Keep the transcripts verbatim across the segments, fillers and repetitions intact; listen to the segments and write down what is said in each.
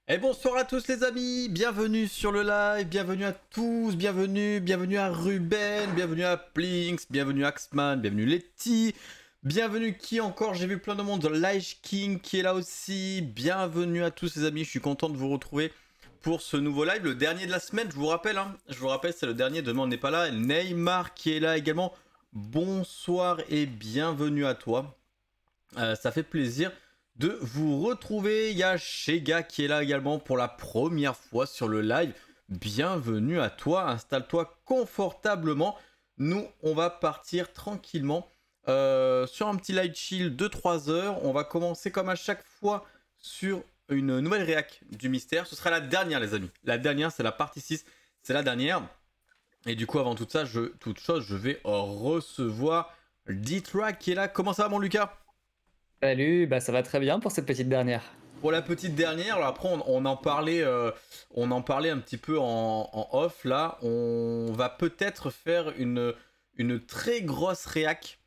Et bonsoir à tous les amis, bienvenue sur le live, bienvenue à tous, bienvenue, bienvenue à Ruben, bienvenue à Plinks, bienvenue à Axman, bienvenue Letty, bienvenue qui encore, j'ai vu plein de monde, Lige King qui est là aussi, bienvenue à tous les amis, je suis content de vous retrouver pour ce nouveau live, le dernier de la semaine, je vous rappelle, hein, je vous rappelle c'est le dernier, demain on n'est pas là, Neymar qui est là également, bonsoir et bienvenue à toi, euh, ça fait plaisir de vous retrouver. Il y a Shega qui est là également pour la première fois sur le live. Bienvenue à toi, installe-toi confortablement. Nous, on va partir tranquillement euh, sur un petit live chill de trois heures. On va commencer comme à chaque fois sur une nouvelle réac du mystère. Ce sera la dernière les amis. La dernière, c'est la partie six. C'est la dernière. Et du coup, avant tout ça, je, toute chose, je vais recevoir Ditra qui est là. Comment ça va mon Lucas ? Salut, bah ça va très bien pour cette petite dernière. Pour la petite dernière, alors après on, on en parlait, euh, on en parlait un petit peu en, en off là. On va peut-être faire une, une très grosse réac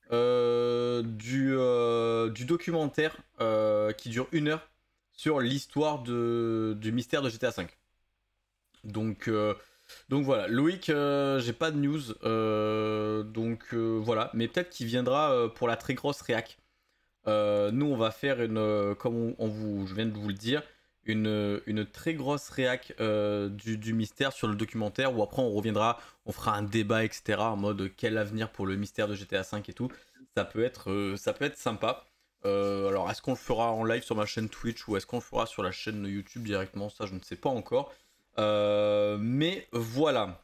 euh, du, euh, du documentaire euh, qui dure une heure sur l'histoire de, du mystère de G T A cinq. Donc, euh, donc voilà, Loïc, euh, j'ai pas de news, euh, donc euh, voilà, mais peut-être qu'il viendra euh, pour la très grosse réac. Euh, nous, on va faire une, euh, comme on, on vous, je viens de vous le dire, une, une très grosse réac euh, du, du mystère sur le documentaire où après on reviendra, on fera un débat, et cetera. En mode quel avenir pour le mystère de G T A cinq et tout. Ça peut être, euh, ça peut être sympa. Euh, alors, est-ce qu'on le fera en live sur ma chaîne Twitch ou est-ce qu'on le fera sur la chaîne YouTube directement? Ça, je ne sais pas encore. Euh, mais voilà.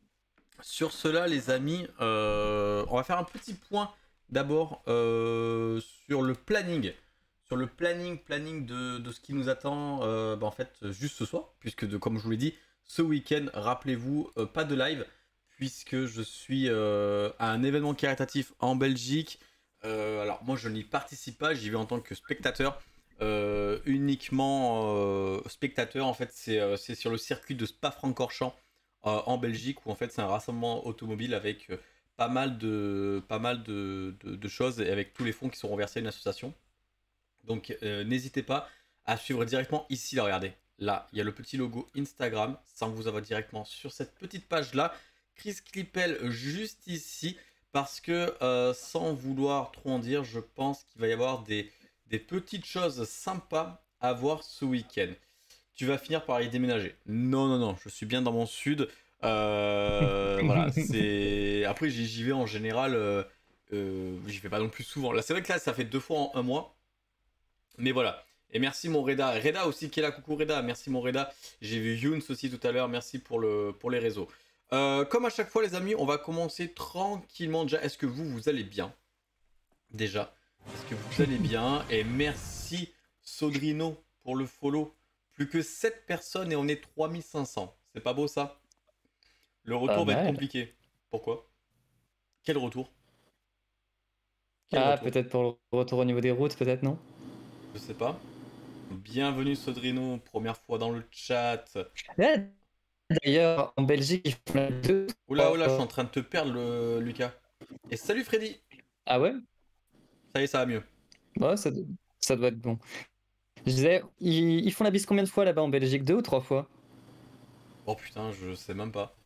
Sur cela, les amis, euh, on va faire un petit point. D'abord, euh, sur le planning, sur le planning, planning de, de ce qui nous attend, euh, bah en fait, juste ce soir, puisque de, comme je vous l'ai dit, ce week-end, rappelez-vous, euh, pas de live, puisque je suis euh, à un événement caritatif en Belgique. Euh, alors moi, je n'y participe pas, j'y vais en tant que spectateur, euh, uniquement euh, spectateur. En fait, c'est euh, c'est sur le circuit de Spa-Francorchamps euh, en Belgique, où en fait, c'est un rassemblement automobile avec euh, pas mal de, pas mal de, de, de choses et avec tous les fonds qui seront versés à une association. Donc euh, n'hésitez pas à suivre directement ici, là regardez. Là, il y a le petit logo Instagram, ça vous envoie directement sur cette petite page là. Chris Clippel juste ici, parce que euh, sans vouloir trop en dire, je pense qu'il va y avoir des, des petites choses sympas à voir ce week-end. Tu vas finir par y déménager. Non, non, non, je suis bien dans mon sud. Euh, voilà, c'est. Après, j'y j'y vais en général. Euh, euh, j'y vais pas non plus souvent. Là, c'est vrai que là, ça fait deux fois en un mois. Mais voilà. Et merci mon Reda. Reda aussi qui est là. Coucou Reda. Merci mon Reda. J'ai vu Younes aussi tout à l'heure. Merci pour, le, pour les réseaux. Euh, comme à chaque fois, les amis, on va commencer tranquillement. Déjà, est-ce que vous, vous allez bien? Déjà, est-ce que vous allez bien? Et merci Sodrino pour le follow. Plus que sept personnes et on est trois mille cinq cents. C'est pas beau ça? Le Pas retour va être mal. compliqué. Pourquoi? Quel retour? Quel Ah, retour? peut-être pour le retour au niveau des routes, peut-être non? Je sais pas. Bienvenue Sodrino, première fois dans le chat. Ah, d'ailleurs, en Belgique, ils font la deux, Oula, trois oula, je suis en fois. train de te perdre, le... Lucas. Et salut Freddy. Ah ouais? Ça y est, ça va mieux. Ouais, ça, do- ça doit être bon. Je disais, ils, ils font la bise combien de fois là-bas en Belgique? Deux ou trois fois? Oh putain, je sais même pas.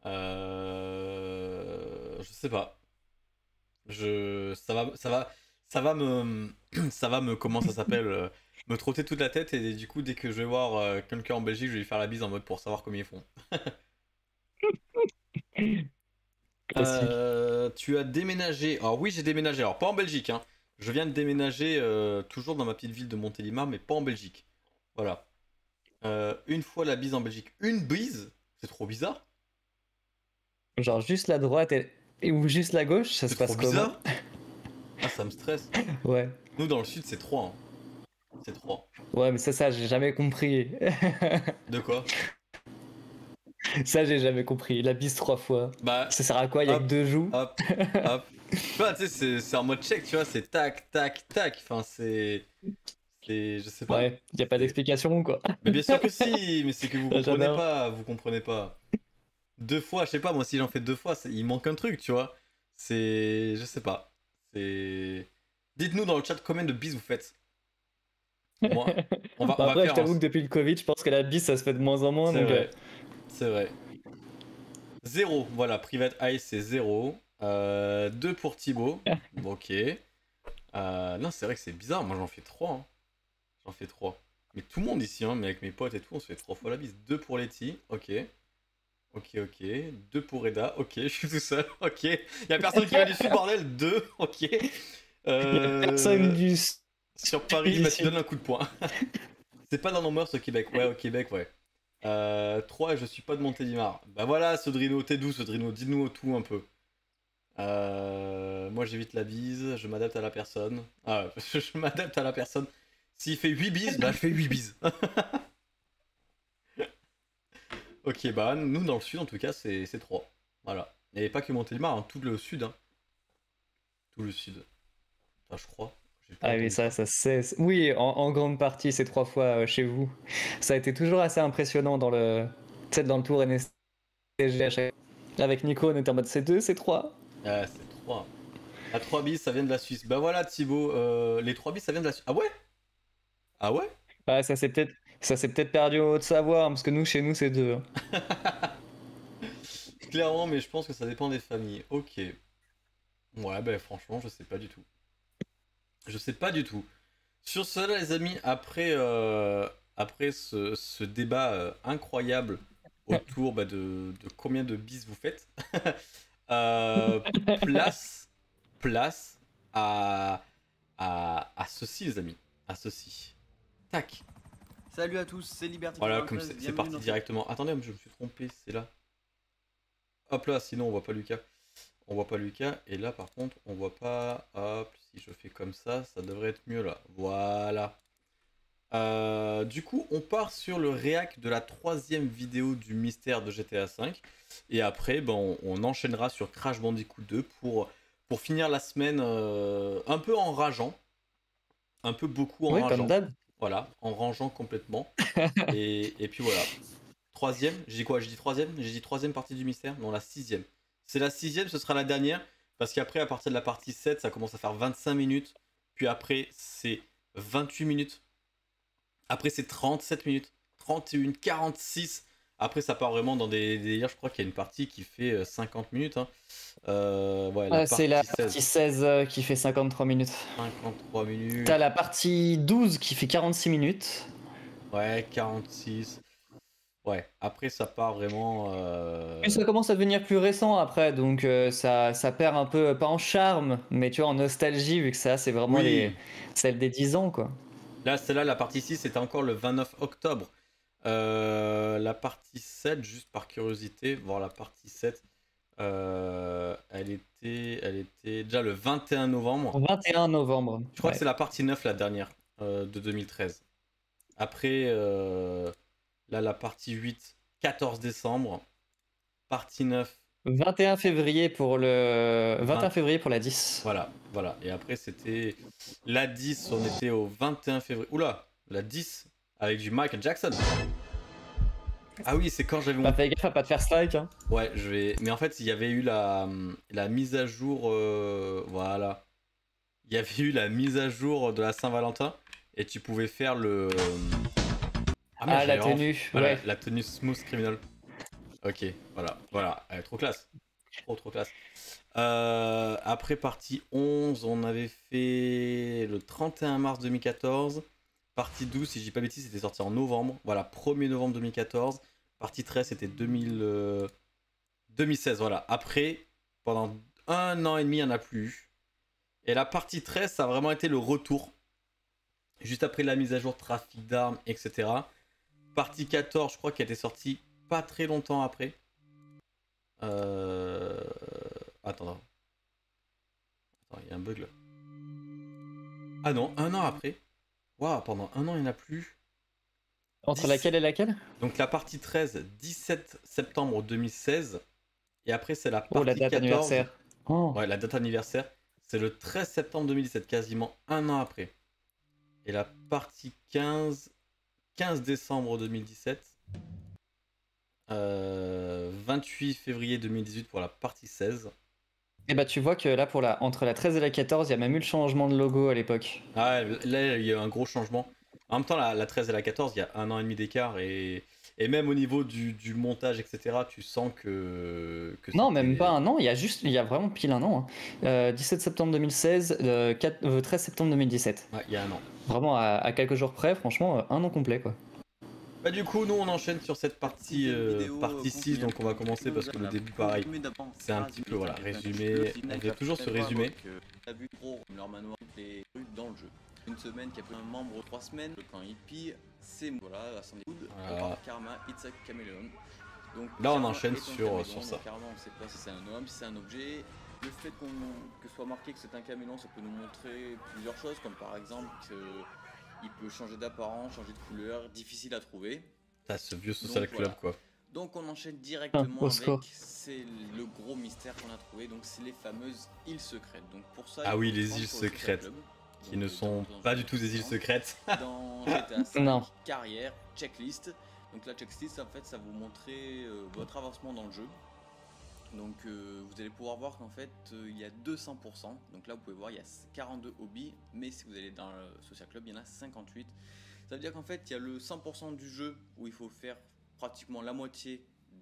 Euh... Je sais pas. Je... Ça va, ça va, ça va me... Ça va me... Comment ça s'appelle euh, me trotter toute la tête et du coup, dès que je vais voir euh, quelqu'un en Belgique, je vais lui faire la bise en mode pour savoir comment ils font. Classique. Euh, tu as déménagé. Alors oui, j'ai déménagé. Alors pas en Belgique, hein. Je viens de déménager euh, toujours dans ma petite ville de Montélimar, mais pas en Belgique. Voilà. Euh, une fois la bise en Belgique. Une bise? C'est trop bizarre. Genre juste la droite et... et- ou juste la gauche, ça C'est se trop passe comment? bizarre. Ah, ça me stresse. Ouais. Nous, dans le sud, c'est trois, hein. C'est trois. Ouais, mais ça, ça, j'ai jamais compris. De quoi? Ça, j'ai jamais compris. La bise trois fois. Bah, Ça sert à quoi? Il y a que hop, deux joues? hop, hop. Tu vois, tu sais, c'est c'est en mode check, tu vois, c'est tac, tac, tac. Enfin, c'est. C'est. Je sais pas. Ouais, il y a pas C'est. d'explication, quoi. Mais bien sûr que si, mais c'est que vous comprenez J'adore. pas, vous comprenez pas. Deux fois, je sais pas, moi si j'en fais deux fois, c'est- il manque un truc, tu vois. C'est. Je sais pas. C'est. Dites-nous dans le chat combien de bis vous faites. Moi, on va, on Bon, va après, je faire un... t'avoue que depuis le Covid, je pense que la bise, ça se fait de moins en moins. C'est Donc, euh, vrai, c'est vrai. Zéro, voilà, Private Eye c'est zéro. Euh, deux pour Thibaut. Ok. Euh, non, c'est vrai que c'est bizarre, moi j'en fais trois. Hein. J'en fais trois. Mais tout le monde ici, hein, mais avec mes potes et tout, on se fait trois fois la bise. Deux pour Letty, ok. Ok, ok. Deux pour Reda, ok, je suis tout seul, ok. Y'a personne qui va du sud, bordel. Deux, ok. il y a personne Euh... du Sur sud Paris, bah tu ici. donnes un coup de poing. C'est pas dans nos mœurs au Québec, ouais, au Québec, ouais. Euh, trois, je suis pas de Montélimar. Bah voilà, Cedrino, t'es d'où Cedrino? Dis-nous tout un peu. Euh, moi j'évite la bise, je m'adapte à la personne. Ah, ouais, je m'adapte à la personne. S'il fait huit bises, bah je fais huit bises. Ok, bah nous dans le sud en tout cas c'est trois. Voilà. Et pas que Montélimar, hein, tout le sud. Hein. Tout le sud. Enfin, je crois. J'ai pas Ah oui, entendu ça, ça. ça c'est. Oui, en, en grande partie, c'est trois fois euh, chez vous. Ça a été toujours assez impressionnant dans le, tu sais, dans le tour N S T G à chaque- Avec Nico, on était en mode c'est deux, c'est trois. Ah, c'est trois. À trois bis, ça vient de la Suisse. Bah voilà, Thibaut, euh, les trois bis, ça vient de la Suisse. Ah ouais? Ah ouais? Ah, ça s'est peut-être, ça s'est peut-être perdu en Haute-Savoie, hein, parce que nous, chez nous, c'est deux. Clairement, mais je pense que ça dépend des familles. Ok. Ouais, bah franchement, je sais pas du tout. Je sais pas du tout. Sur cela, les amis, après, euh, après ce, ce débat euh, incroyable autour bah, de, de combien de bis vous faites, euh, place, place à, à, à ceci, les amis. À ceci. Tac. Salut à tous, c'est Liberty Voilà, comme quatre-vingt-treize, c'est c'est bienvenue parti dans cette- directement. Attendez, je me suis trompé, c'est là. Hop là, sinon on voit pas Lucas. On voit pas Lucas. Et là, par contre, on voit pas. Hop, si je fais comme ça, ça devrait être mieux là. Voilà. Euh, du coup, on part sur le réac de la troisième vidéo du mystère de G T A cinq. Et après, ben, on, on enchaînera sur Crash Bandicoot deux pour, pour finir la semaine euh, un peu en rageant. Un peu beaucoup en Oui, comme rageant. d'hab. Voilà, en rangeant complètement. Et, et puis voilà. Troisième, j'ai dit quoi? J'ai dit troisième? J'ai dit troisième partie du mystère? Non, la sixième. C'est la sixième, ce sera la dernière. Parce qu'après, à partir de la partie sept, ça commence à faire vingt-cinq minutes. Puis après, c'est vingt-huit minutes. Après, c'est trente-sept minutes. trente et un, quarante-six. Après, ça part vraiment dans des délires. Je crois qu'il y a une partie qui fait euh, cinquante minutes. Hein. Euh, ouais, la Ah, c'est la partie partie seize. seize euh, qui fait cinquante-trois minutes. cinquante-trois minutes. T'as la partie douze qui fait quarante-six minutes. Ouais, quarante-six. Ouais, après, ça part vraiment. euh, Puis ça commence à devenir plus récent après, donc euh, ça, ça perd un peu, pas en charme, mais tu vois, en nostalgie, vu que ça, c'est vraiment les, Oui. celle des dix ans, quoi. Là, celle-là, la partie six, c'était encore le vingt-neuf octobre. Euh, la partie sept, juste par curiosité, voir la partie sept, euh, elle, était, elle était déjà le vingt et un novembre. vingt et un novembre. Je crois Ouais. que c'est la partie neuf, la dernière, euh, de deux mille treize. Après, euh, là, la partie huit, quatorze décembre. Partie neuf, vingt et un février pour le vingt et un vingt. février pour la dix. Voilà, voilà. Et après, c'était la dix, on était au vingt et un février. Oula, la dix, avec du Michael Jackson. Ah oui, c'est quand j'avais Bah mon... fais gaffe à pas te faire strike, hein. Ouais, je vais... Mais en fait, il y avait eu la, la mise à jour... euh, Voilà. Il y avait eu la mise à jour de la Saint-Valentin. Et tu pouvais faire le... Ah, merde, Ah, la j'avais vraiment- tenue, Voilà, ouais. la tenue Smooth Criminal. Ok, voilà, voilà. Elle est trop classe. Trop, trop classe. Euh, après partie onze, on avait fait le trente et un mars deux mille quatorze. Partie douze, si je dis pas bêtise, c'était sorti en novembre. Voilà, premier novembre deux mille quatorze. Partie treize, c'était deux mille, euh, deux mille seize. Voilà. Après, pendant un an et demi, il n'y en a plus eu. Et la partie treize, ça a vraiment été le retour. Juste après la mise à jour trafic d'armes, et cetera. Partie quatorze, je crois qu'elle était sortie pas très longtemps après. Euh... Attends. Attends, il y a un bug là. Ah non, un an après. Waouh, pendant un an, il n'y en a plus. Entre dix. laquelle et laquelle? Donc la partie treize, dix-sept septembre deux mille seize. Et après, c'est la partie Oh, la date quatorze. anniversaire. Oh. Ouais, la date anniversaire. C'est le treize septembre deux mille dix-sept, quasiment un an après. Et la partie quinze, quinze décembre deux mille dix-sept. Euh, vingt-huit février deux mille dix-huit pour la partie seize. Et bah tu vois que là, pour la... entre la treize et la quatorze, il y a même eu le changement de logo à l'époque. Ah, là, il y a eu un gros changement. En même temps, la, la treize et la quatorze, il y a un an et demi d'écart et, et même au niveau du, du montage, et cetera, tu sens que. que Non, c'était- même pas un an, il y a juste, il y a vraiment pile un an. Hein. Euh, dix-sept septembre deux mille seize, euh, quatre- euh, treize septembre deux mille dix-sept. Ouais, il y a un an. Vraiment à, à quelques jours près, franchement, euh, un an complet quoi. Bah, du coup, nous on enchaîne sur cette partie, Petite euh, vidéo, partie euh, six, donc on va commencer parce que le début, pareil, c'est un petit peu, voilà, résumé. On fait toujours ce résumé. T'as vu gros comme leur manoir, les trucs dans le jeu. Une semaine qui a pris un membre, trois semaines, quand il pille, c'est voilà, à son écoute, Voilà. Karma, it's a chameleon. Donc, Là, on Karma enchaîne est un sur- caméléon, sur donc ça. Karma, on sait pas si c'est un homme, si c'est un objet. Le fait qu'on que soit marqué que c'est un caméléon, ça peut nous montrer plusieurs choses, comme par exemple qu'il peut changer d'apparence, changer de couleur, difficile à trouver. T'as ce vieux social Donc, club voilà. quoi. Donc on enchaîne directement Ah, au avec, score. c'est le gros mystère qu'on a trouvé, donc c'est les fameuses îles secrètes. Donc pour ça, Ah il oui, faut les se rendre îles sur le Social secrètes, Club. Qui Donc, ne euh, sont dans- dans pas un du tout des îles instant. secrètes. Dans G T A cinq, Non. carrière, checklist. Donc la checklist, en fait, ça vous montrer euh, votre avancement dans le jeu. Donc euh, vous allez pouvoir voir qu'en fait, euh, il y a deux cents pour cent. Donc là, vous pouvez voir, il y a quarante-deux hobbies, mais si vous allez dans le Social Club, il y en a cinquante-huit. Ça veut dire qu'en fait, il y a le cent pour cent du jeu où il faut faire pratiquement la moitié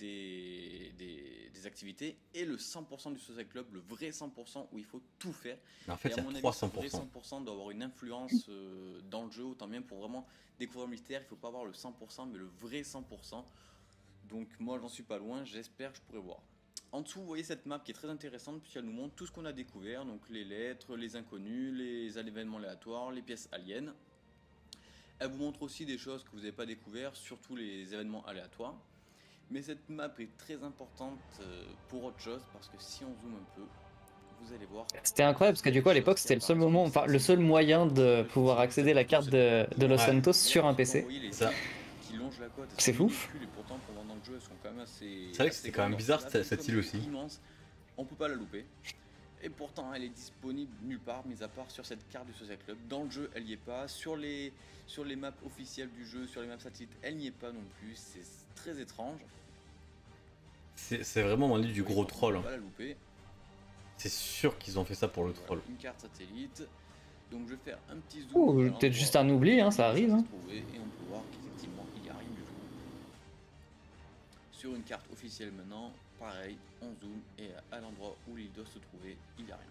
des, des, des activités et le cent pour cent du Social Club, le vrai cent pour cent où il faut tout faire. Mais en fait, Et il à y mon a avis, trois ce cents vrai pour cent. cent pour cent doit avoir une influence euh, dans le jeu, autant bien pour vraiment découvrir le mystère. Il faut pas avoir le cent pour cent, mais le vrai cent pour cent. Donc moi, j'en suis pas loin, j'espère que je pourrai voir. En dessous, vous voyez cette map qui est très intéressante puisqu'elle nous montre tout ce qu'on a découvert, donc les lettres, les inconnus, les événements aléatoires, les pièces aliens. Elle vous montre aussi des choses que vous n'avez pas découvert, surtout les événements aléatoires. Mais cette map est très importante euh, pour autre chose parce que si on zoome un peu, vous allez voir. C'était incroyable parce que du coup à l'époque c'était le seul moment, enfin le seul moyen de pouvoir accéder à la carte de, de Los Ouais. Santos sur un P C. Vous voyez les Ça. îles qui longent la côte, elles C'est sont fou. minuscules et pourtant pendant dans le jeu elles sont quand même assez. C'est vrai que assez c'était quand même grandes. bizarre, Alors, cette- là, cette comme île elle aussi. est immense, on peut pas la louper. Et pourtant elle est disponible nulle part, mis à part sur cette carte du Social Club. Dans le jeu elle n'y est pas, sur les, sur les maps officielles du jeu, sur les maps satellites elle n'y est pas non plus, c'est très étrange. C'est c'est vraiment mon livre du gros On troll. peut hein. pas la louper. C'est sûr qu'ils ont fait ça pour le Voilà, troll. une carte satellite. Donc je vais faire un petit zoom. Ouh, pour peut-être voir juste un oubli, hein, ça arrive, où hein. se trouver, et on peut voir qu'effectivement il n'y a rien du tout. Sur une carte officielle maintenant, pareil, on zoom et à l'endroit où l'île doit se trouver, il n'y a rien.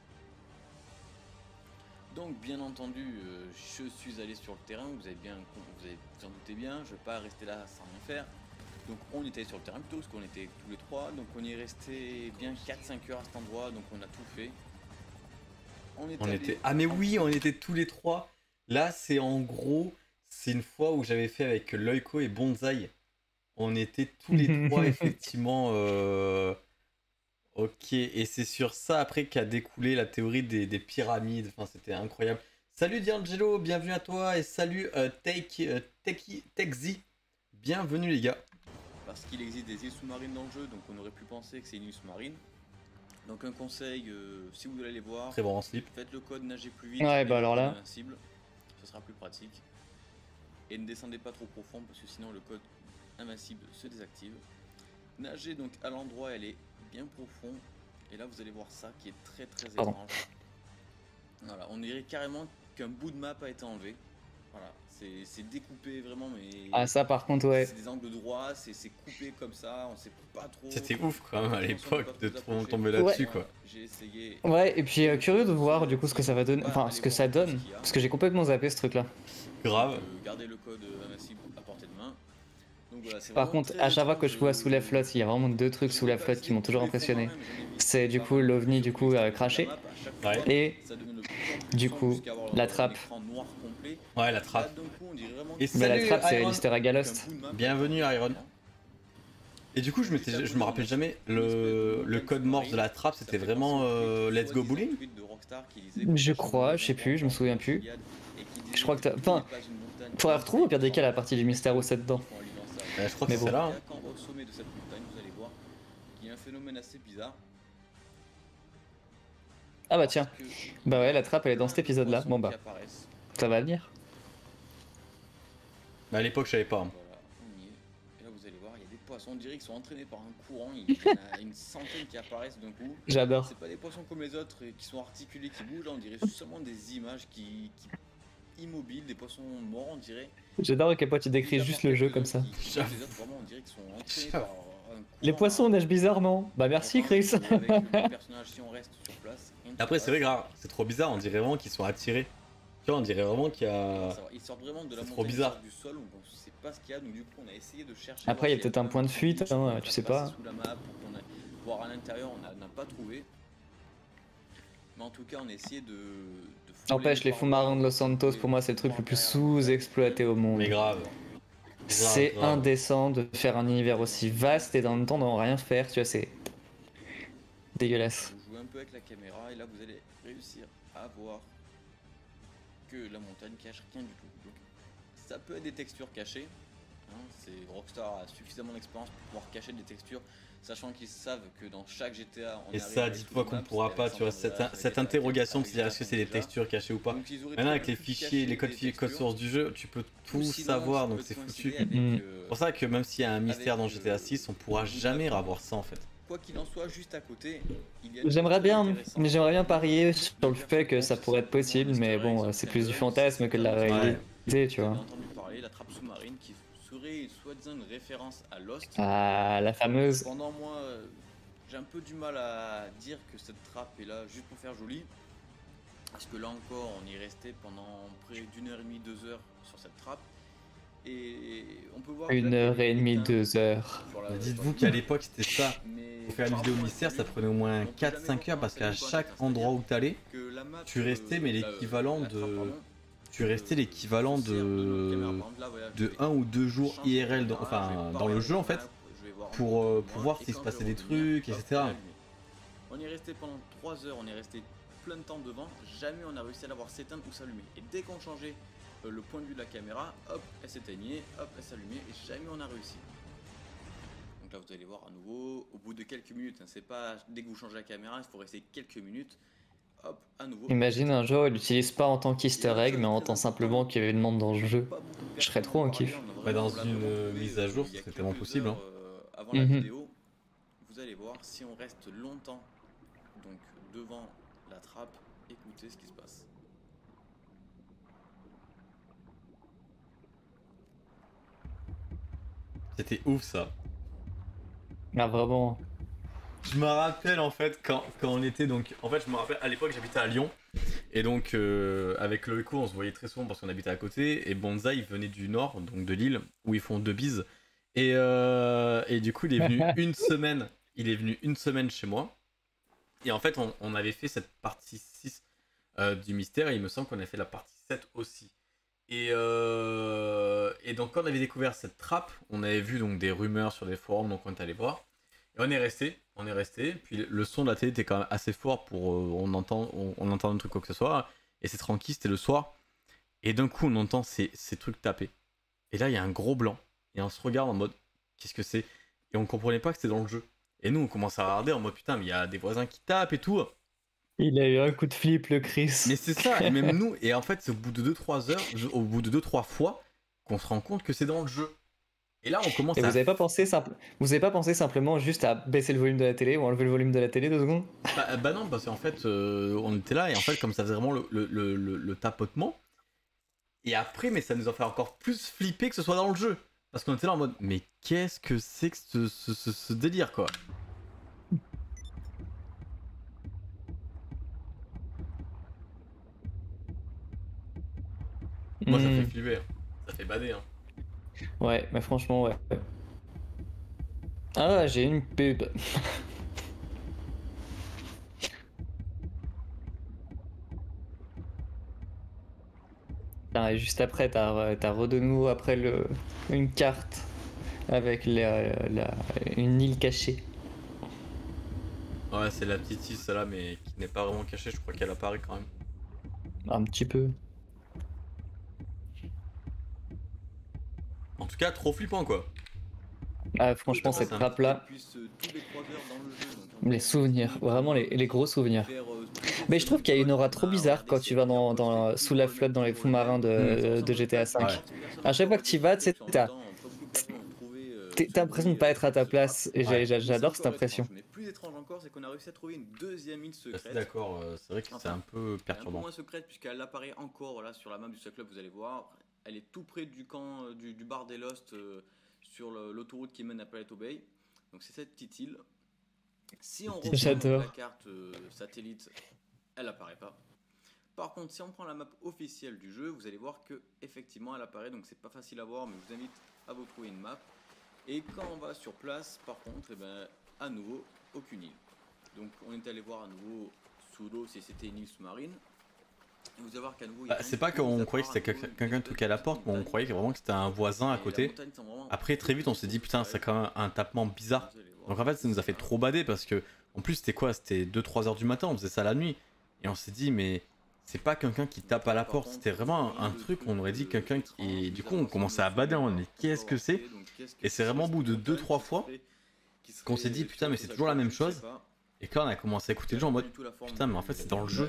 Donc bien entendu, euh, je suis allé sur le terrain, vous avez bien, vous, avez, vous en doutez bien, je ne vais pas rester là sans rien faire. Donc on était sur le terrain plutôt, parce qu'on était tous les trois, donc on y est resté bien quatre cinq heures à cet endroit, donc on a tout fait. On, est On allé était... Ah mais oui, on était tous les trois. Là, c'est en gros, c'est une fois où j'avais fait avec Loïko et Bonzai. On était tous les trois, effectivement. euh, Ok, et c'est sur ça après qu'a découlé la théorie des, des pyramides. Enfin, c'était incroyable. Salut D'Angelo, bienvenue à toi. Et salut euh, Take, euh, Teki- Tekzi. Bienvenue les gars. parce qu'il existe des îles sous-marines dans le jeu, donc on aurait pu penser que c'est une île sous-marine. Donc un conseil, euh, si vous voulez aller voir, Très bon en slip. faites le code nager plus vite, Ouais, mais bah alors là. invincible, ce sera plus pratique. Et ne descendez pas trop profond parce que sinon le code invincible se désactive. Nagez donc à l'endroit, elle est bien profond. Et là vous allez voir ça qui est très très Pardon. étrange. Voilà, on dirait carrément qu'un bout de map a été enlevé. Voilà, c'est c'est découpé vraiment, mais Ah ça par contre ouais. c'est des angles droits, c'est c'est coupé comme ça, on sait pas trop. C'était ouf quand même à Attention, on peut l'époque pas de trop tom- approcher. tomber là-dessus Ouais, quoi. J'ai essayé. Ouais et puis euh, curieux de voir du coup ce que ça va donner, enfin ce que ça donne, parce que j'ai complètement zappé ce truc là. Grave. Euh, Gardez le code euh, invincible à portée de main. Donc voilà, c'est Par vraiment contre très à chaque fois que je étrange, vois euh, sous la flotte, il y a vraiment deux trucs sous la flotte qui m'ont toujours impressionné. C'est du coup l'OVNI du coup euh, craché Ouais. et du coup, la trappe. Ouais, la trappe. Et mais la salut, trappe c'est Iron. l'easter egg à Lost. Bienvenue, Iron. Et du coup, je, m'étais- je me rappelle jamais, le, le code morse de la trappe, c'était vraiment euh, Let's Go Bowling. Je crois, je sais plus, je me souviens plus. Je crois que t'as- enfin, faudrait retrouver au pire des cas la partie du mystère où c'est dedans. Ouais, je crois que Mais c'est bon. là. hein. Quand au sommet de cette montagne, vous allez voir qu'il y a un phénomène assez bizarre. Ah bah tiens, Parce que bah ouais la trappe elle est dans cet épisode là, poissons bon qui bah apparaissent. ça va venir. Mais à l'époque, je savais pas. hein. Voilà, on y est. Et là, vous allez voir, il y a des poissons, on dirait qu'ils sont entraînés par un courant. Il y en a une centaine qui apparaissent d'un coup. J'adore. C'est pas des poissons comme les autres euh, qui sont articulés, qui bougent. Là, on dirait seulement des images qui, qui, immobiles, des poissons morts on dirait. J'adore à quel point tu décris Mis à juste part le jeu quelques-uns comme ça. qui- qui- les autres, vraiment, on dirait qu'ils sont entraînés par un Les courant, poissons un- nagent bizarrement. Bah merci Enfin, Chris. avec le personnage, si on reste sur place, rien ne se Après, passe. c'est vrai, grave, c'est trop bizarre, on dirait vraiment qu'ils sont attirés. Tu vois, on dirait vraiment qu'il y a. Ça va, Ils sortent vraiment de la c'est trop montagne, ils bizarre. sortent du sol, donc on sait pas ce qu'il y a, donc du coup on a essayé de chercher. Après, voir il y a s'il peut-être un pas point de petit fuite, glitch hein, qu'on peut tu faire sais passer pas. Sous la map pour qu'on ait- voir à l'intérieur, on a- n'a pas trouvé. Mais en tout cas, on a essayé de. de fouler N'empêche, les fonds marins de Los Santos, pour moi, c'est le truc le plus sous-exploité au monde. Mais grave. C'est grave. indécent de faire un univers aussi vaste et en même temps d'en rien faire, tu vois, c'est dégueulasse. Vous jouez un peu avec la caméra et là vous allez réussir à voir que la montagne cache rien du tout. Donc, ça peut être des textures cachées. Hein, c'est Rockstar a suffisamment d'expérience pour pouvoir cacher des textures, sachant qu'ils savent que dans chaque G T A on Et arrive ça, avec dis-toi toutes qu'on les maps, pourra c'est pas, avec tu vois, San cette, Andreas, cette avec interrogation de les se dire est-ce que c'est des déjà. textures cachées ou pas. Donc, ils auraient Maintenant, avec pu les plus fichiers, cacher les codes, des fi- codes textures. sources du jeu, tu peux Ou tout sinon, savoir, ça donc peut c'est coïncider foutu. avec, Mm. euh, C'est pour ça que même s'il y a un mystère avec, dans G T A six, on pourra euh, jamais avoir ça en fait. Quoi qu'il en soit, juste à côté, il y a une J'aimerais chose bien, intéressante. mais j'aimerais bien parier sur le fait que ça pourrait être possible, mais bon, c'est plus du fantasme que de la réalité, tu Vous avez vois. entendu parler, la trappe sous-marine qui serait soi-disant une référence à Lost. Ah, la fameuse. Pendant moi, euh, j'ai un peu du mal à dire que cette trappe est là juste pour faire joli. Parce que là encore, on y est resté pendant près d'une heure et demie, deux heures sur cette trappe. Et on peut voir. Une que là, heure et il y a demie, un- deux heures. sur la- Mais dites-vous qu'à l'époque c'était ça. Mais Pour faire une par vidéo rapport à mystère, ça celui- prenait au moins on peut quatre jamais cinq heures parce qu'à voir comment chaque ça endroit où t'allais, que la map, tu restais, mais euh, la- l'équivalent la trappe, de- pardon, tu restais l'équivalent se sert notre de caméra. Par exemple, là, voilà, je de vais un ou deux jours changer I R L, de dans, caméra, je enfin vais dans parler le à jeu en la fait, map, je vais voir un pour, peu euh, autour de pour moi, voir et s'il se quand passait je vais des revenir, trucs, hop, et cetera. elle est allumée. On est resté pendant trois heures, on est resté plein de temps devant, jamais on a réussi à l'avoir s'éteindre ou s'allumer. Et dès qu'on changeait euh, le point de vue de la caméra, hop, elle s'éteignait, hop, elle s'allumait, et jamais on a réussi. Donc là vous allez voir à nouveau, au bout de quelques minutes, hein, c'est pas dès que vous changez la caméra, il faut rester quelques minutes, hop, à nouveau. Imagine un jour, il l'utilise pas en tant qu'easter egg, mais en tant simplement qu'il y avait une demande dans le jeu. Je serais trop en kiff. Bah, dans une mise à jour, c'est tellement possible, hein. Avant la Mhm. vidéo, vous allez voir, si on reste longtemps donc devant la trappe, écoutez ce qui se passe. C'était ouf ça. Ah, vraiment. Je me rappelle en fait quand, quand on était donc en fait je me rappelle à l'époque j'habitais à Lyon et donc euh, avec le Echo on se voyait très souvent parce qu'on habitait à côté et Bonza il venait du nord donc de Lille où ils font deux bises et, euh, et du coup il est venu une semaine il est venu une semaine chez moi et en fait on, on avait fait cette partie six euh, du mystère et il me semble qu'on a fait la partie sept aussi et, euh, et donc quand on avait découvert cette trappe on avait vu donc des rumeurs sur des forums donc on est allé voir et on est resté, on est resté, puis le son de la télé était quand même assez fort pour euh, on entend on, on entend un truc quoi que ce soit et c'est tranquille, c'était le soir et d'un coup on entend ces, ces trucs taper et là il y a un gros blanc et on se regarde en mode qu'est-ce que c'est et on comprenait pas que c'était dans le jeu et nous on commence à regarder en mode putain mais il y a des voisins qui tapent et tout Il a eu un coup de flip, le Chris. mais c'est ça et même nous et en fait c'est au bout de deux trois heures je- au bout de deux trois fois qu'on se rend compte que c'est dans le jeu et là on commence Et à vous avez pas pensé simple... vous avez pas pensé simplement juste à baisser le volume de la télé ou enlever le volume de la télé deux secondes? Bah, bah non, parce qu'en fait, euh, on était là et en fait, comme ça faisait vraiment le, le, le, le- le tapotement. Et après, mais ça nous a fait encore plus flipper que ce soit dans le jeu. Parce qu'on était là en mode, mais qu'est-ce que c'est que ce, ce, ce, ce délire, quoi? Moi, ça Hmm. fait flipper. Hein. Ça fait bader. Hein. Ouais, mais franchement, ouais. Ah, j'ai une pub. Putain, et juste après, t'as t'as re de nouveau après le... une carte avec la, la- une île cachée. Ouais, c'est la petite île, celle-là, mais qui n'est pas vraiment cachée. Je crois qu'elle apparaît quand même. Un petit peu. En tout cas, trop flippant, quoi. Ah, franchement, cette ça. trappe-là, les souvenirs, vraiment les, les gros souvenirs. Mais je trouve qu'il y a une aura trop bizarre quand tu vas dans, dans, sous la flotte dans les fonds marins de, de G T A cinq. Ouais. À chaque fois que tu y vas, tu sais, t'as t'es- t'as l'impression de pas être à ta place, et Ouais. j'ai- Mais c'est j'adore cette encore impression. étrange. Mais plus étrange encore, c'est qu'on a réussi à trouver une deuxième île Je suis secrète. d'accord, euh, c'est vrai que c'est Enfin, un peu Elle est un peu perturbant. moins secrète puisqu'elle apparaît encore voilà, sur la map du Seul Club, vous allez voir. Elle est tout près du camp euh, du, du bar des Lost euh, sur le- l'autoroute qui mène à Paleto Bay. Donc c'est cette petite île. Si on reprend J'adore. la carte euh, satellite, elle apparaît pas. Par contre, si on prend la map officielle du jeu, vous allez voir que effectivement elle apparaît. Donc c'est pas facile à voir, mais je vous invite à vous trouver une map. Et quand on va sur place, par contre, eh ben, à nouveau, aucune île. Donc on est allé voir à nouveau sous l'eau si c'était une île sous-marine. Et vous allez voir qu'à nouveau, il y a Bah, rien c'est du pas tout, mis qu'on à croyait que part c'était à nouveau quelqu'un une quelqu'un petite toqué à la porte, mais on montagne. croyait vraiment que c'était un voisin à Et la côté. montagne semble vraiment Après, très vite, on s'est dit putain, c'est quand même un tapement bizarre. Vous allez voir. Donc en fait, ça nous a fait trop bader parce que, en plus, c'était quoi? C'était deux trois heures du matin, on faisait ça la nuit. Et on s'est dit, mais c'est pas quelqu'un qui tape à la porte, c'était vraiment un, un truc, on aurait dit quelqu'un qui. Et du coup, on commençait à bader, on dit qu'est-ce que c'est? Et c'est vraiment au bout de deux trois fois qu'on s'est dit, putain, mais c'est toujours la même chose. Et quand on a commencé à écouter le jeu en mode, putain, mais en fait, c'est dans le jeu.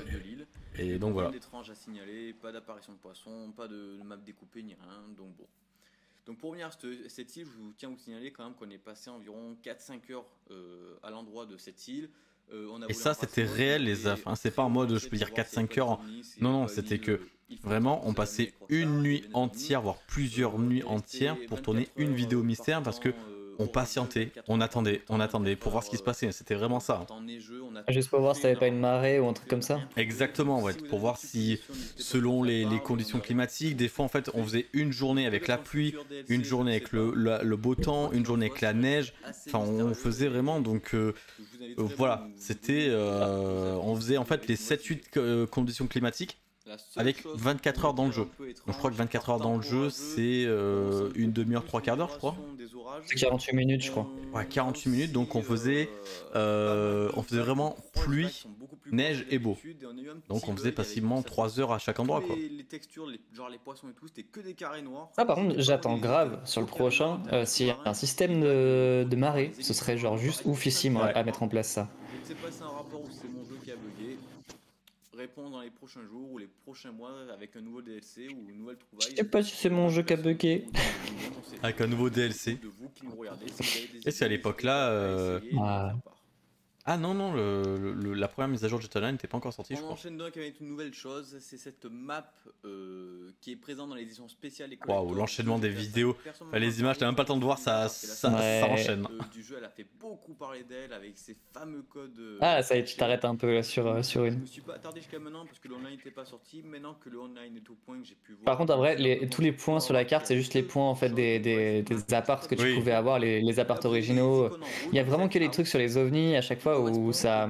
Et donc voilà. Rien d'étrange à signaler, pas d'apparition de poissons, pas de map découpée ni rien, donc bon. Donc pour revenir à cette, cette île, je vous tiens à vous signaler quand même qu'on est passé environ quatre cinq heures euh, à l'endroit de cette île. Euh, on a Et voulu ça, embrasser c'était l'autre, réel, on les était affres, hein, c'est pas en très mode, avancé je peux pour dire voir s'il y avait quatre cinq pas de heures. zombies, s'il y Non, avait non, pas c'était une que île, il faut vraiment, attendre on que passait la nuit une croise nuit ça, il y avait des entière, zombies. voire plusieurs Euh, nuits on est entières resté pour tourner vingt-quatre une heures, vidéo euh, mystère par parce que temps, euh, on orageux, patientait, vingt-quatre on heures attendait, par on temps, attendait vingt-quatre pour voir ce qui se heures, passait. C'était vraiment ça. en temps neigeux, on a Juste tout pour voir si fait, t'avais pas on a une marée ou un rien truc fait, comme on a ça. rien trouvé. Exactement, ouais, Si vous avez pour des voir si, suppositions, n'hésitez pas à selon nous en les, les parler, conditions on a climatiques, des fois en fait on faisait une journée avec la Peut-être un pluie, futur D L C, une je journée ne avec sais le, pas. la- le beau temps, Quoi qu'il une en journée soit, avec la ça reste neige. assez Enfin, on mystérieux faisait et vraiment donc. euh, je vous invite euh, vraiment à voilà, nous- c'était. vous euh, aviser on faisait en si fait vous les avez une sept huit motivation. conditions climatiques La seule avec chose vingt-quatre qu'on heures dans le peut dire jeu. un peu Donc je crois que étrange, vingt-quatre par heures dans le temps jeu, orageux, c'est on euh, sent une beaucoup demi-heure, plus trois quarts d'heure, je crois. duration des orages. C'est quarante-huit minutes, je crois. Ouais, On quarante-huit a minutes, donc on aussi, faisait, euh, euh, pas mal de on faisait vagues, vraiment de grosses vagues pluie, qui sont beaucoup plus neige grosses que et beau. d'habitude, et on a eu un Donc petit on faisait bug avec facilement ça, trois heures à chaque endroit, tous quoi. les, les textures, les, genre les poissons et tout, c'était que des carrés noirs. Ah, par contre, C'était j'attends vraiment des- grave des sur le gros carrés noirs prochain. avec euh, des S'il y a sous-marins, un système des vagues, de, des de marée, éléphants, ce serait des genre éléphants, juste pareil, oufissime tout ça, à, Ouais. à mettre en place ça. Je ne sais pas si c'est un rapport ou c'est mon jeu qui a bugué. Réponds dans les prochains jours ou les prochains mois avec un nouveau D L C ou une nouvelle trouvaille. Je sais pas si c'est mon jeu qui a bugué. Avec un nouveau D L C. De vous qui nous regardez, si vous avez des Et c'est à idées, l'époque n'hésitez là, pas à euh, essayer et nous en Ah. faire part. Ah non, non, le, le- la première mise à jour de Jet Online n'était pas encore sortie, je On crois. enchaîne donc avec une nouvelle chose, c'est cette map euh, qui est présente dans l'édition spéciale et Waouh, l'enchaînement des vidéos. Enfin, les images, t'as même pas le temps de voir, ça, ça, Ouais. ça enchaîne. Euh, du jeu, elle a fait beaucoup parler d'elle avec ses fameux codes. euh, Ah, ça y est, tu t'arrêtes un peu là sur, euh, sur Je une. me suis pas attardé jusqu'à maintenant parce que le online n'était pas sorti. Maintenant que le online est au point que j'ai pu voir. Par contre, en vrai, c'est les, un peu tous les points sur la carte, c'est juste les points en fait des, des, des apparts que tu Oui. pouvais avoir, les, les apparts originaux. Il y a vraiment que les trucs sur les ovnis à chaque fois où ça,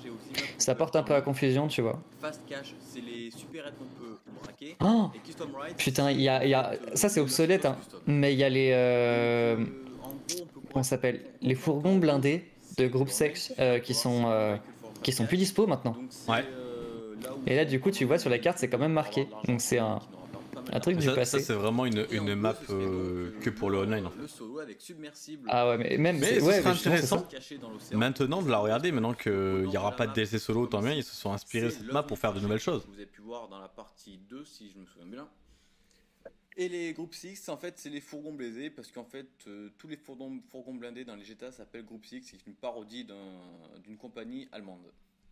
ça porte un peu à confusion, tu vois. Fast cash, c'est les supérettes qu'on peut braquer. Oh, Et custom ride, putain, il y a, il y a... c'est, ça c'est euh, obsolète, hein. custom. Mais il y a les... euh, Donc, euh, en gros, on peut Comment ça s'appelle? Les fourgons blindés de groupe sexe euh, qui sont euh, qui sont plus dispo maintenant. Donc, c'est, Ouais. euh, là où Et là, du coup, tu vois sur la carte, c'est quand même marqué. Donc c'est un, un truc du Ça, ça, passé. c'est vraiment une, Et en une deux, map ce serait donc, euh, euh, que pour le online en fait. Le solo avec submersible. Ah ouais, mais même... Mais c'est- ce ouais, sera mais justement, c'est ça. intéressant. caché dans l'océan. Maintenant de la regarder, maintenant qu'il n'y aura pas de D L C solo, tant mieux, ils se sont inspirés de cette map pour faire de nouvelles choses. Vous avez pu voir dans la partie deux, si je me souviens bien. Et les groupes six, en fait, c'est les fourgons blindés, parce qu'en fait, euh, tous les fourgons, fourgons blindés dans les G T A s'appellent Groupe six, c'est une parodie d'un- d'une compagnie allemande.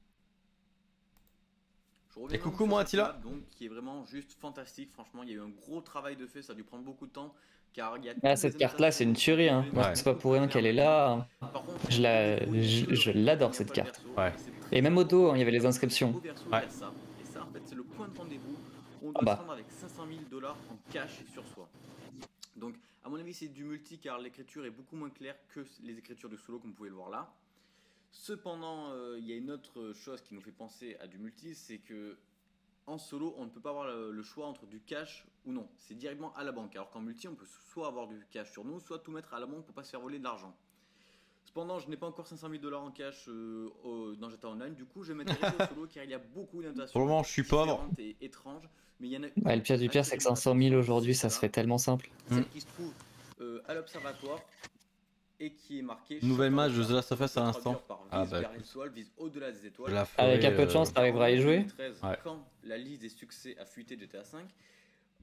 Je reviens Et donc coucou, sur moi, cette Attila. map, donc, qui est vraiment juste fantastique, franchement, il y a eu un gros travail de fait, ça a dû prendre beaucoup de temps, car il y a Ah, toutes cette les carte-là, c'est une tuerie, hein. Ouais. C'est pas pour rien qu'elle est là. Par contre, Je la- au niveau je- du je jeu, l'adore, il n'y a cette pas de carte. verso, Ouais. c'est très Et même au dos, hein, il y avait les Au inscriptions. verso, Ouais. il y a ça. Et ça, en fait, c'est le point de rendez-vous. On doit Ah bah. se rendre avec cinq cent mille dollars en cash sur soi. Donc, à mon avis, c'est du multi car l'écriture est beaucoup moins claire que les écritures du solo, comme vous pouvez le voir là. Cependant, euh, il y a une autre chose qui nous fait penser à du multi, c'est que en solo, on ne peut pas avoir le, le choix entre du cash ou non. C'est directement à la banque. Alors qu'en multi, on peut soit avoir du cash sur nous, soit tout mettre à la banque pour pas se faire voler de l'argent. Cependant, je n'ai pas encore cinq cent mille dollars en cash euh, au- dans G T A Online. Du coup, je vais mettre au solo car il y a beaucoup d'innovations. Pour le moment, je suis pauvre. différentes et étranges. Mais il y en a une Ouais, le pire du pire, c'est que cinq cent mille aujourd'hui, ça se fait tellement simple. celle qui se trouve euh, à l'observatoire et qui est marquée Nouvelle champion match de de The Last of Us à traduire l'instant. par Ah vise bah vers écoute. l'étoile, vise au-delà des Je étoiles. la ferai, Avec un peu de euh, chance, t'arriveras à y jouer. deux mille treize, Ouais. Quand la liste des succès a fuité de G T A cinq,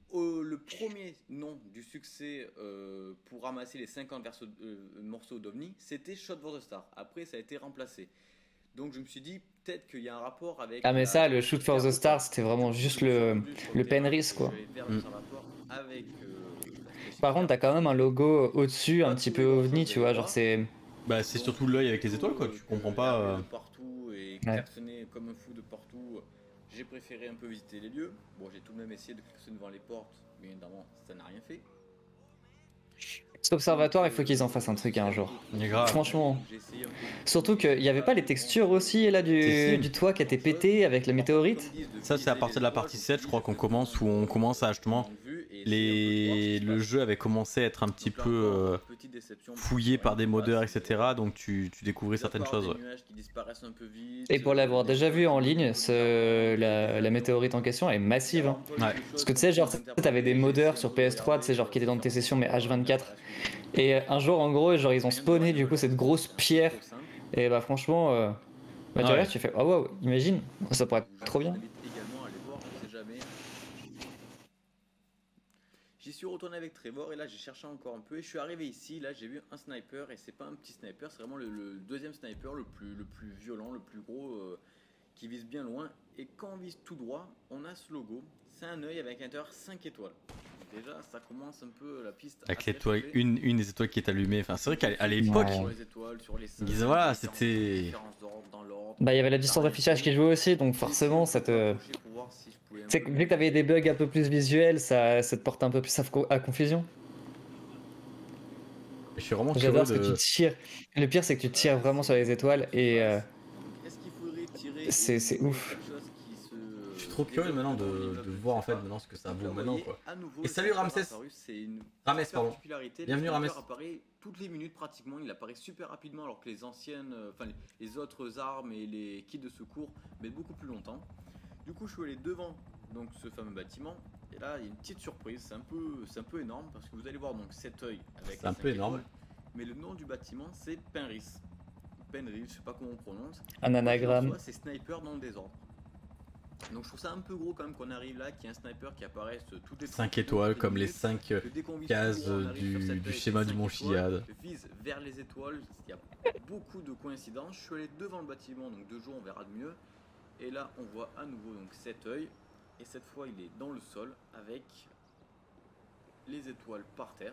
euh, le premier nom du succès euh, pour ramasser les cinquante verso- euh, morceaux d'OVNI, c'était Shot for the Star. Après, ça a été remplacé. Donc je me suis dit, peut-être qu'il y a un rapport avec. Ah mais la- ça, le Shoot for the la- Star, c'était vraiment Du coup, juste je me suis le, rendu sur le terrain Penrith, et quoi. je vais vers Mm. l'observatoire avec euh, la Par contre, t'as quand même un logo au-dessus, un Pas petit tous peu les morceaux, ovni, vous tu allez vois, voir. genre c'est... Bah, c'est Donc, surtout l'œil avec les du étoiles, coup, quoi. euh, Tu que comprends la pas. rue euh, de partout et Ouais. klaxonner comme un fou de partout. J'ai préféré un peu visiter les lieux. Bon, j'ai tout de même essayé de klaxonner devant les portes, mais évidemment, ça n'a rien fait. Cet observatoire, il faut Donc, qu'ils en euh, fassent un truc un c'est jour. peu Il est trop grave. Franchement. J'ai essayé un peu de- Surtout qu'il n'y avait pas les textures aussi, là, Si, du, si. du toit qui était pété avec la météorite. Ça, c'est à partir de la partie sept, je crois qu'on commence, où on commence à justement. Les... Le jeu avait commencé à être un petit peu euh, fouillé par des modeurs, et cetera. Donc tu, tu découvrais certaines choses. Ouais. Et pour l'avoir déjà vu en ligne, ce, la, la météorite en question est massive. Hein. Ouais. Parce que tu sais, genre, t'avais des modeurs sur P S trois, tu sais, genre qui étaient dans tes sessions, mais H vingt-quatre. Et un jour, en gros, genre, ils ont spawné du coup cette grosse pierre. Et bah, franchement, euh, bah, tu Ouais. regardes, tu fais, oh waouh, imagine, ça pourrait être trop bien. J'y suis retourné avec Trevor et là j'ai cherché encore un peu et je suis arrivé ici, là j'ai vu un sniper et c'est pas un petit sniper, c'est vraiment le, le deuxième sniper le plus, le plus violent, le plus gros euh, qui vise bien loin et quand on vise tout droit, on a ce logo, c'est un œil avec un intérieur cinq étoiles. Donc déjà ça commence un peu la piste. Avec à se l'étoile, réchauffer. une, une des étoiles qui est allumée. Enfin, c'est vrai qu'à à l'époque, Ouais. Sur les étoiles, sur les Ils disaient, voilà, c'était- différences d'ordre dans l'ordre. Bah, il y avait la distance d'affichage qui jouait aussi, donc forcément, ça te. Tu sais, vu que t'avais des bugs un peu plus visuels, ça, ça te porte un peu plus à, à confusion. je suis vraiment curieux J'adore ce que de. tu tires. Le pire, c'est que tu tires vraiment sur les étoiles et. euh, c'est- c'est ouf. Je suis trop curieux maintenant de, de voir en fait maintenant ce que ça vaut maintenant, quoi. Et salut Ramsès. Ramès, pardon. Bienvenue, Ramès. Il apparaît toutes les minutes pratiquement, il apparaît super rapidement alors que les anciennes, euh, enfin les, les autres armes et les kits de secours mettent beaucoup plus longtemps. Du coup, je suis allé devant donc ce fameux bâtiment et là il y a une petite surprise, c'est un peu, c'est un peu énorme parce que vous allez voir donc cet œil avec. C'est un peu énorme. Mais le nom du bâtiment c'est Penrith. Penrith, je sais pas comment on prononce. Un anagramme. C'est sniper dans le désordre. Donc je trouve ça un peu gros quand même qu'on arrive là, qu'il y ait un sniper qui apparaisse toutes les cinq étoiles comme les cinq que dès qu'on vise cases tout droit, on arrive du, sur cette du œil, schéma c'est du cinq Mont étoiles, Chiliade. je vise vers les étoiles, il y a beaucoup de coïncidences. Je suis allé devant le bâtiment, donc de jour on verra de mieux. Et là on voit à nouveau donc cet œil, et cette fois il est dans le sol avec les étoiles par terre.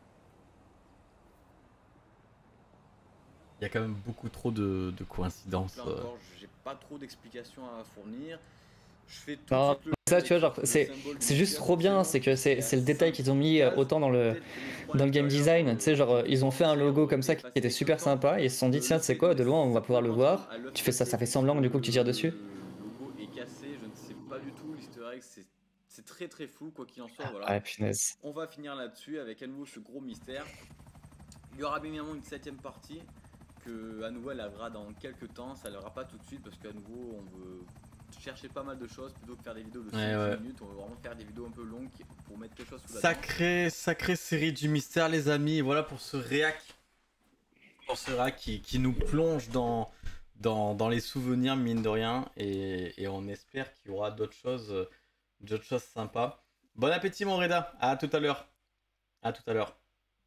Il y a quand même beaucoup trop de, de coïncidences. Là euh. encore, j'ai pas trop d'explications à fournir. Je fais tout Non, de suite le ça, lien tu vois, genre, avec le c'est- symbole c'est du juste mystère, trop bien, forcément. c'est que c'est Il y a c'est le détail cinq qu'ils ont mis euh, cases. autant dans le, Peut-être que les trois dans le game extérieurs, design. Tu sais, genre, euh, ils ont fait un logo comme ça qui était super sympa et ils se sont dit, tiens, tu sais quoi, de loin, on va pouvoir le voir. Tu fais ça, ça fait semblant du coup que tu tires dessus. Le logo est cassé, je ne sais pas du tout. L'easter egg, c'est- c'est très très flou, quoi qu'il en soit. Voilà. Ah, punaise. On va finir là-dessus avec à nouveau ce gros mystère. Il y aura bien évidemment une septième partie que à nouveau elle arrivera dans quelques temps. Ça n'arrivera pas tout de suite parce qu'à nouveau on veut chercher pas mal de choses plutôt que faire des vidéos de cinq Ouais, ouais. minutes. On veut vraiment faire des vidéos un peu longues pour mettre quelque chose sous la dent. Sacrée, sacrée série du mystère, les amis. Et voilà pour ce réac. Pour ce réac qui, qui nous plonge dans, dans, dans les souvenirs, mine de rien. Et, et on espère qu'il y aura d'autres choses, euh, d'autres choses sympas. Bon appétit, mon Reda. À tout à l'heure. À tout à l'heure.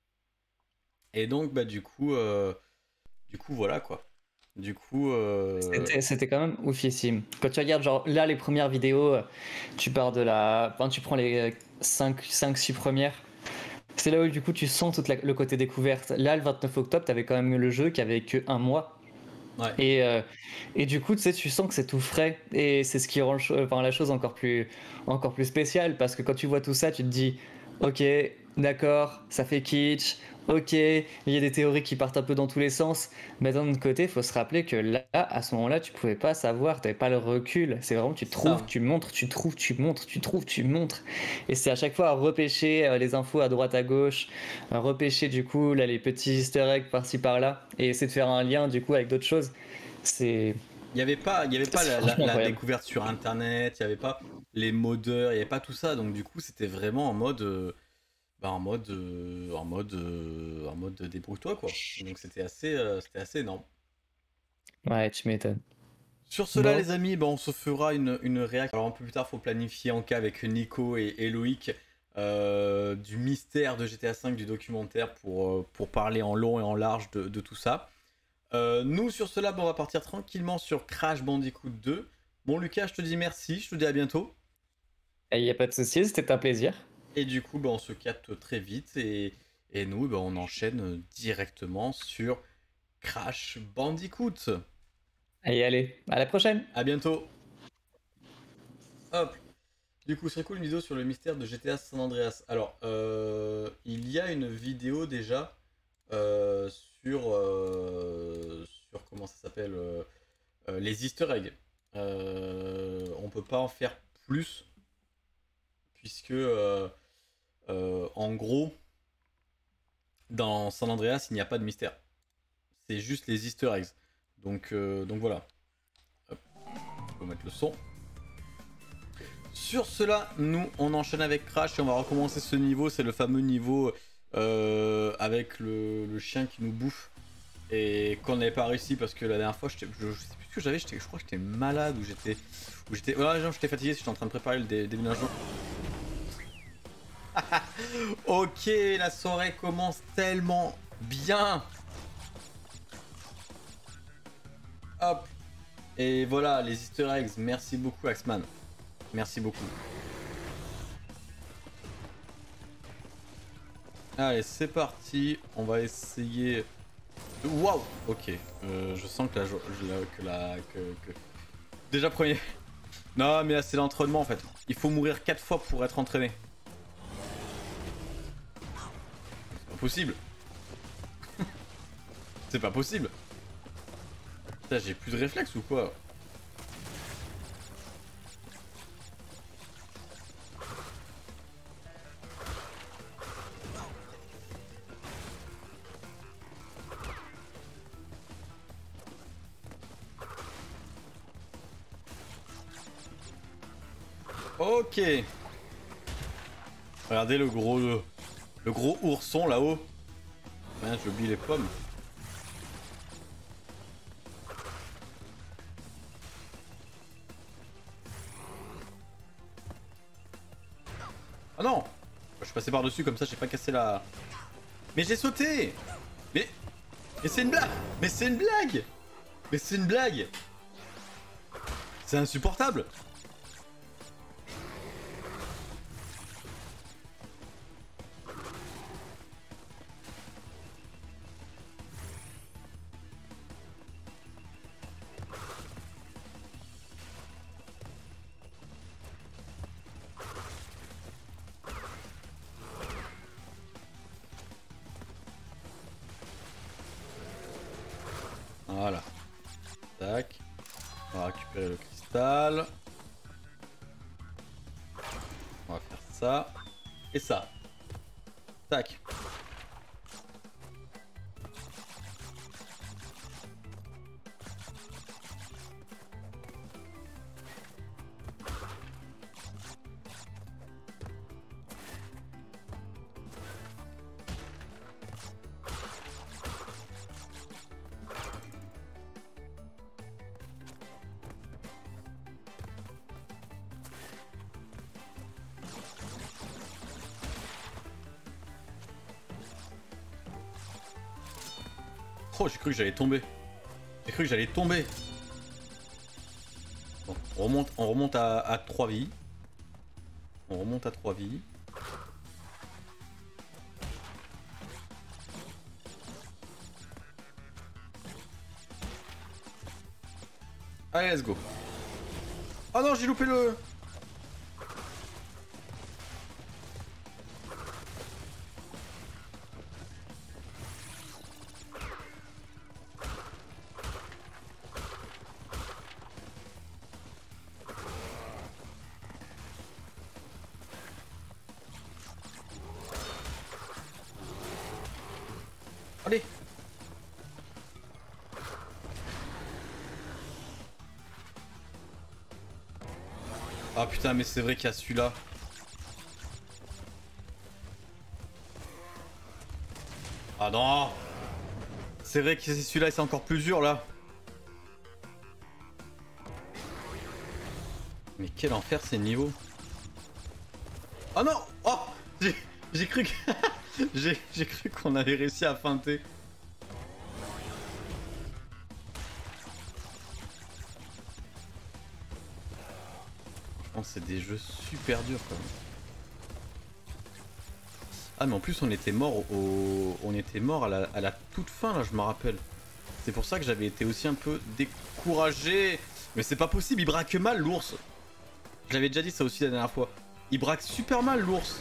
Et donc, bah, du coup, euh, du coup, voilà quoi. Du coup, euh, C'était- C'était quand même oufissime. Quand tu regardes, genre, là, les premières vidéos, euh, tu pars de la. Enfin, tu prends les cinq six premières. C'est là où, du coup, tu sens tout le côté découverte. Là, le vingt-neuf octobre, t'avais quand même le jeu qui avait que un mois. ouais. Et, euh, et du coup, tu sais, tu sens que c'est tout frais. Et c'est ce qui rend le cho- enfin, la chose encore plus, encore plus spéciale. Parce que quand tu vois tout ça, tu te dis, ok, d'accord, ça fait kitsch. Ok, il y a des théories qui partent un peu dans tous les sens. Mais d'un autre côté, il faut se rappeler que là, à ce moment-là, tu pouvais pas savoir, tu n'avais pas le recul. C'est vraiment, tu trouves, Ça. tu montres, tu trouves, tu montres, tu trouves, tu montres. Et c'est à chaque fois à repêcher euh, les infos à droite, à gauche, à repêcher du coup là, les petits easter eggs par-ci par-là, et essayer de faire un lien du coup avec d'autres choses. C'est. Il n'y avait pas, il y avait pas C'est la, la- franchement la incroyable. découverte sur internet, il n'y avait pas les modeurs, il n'y avait pas tout ça. Donc du coup, c'était vraiment en mode, euh, bah, en mode, euh, en mode, euh, en mode débrouille-toi quoi. Donc c'était assez, euh, c'était assez énorme. Ouais, tu m'étonnes. Sur cela, Bon. les amis, bah, on se fera une, une réaction. Alors un peu plus tard, faut planifier en cas avec Nico et, et Loïc euh, du mystère de G T A cinq, du documentaire, pour, euh, pour parler en long et en large de, de tout ça. Euh, nous, sur cela, on va partir tranquillement sur Crash Bandicoot deux. Bon, Lucas, je te dis merci, je te dis à bientôt. Il n'y a pas de souci, c'était un plaisir. Et du coup, bah, on se capte très vite et, et nous, bah, on enchaîne directement sur Crash Bandicoot. Allez, allez, à la prochaine. À bientôt. Hop. Du coup, ce serait cool une vidéo sur le mystère de G T A San Andreas. Alors, euh, il y a une vidéo déjà euh, sur, euh, sur comment ça s'appelle euh, euh, les Easter eggs. Euh, on peut pas en faire plus puisque euh, euh, en gros dans San Andreas il n'y a pas de mystère. C'est juste les Easter eggs. Donc, euh, donc voilà. Hop. On va mettre le son. Sur cela, nous on enchaîne avec Crash et on va recommencer ce niveau. C'est le fameux niveau euh, avec le, le chien qui nous bouffe. Et qu'on n'avait pas réussi parce que la dernière fois, je, je sais plus ce que j'avais, je crois que j'étais malade ou j'étais. Ou j'étais. Voilà, genre j'étais fatigué, j'étais en train de préparer le dé déménagement. Ok, la soirée commence tellement bien. Hop. Et voilà, les Easter eggs. Merci beaucoup, Axman. Merci beaucoup. Allez, c'est parti. On va essayer. Waouh. Ok. Euh, je sens que la, que la que, que... déjà premier. Non, mais là c'est l'entraînement en fait. Il faut mourir quatre fois pour être entraîné. C'est pas possible. C'est pas possible. J'ai plus de réflexe ou quoi? Ok. Regardez le gros le, le gros ourson là-haut. Merde, j'ai oublié les pommes. Ah non! Je suis passé par-dessus comme ça, j'ai pas cassé la... Mais j'ai sauté! Mais... Mais c'est une blague! Mais c'est une blague! Mais c'est une blague! C'est insupportable! Voilà. Tac. On va récupérer le cristal. On va faire ça. Et ça. Tac. Oh, j'ai cru que j'allais tomber. J'ai cru que j'allais tomber. Bon, on remonte, on remonte à, à trois vies. On remonte à trois vies. Allez, let's go. Oh non, j'ai loupé le... Allez. Ah putain, mais c'est vrai qu'il y a celui-là. Ah non. C'est vrai que c'est celui-là et c'est encore plus dur là. Mais quel enfer ces niveaux. Ah non. Oh. J'ai j'ai cru que... j'ai j'ai cru qu'on avait réussi à feinter. Oh, c'est des jeux super durs quand même. Ah mais en plus on était mort au... on était mort à la... à la toute fin là, je me rappelle. C'est pour ça que j'avais été aussi un peu découragé. Mais c'est pas possible, il braque mal l'ours. J'avais déjà dit ça aussi la dernière fois. Il braque super mal l'ours.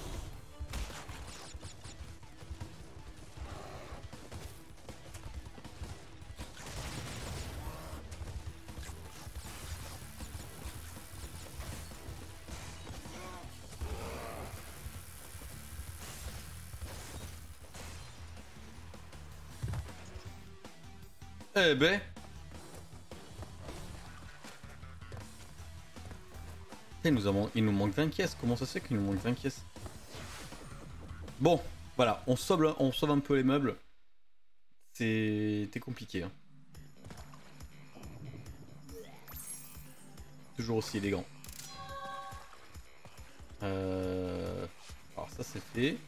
Eh ben... Il nous, a il nous manque vingt caisses, comment ça se fait qu'il nous manque vingt caisses? Bon, voilà, on sauve, on sauve un peu les meubles. C'était compliqué. Hein. Toujours aussi élégant. Euh... Alors ça c'est fait.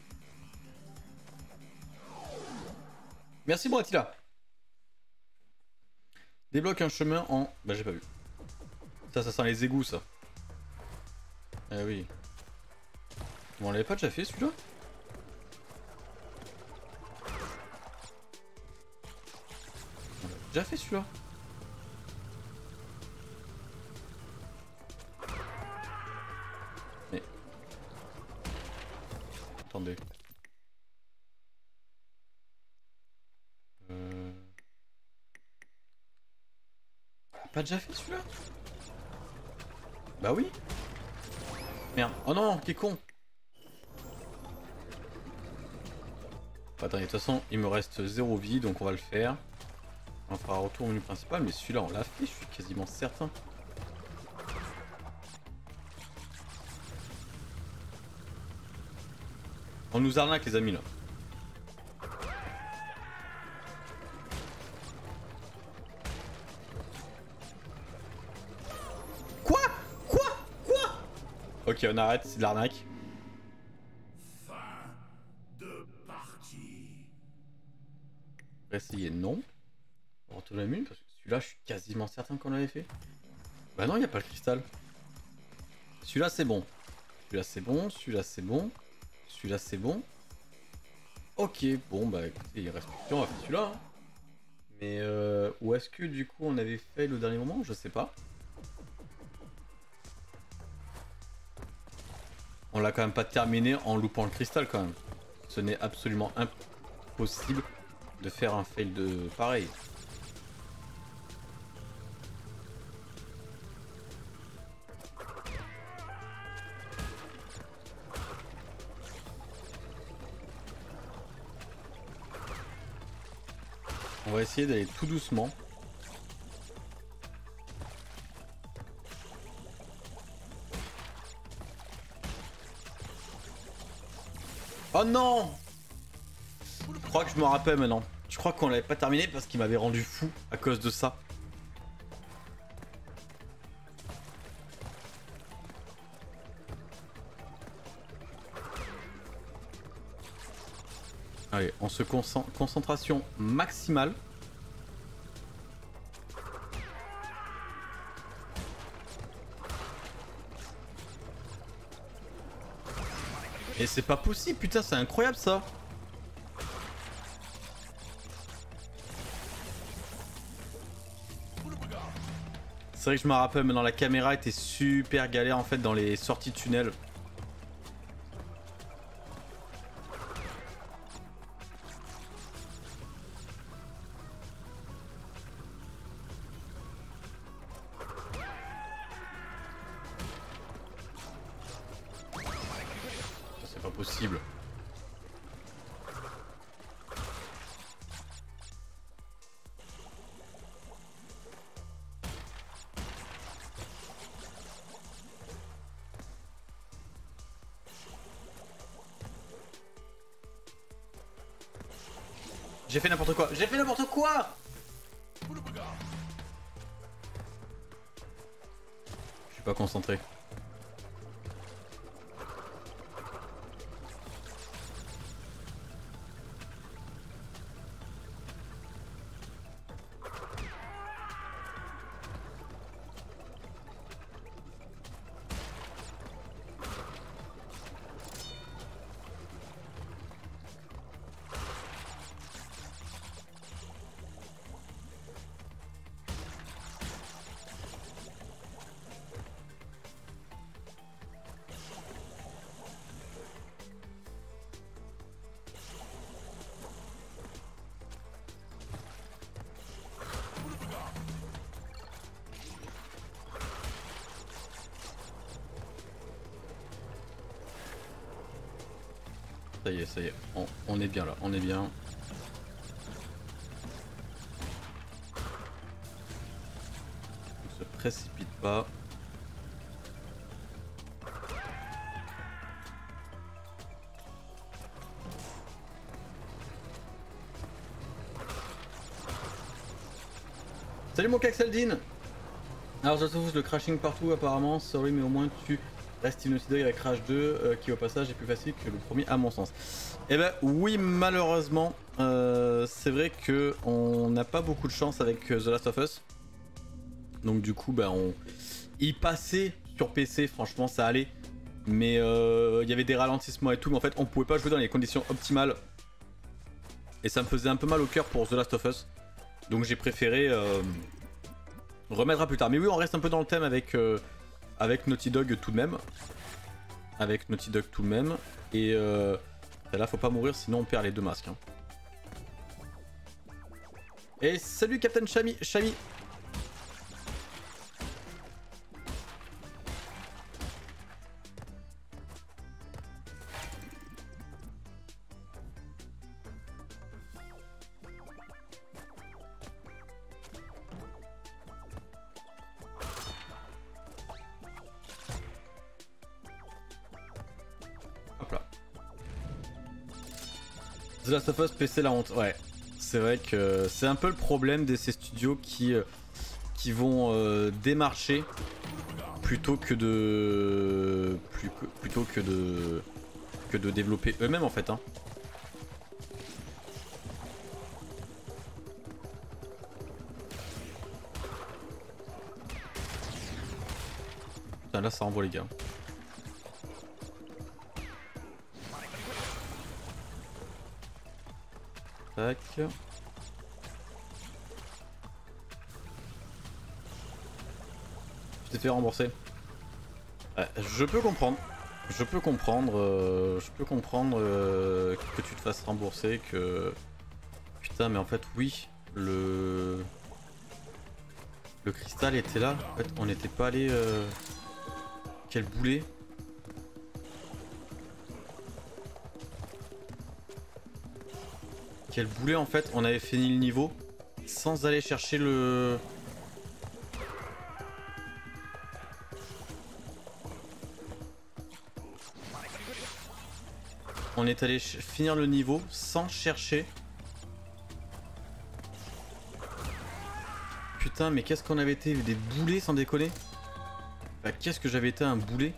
Merci bon Attila. Débloque un chemin en... Bah j'ai pas vu. Ça, ça sent les égouts ça. Ah oui. Bon, on l'avait pas déjà fait celui-là? On l'avait déjà fait celui-là. Mais... Attendez. Euh... Pas déjà fait celui-là? Bah oui. Merde. Oh non, qui est con. Attendez, de toute façon, il me reste zéro vie, donc on va le faire. On fera un retour au menu principal, mais celui-là, on l'a fait, je suis quasiment certain. On nous arnaque, les amis, là. Quoi? Quoi? Quoi? Ok, on arrête, c'est de l'arnaque. Fin de partie. On va essayer, non. On retourne la mine, parce que celui-là, je suis quasiment certain qu'on l'avait fait. Bah non, il n'y a pas le cristal. Celui-là, c'est bon. Celui-là, c'est bon. Celui-là, c'est bon. Celui-là, c'est bon. Ok, bon, bah écoutez, il reste plus que on va faire celui-là. Hein. Mais euh, où est-ce que du coup on avait fait le dernier moment? Je sais pas. On l'a quand même pas terminé en loupant le cristal quand même. Ce n'est absolument impossible de faire un fail de pareil. On va essayer d'aller tout doucement. Oh non! Je crois que je me rappelle maintenant. Je crois qu'on l'avait pas terminé parce qu'il m'avait rendu fou à cause de ça. Allez, on se concentre, concentration maximale. Et c'est pas possible, putain, c'est incroyable ça. C'est vrai que je me rappelle, maintenant la caméra était super galère en fait dans les sorties de tunnel. C'est pas possible. J'ai fait n'importe quoi. J'ai fait n'importe quoi. Je suis pas concentré. Ça y est, ça y est, on, on est bien là, on est bien. On se précipite pas. Salut mon Caxeldine. Alors je trouve le crashing partout apparemment, sorry mais au moins tu restes Naughty Dog avec Crash deux euh, qui au passage est plus facile que le premier à mon sens. Et bah oui malheureusement euh, c'est vrai que on n'a pas beaucoup de chance avec The Last of Us. Donc du coup bah on y passait sur P C, franchement ça allait. Mais il euh, y avait des ralentissements et tout, mais en fait on pouvait pas jouer dans les conditions optimales. Et ça me faisait un peu mal au cœur pour The Last of Us. Donc j'ai préféré euh, remettre à plus tard. Mais oui, on reste un peu dans le thème avec, euh, avec Naughty Dog tout de même. Avec Naughty Dog tout de même. Et euh, là, faut pas mourir, sinon on perd les deux masques. Hein. Et salut Captain Chami, Chami. The Last of Us P C la honte, ouais. C'est vrai que c'est un peu le problème de ces studios qui, euh, qui vont euh, démarcher plutôt que de plus, plutôt que de que de développer eux-mêmes en fait. Hein. Putain, là ça envoie les gars. Tac. Je t'ai fait rembourser. Ouais, je peux comprendre. Je peux comprendre. Euh, je peux comprendre euh, que tu te fasses rembourser. Que. Putain, mais en fait, oui. Le. Le cristal était là. En fait, on n'était pas allé. Euh... Quel boulet. Quel boulet en fait, on avait fini le niveau sans aller chercher le... On est allé finir le niveau sans chercher. Putain mais qu'est-ce qu'on avait été des boulets sans déconner. Bah, qu'est-ce que j'avais été un boulet.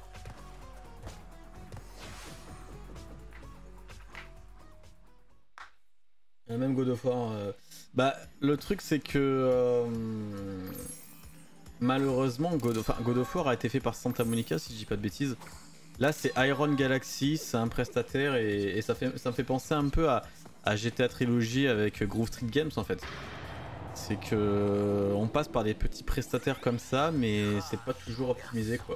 Même God of War. Euh... Bah, le truc, c'est que. Euh... Malheureusement, God of... Enfin, God of War a été fait par Santa Monica, si je dis pas de bêtises. Là, c'est Iron Galaxy, c'est un prestataire et, et ça, fait... ça me fait penser un peu à, à G T A Trilogy avec Groove Street Games en fait. C'est que. On passe par des petits prestataires comme ça, mais c'est pas toujours optimisé quoi.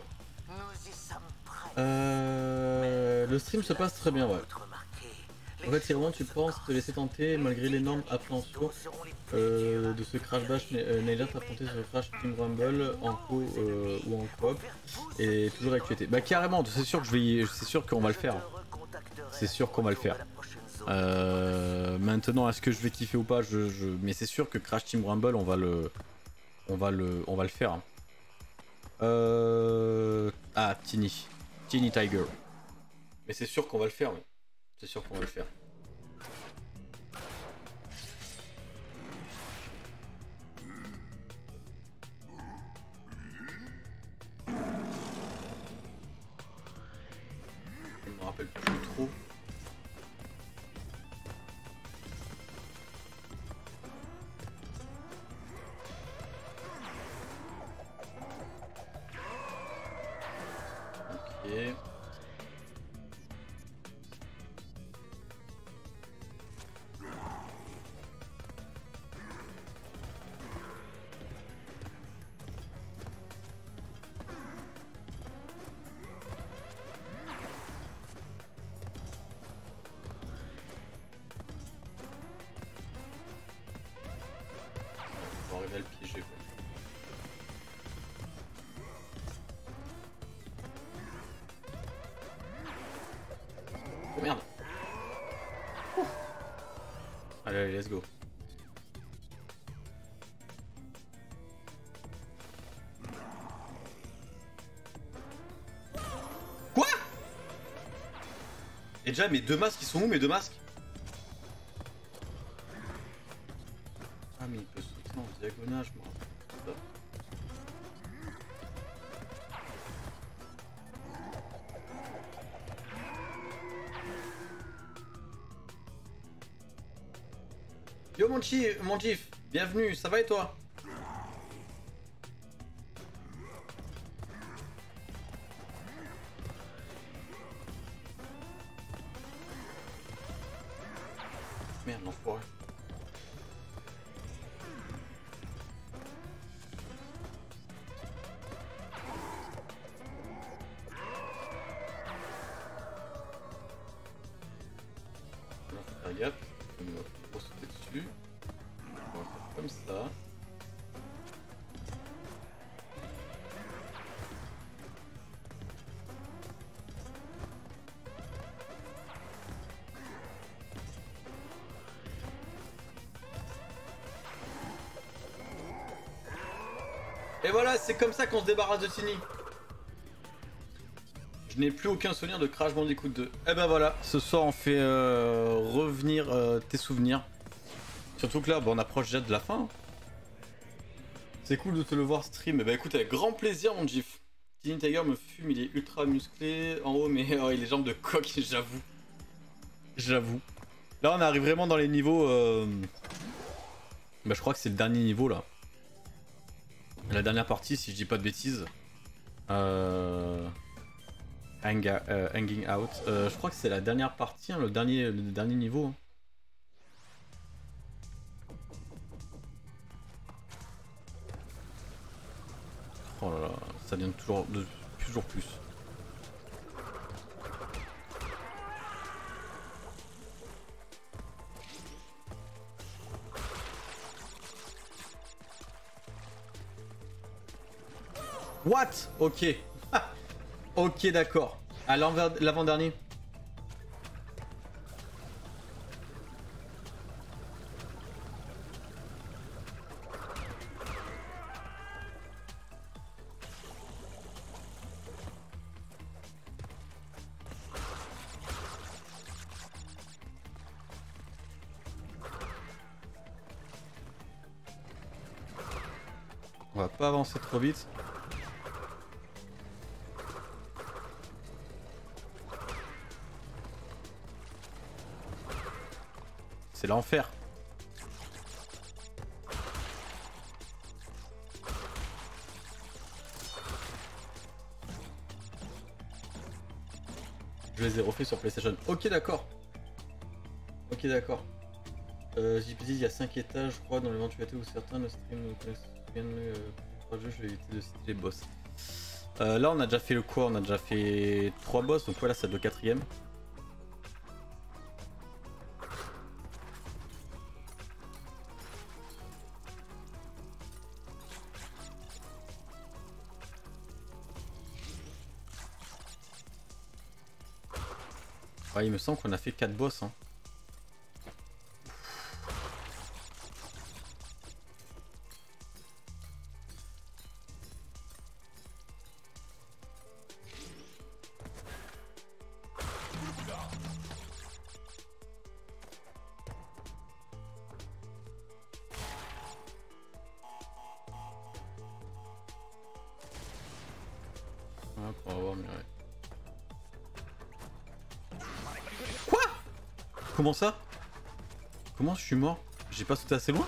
Euh... Le stream se passe très bien, ouais. En fait, si vraiment tu penses te laisser tenter, malgré l'énorme appréhension euh, de ce Crash Bash, Nailert affronter ce Crash Team Rumble en co euh, ou en coop et toujours d'actualité. Bah carrément, c'est sûr que je vais, c'est sûr qu'on va le faire. C'est sûr qu'on va le faire. Euh, maintenant, est-ce que je vais kiffer ou pas je, je... Mais c'est sûr que Crash Team Rumble, on va le, on va le, on va le faire. Euh... Ah, Tiny, Tiny Tiger. Mais c'est sûr qu'on va le faire, oui. C'est sûr qu'on va le faire. Je me rappelle plus trop. Ok. On va arriver à le piéger quoi. Oh merde. Allez, allez, let's go. Quoi? Et déjà, mes deux masques, ils sont où mes deux masques? Ah, mais il peut sauter en diagonale, je me rappelle. Yo mon chief, mon chief, bienvenue, ça va et toi? Merde, l'enfoiré. On va faire gaffe, on va pas sauter dessus. On va faire comme ça. Et voilà, c'est comme ça qu'on se débarrasse de Tiny. Je n'ai plus aucun souvenir de Crash Bandicoot deux. Et ben voilà, ce soir on fait euh, revenir euh, tes souvenirs. Surtout que là, bah, on approche déjà de la fin. C'est cool de te le voir stream. Et bah écoute, avec grand plaisir mon gif. Tiny Tiger me fume, il est ultra musclé en haut, mais oh, il est jambes de coq, j'avoue. J'avoue. Là on arrive vraiment dans les niveaux... Euh... Bah je crois que c'est le dernier niveau là. La dernière partie, si je dis pas de bêtises. Euh... Hang, euh, hanging out. Euh, je crois que c'est la dernière partie, hein, le, dernier, le dernier niveau. Hein. Oh là là, ça vient toujours de toujours plus. What? Ok. Ok, d'accord. À l'avant-dernier. On va pas avancer trop vite. C'est l'enfer. Je les ai refait sur PlayStation. Ok, d'accord. Ok, d'accord. Euh, J P D, il y a cinq étages, je crois, dans l'éventualité où certains ne stream ne connaissent bien le trois jeux, je vais éviter de citer les boss. Euh, là, on a déjà fait le quoi? On a déjà fait trois boss, donc voilà, c'est le quatrième. Ouais, il me semble qu'on a fait quatre boss. Hein. Ouais, pour avoir, mais ouais. Comment ça? Comment je suis mort? J'ai pas sauté assez loin?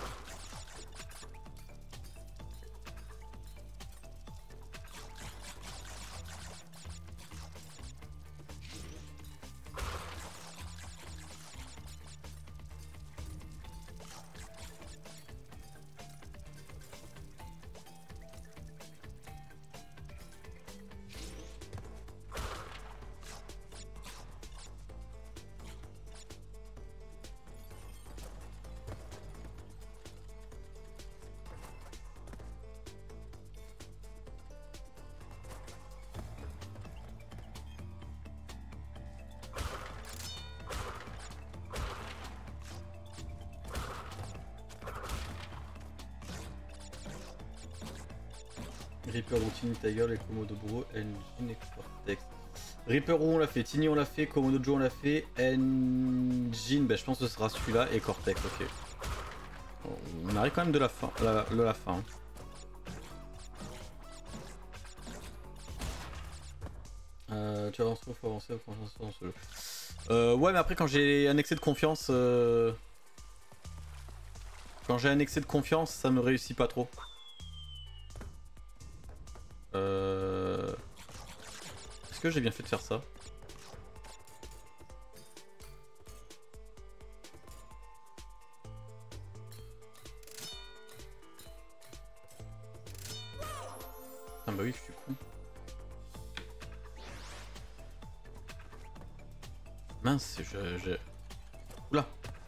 Reaper ou Tiny Tiger, les Komodo Bro, Engine et Cortex. Reaper ou on l'a fait, Tiny on l'a fait, Komodo Joe on l'a fait, Engine, bah, je pense que ce sera celui-là et Cortex, ok. On arrive quand même de la fin. La, de la fin. Euh, tu avances trop, faut avancer, faut avancer dans ce jeu. Euh, ouais, mais après, quand j'ai un excès de confiance. Euh... Quand j'ai un excès de confiance, ça me réussit pas trop. Euh... Est-ce que j'ai bien fait de faire ça? Ah bah oui, je suis con. Mince, je... je... Oula.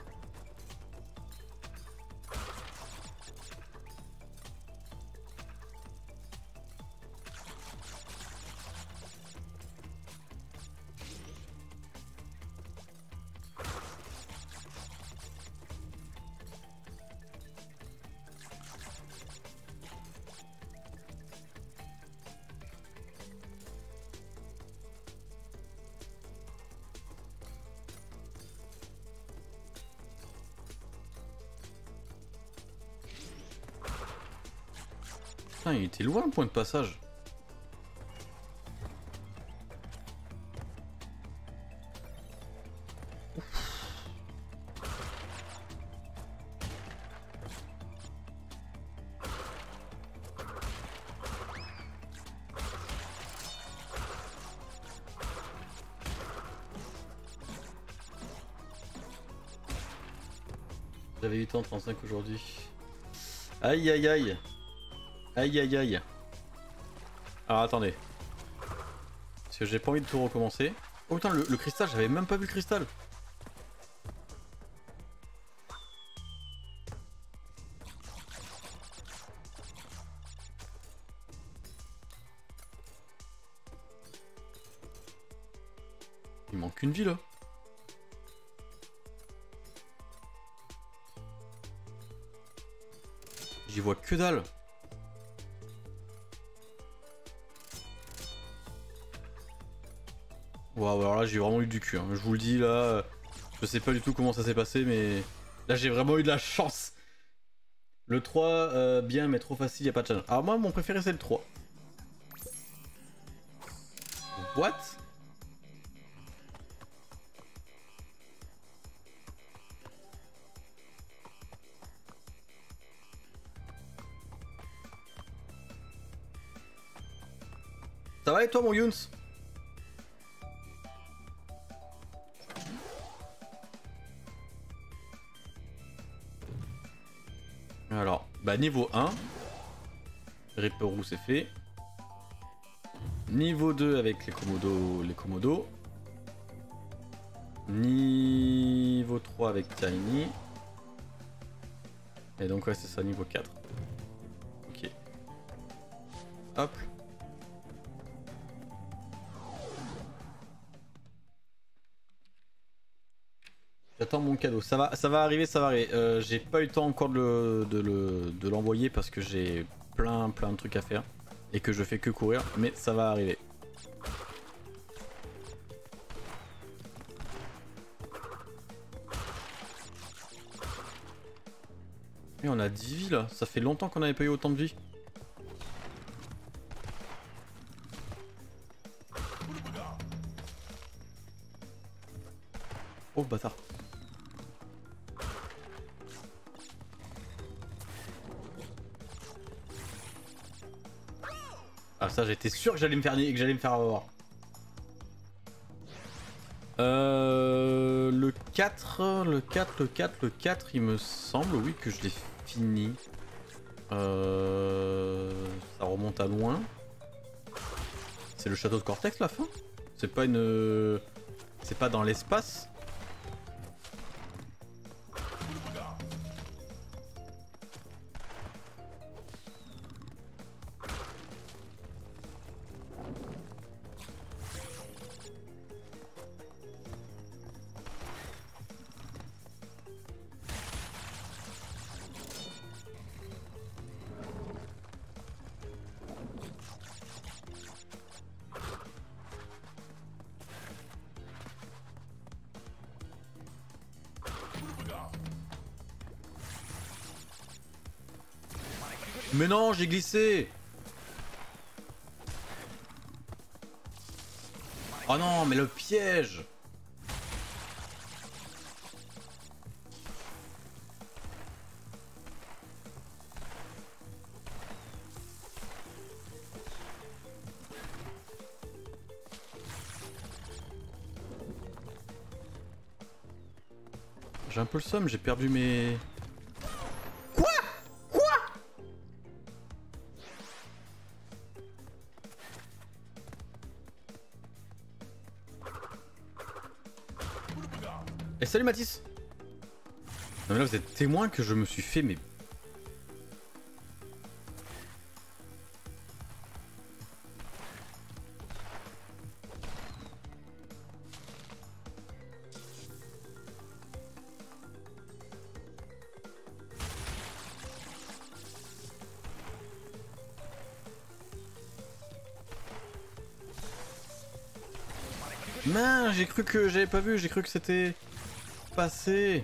Putain, il était loin le point de passage. J'avais huit ans, trente-cinq aujourd'hui. Aïe aïe aïe. Aïe aïe aïe. Alors attendez. Parce que j'ai pas envie de tout recommencer. Oh putain, le, le cristal, j'avais même pas vu le cristal. Il manque une vie là. J'y vois que dalle. Waouh, alors là j'ai vraiment eu du cul, hein. Je vous le dis là, je sais pas du tout comment ça s'est passé, mais là j'ai vraiment eu de la chance. Le trois, euh, bien, mais trop facile, y a pas de challenge. Alors moi, mon préféré c'est le trois. What? Ça va et toi mon Younes? Alors, bah niveau un, Reaper Roux c'est fait. Niveau deux avec les Komodo, les Komodo. Niveau trois avec Tiny. Et donc ouais c'est ça, niveau quatre. Ok. Hop. J'attends mon cadeau. Ça va, ça va arriver, ça va arriver. Euh, j'ai pas eu le temps encore de, le, de, le, de l'envoyer parce que j'ai plein plein de trucs à faire et que je fais que courir, mais ça va arriver. Et on a dix vies là. Ça fait longtemps qu'on avait pas eu autant de vies. Oh bâtard. Ah ça j'étais sûr que j'allais me faire que j'allais me faire avoir. Euh, le quatre, le quatre, le quatre, le quatre, il me semble oui que je l'ai fini. Euh, ça remonte à loin. C'est le château de Cortex la fin? C'est pas une... C'est pas dans l'espace? Mais non, j'ai glissé. Oh non, mais le piège. J'ai un peu le seum, j'ai perdu mes... Quoi? Quoi? Et salut Mathis. Non mais là vous êtes témoin que je me suis fait mais... Mince, j'ai cru que j'avais pas vu, j'ai cru que c'était passé.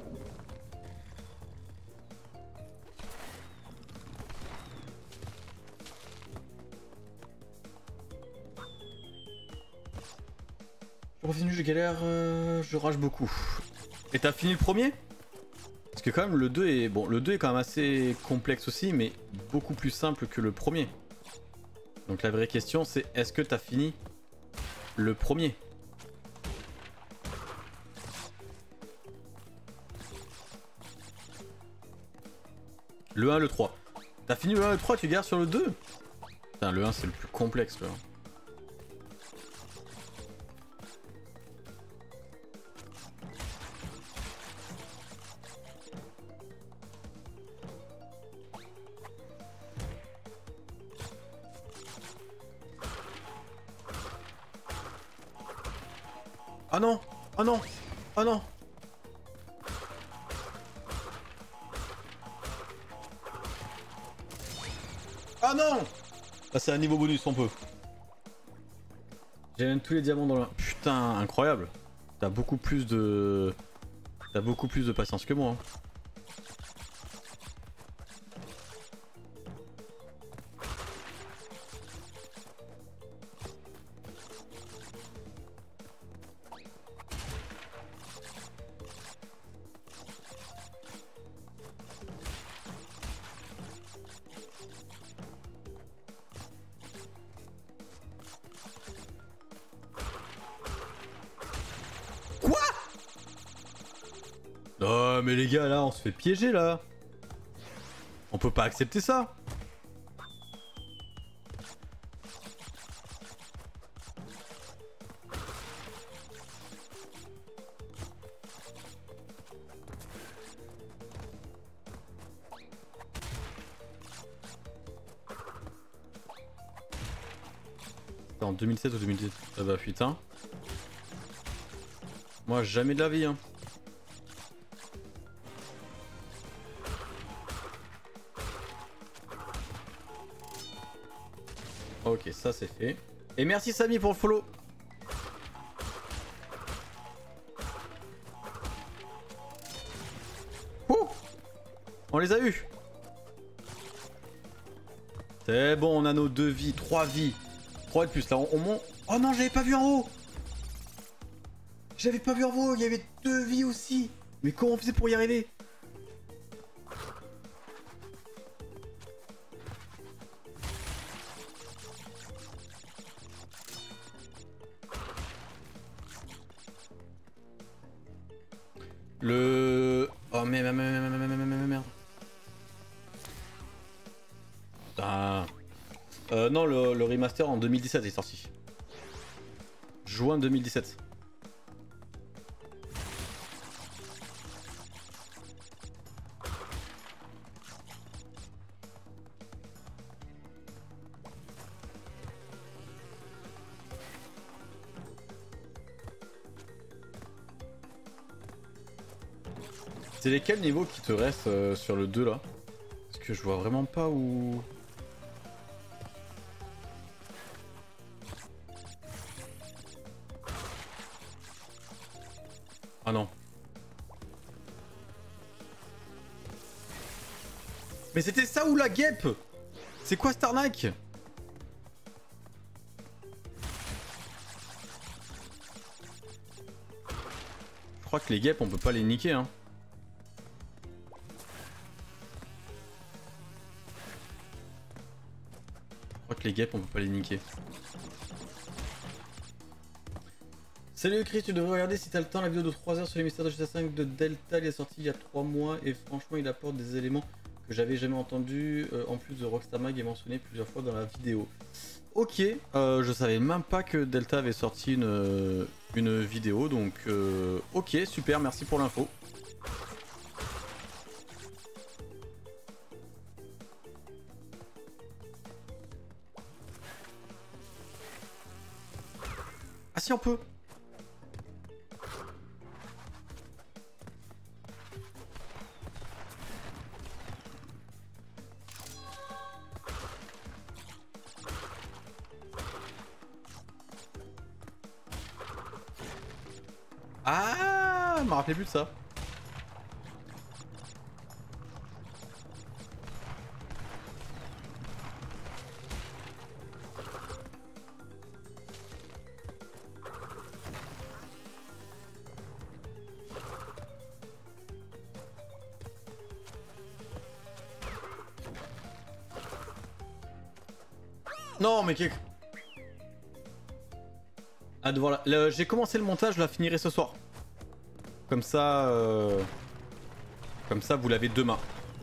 Je continue, je galère, euh, je rage beaucoup. Et t'as fini le premier? Parce que quand même le deux est bon, le deux est quand même assez complexe aussi, mais beaucoup plus simple que le premier. Donc la vraie question c'est est-ce que t'as fini le premier? Le un, le trois. T'as fini le un, le trois, tu gardes sur le deux? Putain, le un c'est le plus complexe là. Ah non! Ah non! Ah non! Ah non! Ah c'est un niveau bonus, on peut. J'ai même tous les diamants dans le... Putain, incroyable. T'as beaucoup plus de... T'as beaucoup plus de patience que moi. Hein. Oh mais les gars là on se fait piéger là. On peut pas accepter ça. C'était en deux mille sept ou deux mille dix. Ah bah putain. Moi jamais de la vie hein. Ok, ça c'est fait. Et merci Samy pour le follow. Ouh, on les a eu. C'est bon, on a nos deux vies, trois vies. Trois de plus, là on, on monte. Oh non, j'avais pas vu en haut. J'avais pas vu en haut, il y avait deux vies aussi. Mais comment on faisait pour y arriver? Le... Oh mais merde, merde, merde, merde, merde, merde. Putain. Euh, non, le, le remaster en deux mille dix-sept est sorti. Juin deux mille dix-sept. C'est lesquels niveaux qui te restent euh, sur le deux là? Parce que je vois vraiment pas où... Ah non. Mais c'était ça ou la guêpe? C'est quoi cette arnaque? Je crois que les guêpes on peut pas les niquer hein. Je crois que les guêpes on peut pas les niquer. Salut Chris, tu devrais regarder si t'as le temps la vidéo de trois heures sur les mystères de G T A cinq de Delta. Il est sorti il y a trois mois et franchement il apporte des éléments que j'avais jamais entendus. Euh, en plus de Rockstar Mag est mentionné plusieurs fois dans la vidéo. Ok, euh, je savais même pas que Delta avait sorti une, une vidéo, donc euh, ok, super, merci pour l'info. Ah si on peut. Ah, je me rappelais plus de ça. Non mais qu'est... Ah devant la... le... J'ai commencé le montage, je la finirai ce soir. Comme ça... Euh... Comme ça vous l'avez demain.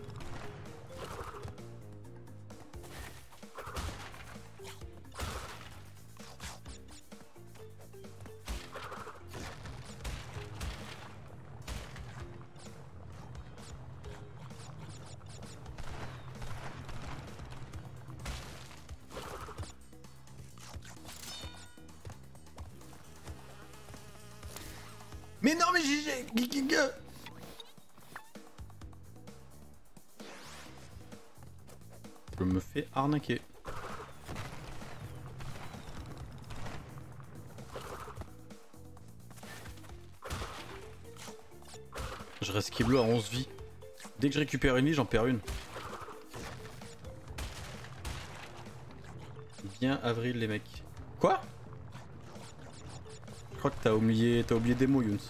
Mais non mais j'ai... Je me fais arnaquer. Je reste Kiblo à onze vies. Dès que je récupère une vie, j'en perds une. Bien avril les mecs. Quoi? Je crois que t'as oublié, t'as oublié des mots, Younes.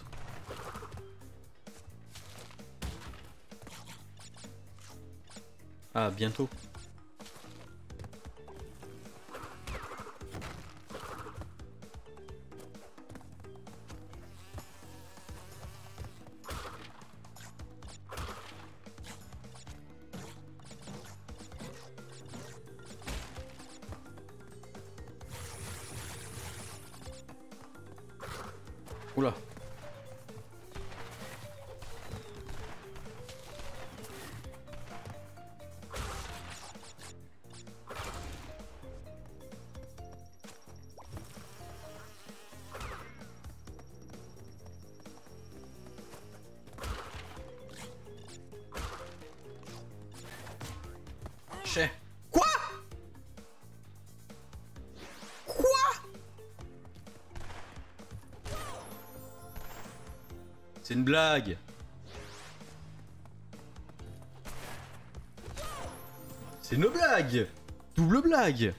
Ah, bientôt. Oula. Chais. Quoi? Quoi? C'est une blague. C'est une blague. Double blague.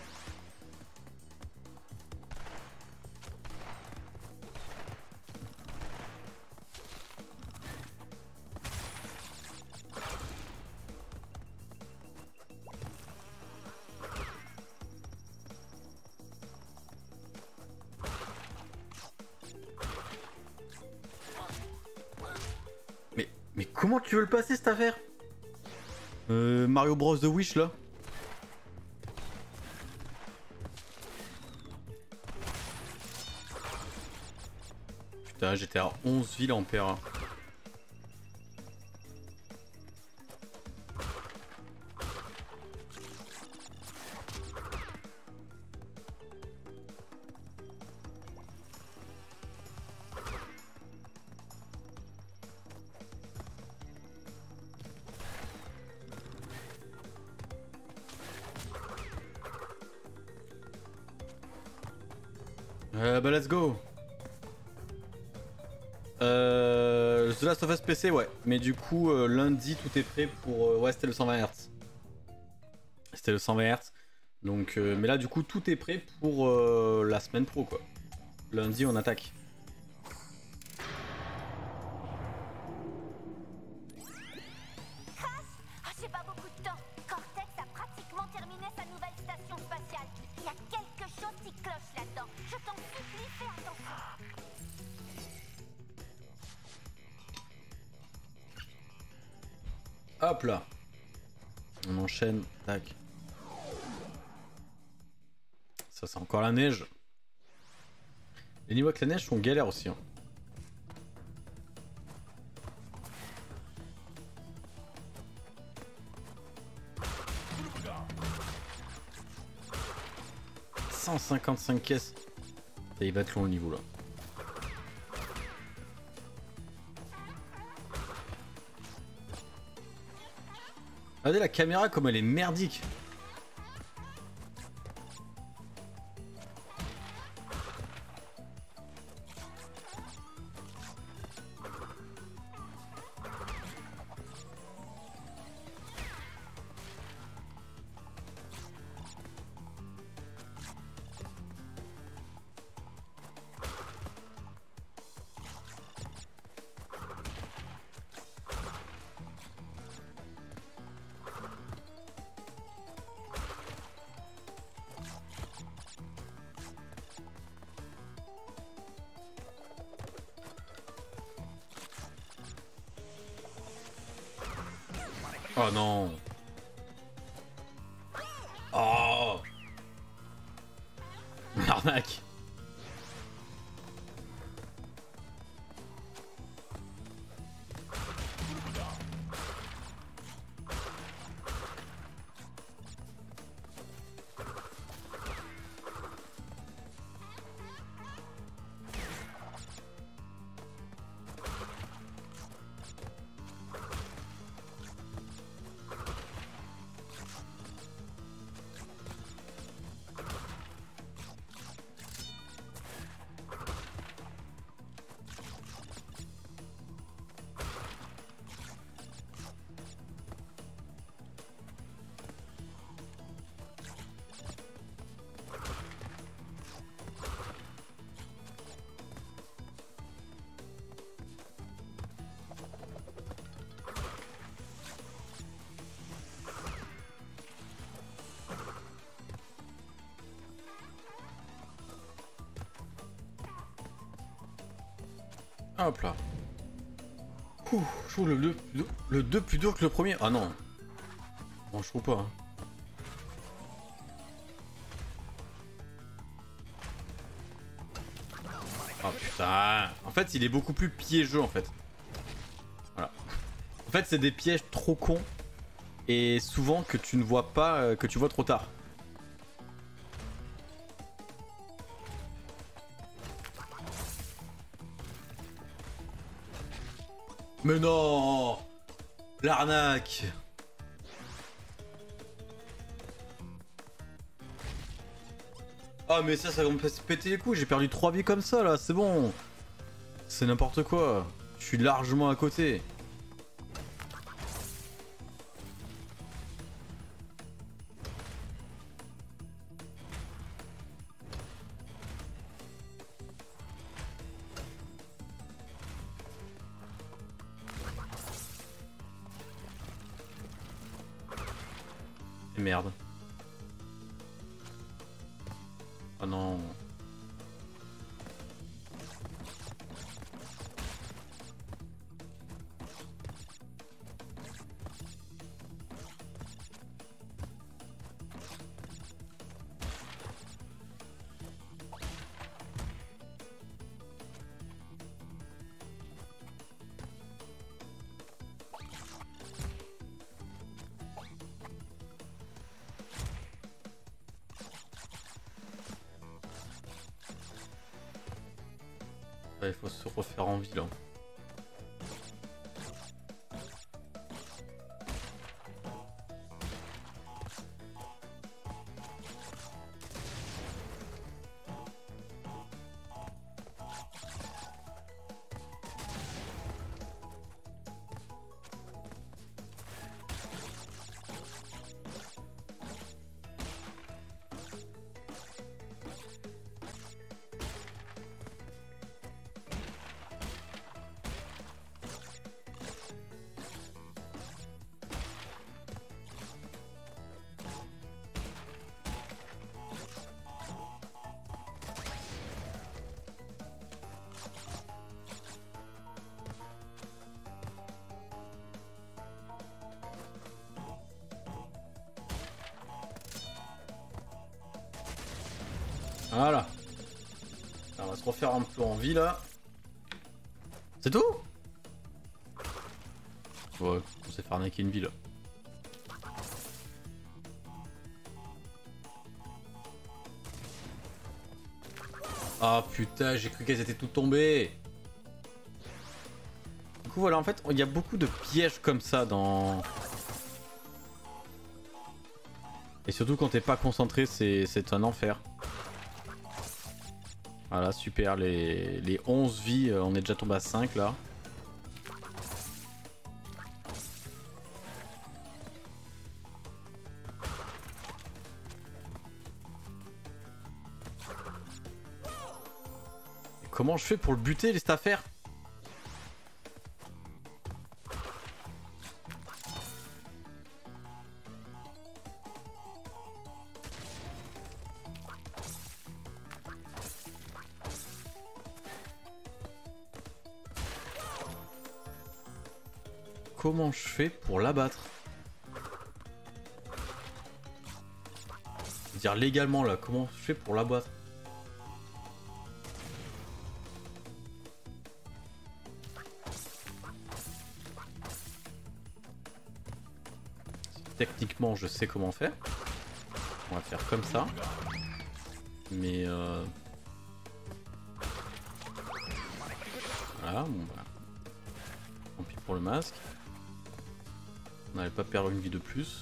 Mais, mais comment tu veux le passer cette affaire? Euh, Mario Bros de Wish là. Putain, j'étais à onze villes en paire. Euh, bah let's go. Euh, Euh, The Last of Us P C, ouais. Mais du coup, euh, lundi, tout est prêt pour... euh, ouais, c'était le cent vingt hertz. C'était le cent vingt hertz. Donc, euh, mais là, du coup, tout est prêt pour euh, la semaine pro, quoi. Lundi, on attaque. Ah, j'ai pas beaucoup de temps. Cortex a pratiquement terminé sa nouvelle station spatiale. Il y a quelque chose qui cloche là-dedans. Je t'en supplie, fais attention. Hop là. On enchaîne. Tac. Ça, c'est encore la neige. Les niveaux avec la neige sont galères aussi. Hein. cent cinquante-cinq caisses. Ça, il va être long le niveau là. Regardez la caméra comme elle est merdique. Oh non. Oh. L'arnaque. Hop là. Ouh, je trouve le deux, le deux plus dur que le premier. Ah non. Bon, je trouve pas. Hein. Oh putain. En fait, il est beaucoup plus piégeux en fait. Voilà. En fait, c'est des pièges trop cons. Et souvent que tu ne vois pas, euh, que tu vois trop tard. Mais non! L'arnaque! Ah mais ça, ça va me péter les couilles, j'ai perdu trois vies comme ça là, c'est bon! C'est n'importe quoi, je suis largement à côté. Merde. Oh non. Il faut se refaire en vie là. Voilà. On va se refaire un peu en vie là. C'est tout? Ouais, on s'est fait arnaquer une vie là. Ah putain, j'ai cru qu'elles étaient toutes tombées. Du coup voilà, en fait, il y a beaucoup de pièges comme ça dans... Et surtout quand t'es pas concentré, c'est un enfer. Voilà, super, les, les onze vies, on est déjà tombé à cinq là. Et comment je fais pour le buter, cette affaire? Comment je fais pour l'abattre? Je veux dire légalement là, comment je fais pour l'abattre? Techniquement je sais comment faire. On va faire comme ça. Mais euh... voilà, bon bah. Tant pis pour le masque. On n'allait pas perdre une vie de plus.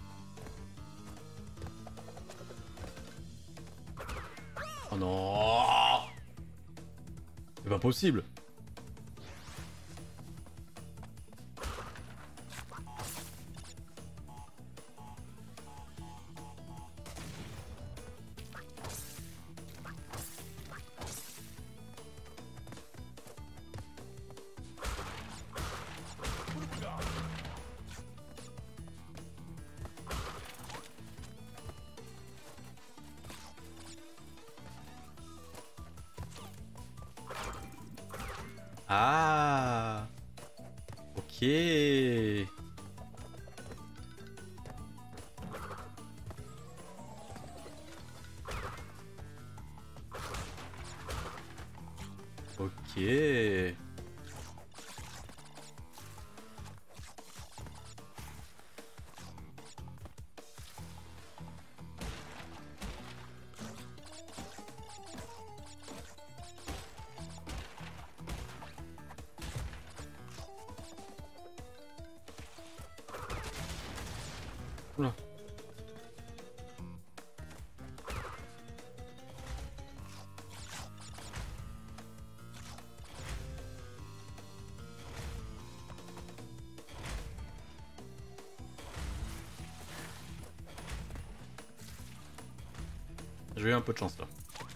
Oh non! C'est pas possible! Ah, ok. Ok. Oula. J'ai eu un peu de chance là.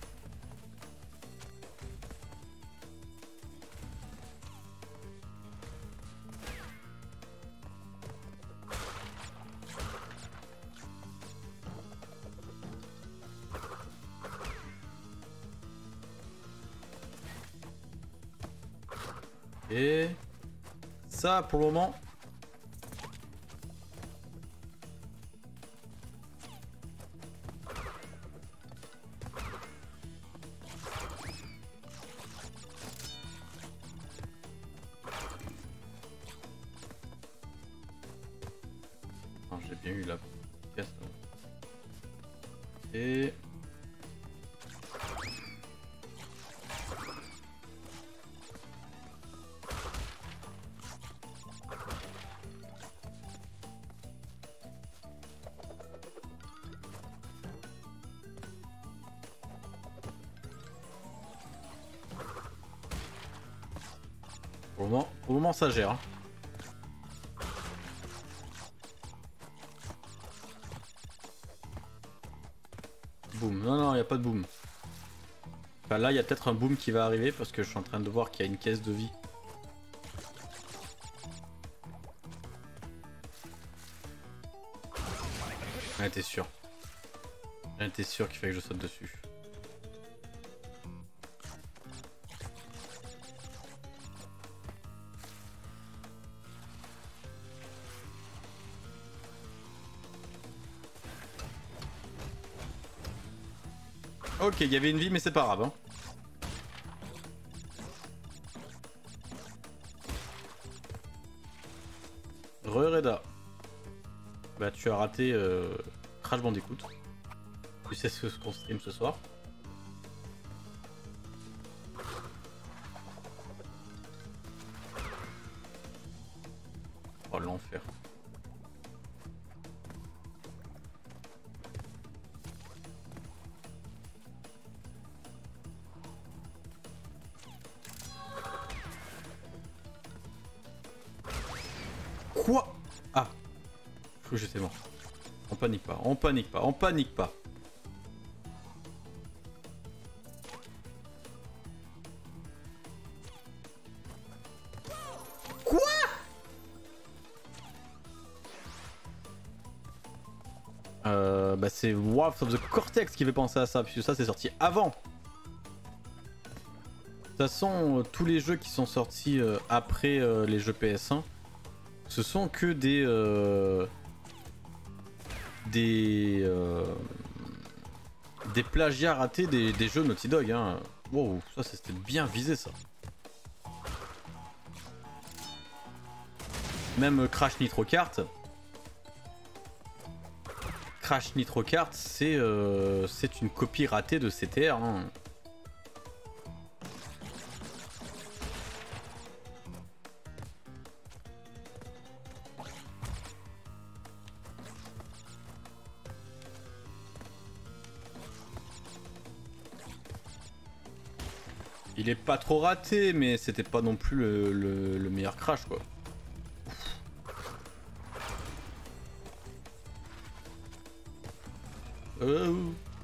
Et ça pour le moment. J'ai bien eu la pièce. Et Pour le moment, pour le moment ça gère. Hein. Boom. Non, non, il n'y a pas de boom. Enfin, là, il y a peut-être un boom qui va arriver parce que je suis en train de voir qu'il y a une caisse de vie. J'en étais sûr. J'en étais sûr qu'il fallait que je saute dessus. Ok, il y avait une vie, mais c'est pas grave. Hein. Re-Reda. Bah, tu as raté euh, Crash Bandicoot. Tu sais ce qu'on stream ce soir. Oh, l'enfer. Quoi? Ah, je crois que j'étais mort. On panique pas, on panique pas, on panique pas. Quoi? Euh, bah c'est Wrath of the Cortex qui fait penser à ça, puisque ça c'est sorti avant. De toute façon, euh, tous les jeux qui sont sortis euh, après euh, les jeux P S un, ce sont que des euh, des euh, des plagiats ratés des, des jeux Naughty Dog. Hein. Wow, ça c'était bien visé ça. Même Crash Nitro Kart. Crash Nitro Kart, c'est euh, c'est une copie ratée de C T R. Hein. Il est pas trop raté, mais c'était pas non plus le, le, le meilleur Crash quoi. Euh...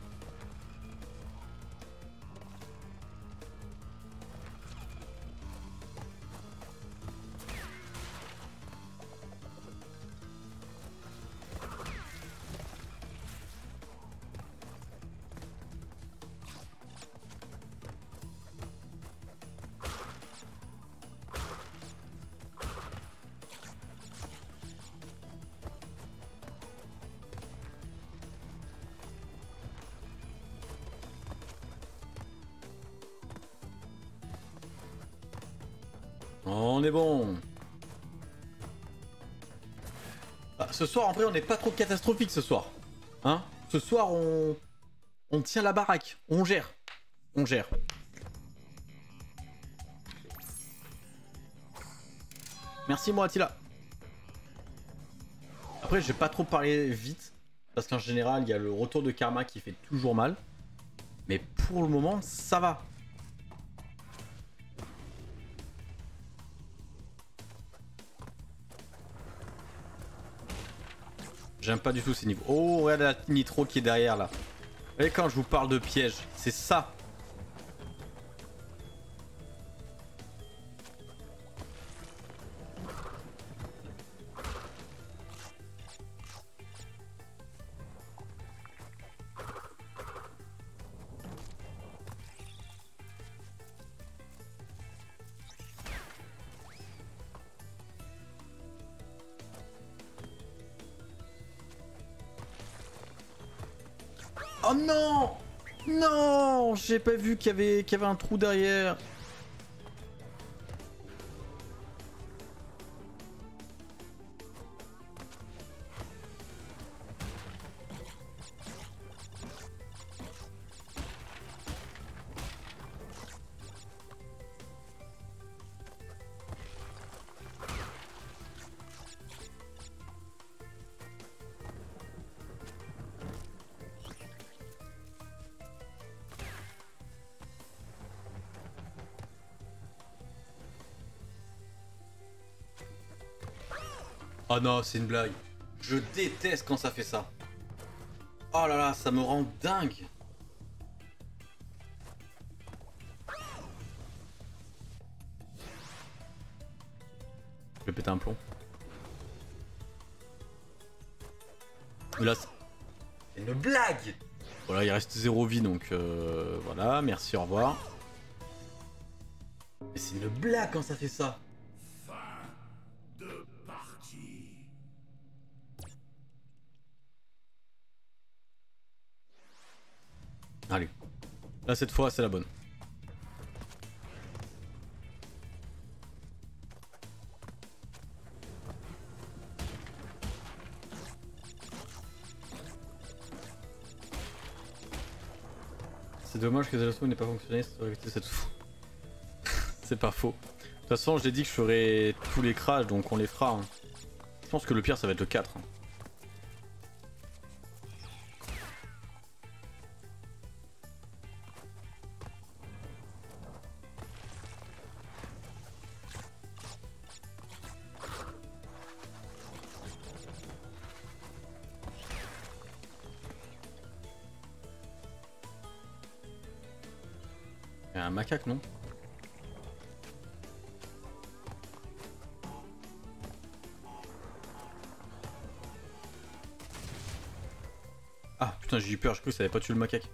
On est bon. Ah, ce soir, en vrai, on n'est pas trop catastrophique ce soir. Hein? Ce soir, on... on tient la baraque. On gère. On gère. Merci, moi, Attila. Après, je vais pas trop parler vite. Parce qu'en général, il y a le retour de karma qui fait toujours mal. Mais pour le moment, ça va. J'aime pas du tout ces niveaux. Oh, regarde la Nitro qui est derrière là. Et quand je vous parle de piège, c'est ça. Oh non! Non! J'ai pas vu qu'il y avait, qu'il y avait un trou derrière. Oh non, c'est une blague. Je déteste quand ça fait ça. Oh là là, ça me rend dingue. Je vais péter un plomb. Mais là, c'est une blague. Voilà, il reste zéro vie, donc euh, voilà, merci, au revoir. Mais c'est une blague quand ça fait ça. Allez. Là, cette fois, c'est la bonne. C'est dommage que Zalasso n'ait pas fonctionné, ça aurait été cette fois. C'est pas faux. De toute façon, j'ai dit que je ferais tous les crashs, donc on les fera. Hein. Je pense que le pire, ça va être le quatre. Hein. Il y a un macaque, non? Ah putain, j'ai eu peur, je crois que ça avait pas tué le macaque.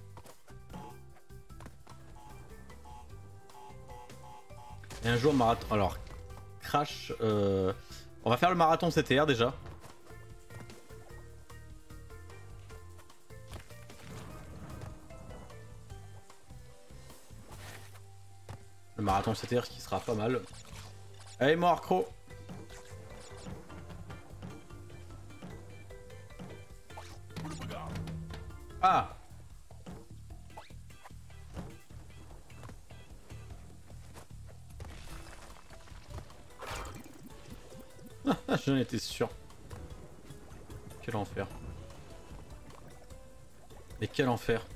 Et un jour marathon. Alors, crash. Euh... On va faire le marathon C T R déjà. Le marathon C T R qui sera pas mal. Allez, mort, croc. Ah. J'en étais sûr. Quel enfer. Mais quel enfer.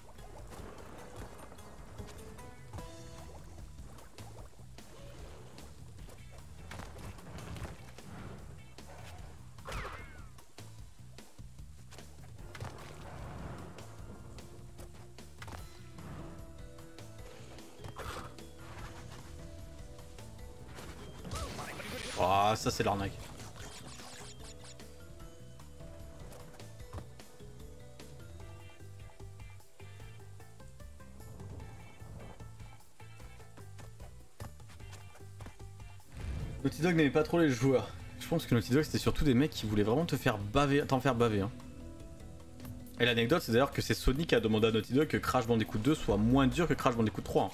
Ah, ça c'est l'arnaque. Naughty Dog n'aimait pas trop les joueurs. Je pense que Naughty Dog c'était surtout des mecs qui voulaient vraiment te faire baver, t'en faire baver. Hein. Et l'anecdote c'est d'ailleurs que c'est Sony qui a demandé à Naughty Dog que Crash Bandicoot deux soit moins dur que Crash Bandicoot trois. Hein.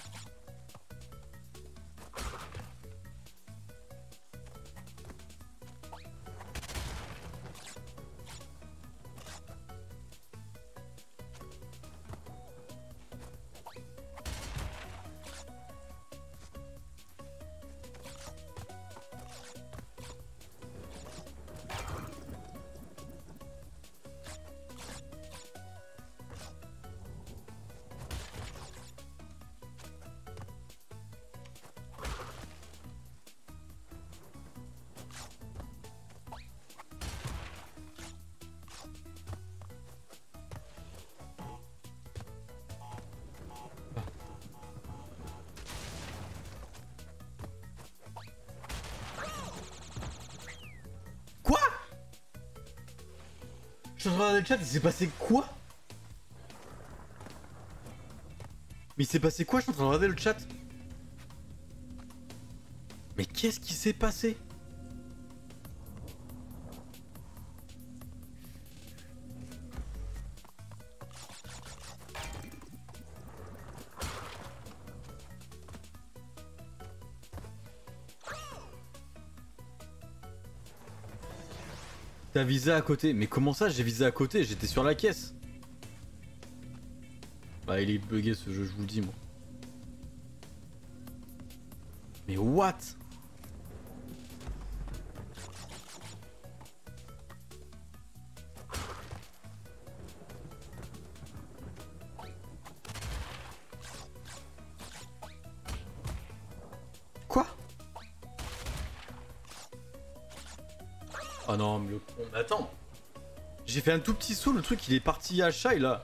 Je suis en train de regarder le chat, il s'est passé quoi? Mais il s'est passé quoi? Je suis en train de regarder le chat. Mais qu'est-ce qui s'est passé? T'as visé à côté? Mais comment ça j'ai visé à côté? J'étais sur la caisse. Bah il est bugué ce jeu, je vous le dis moi. Mais what? Quoi? Oh non, mais le con. Mais attends. J'ai fait un tout petit saut, le truc il est parti à Shai là.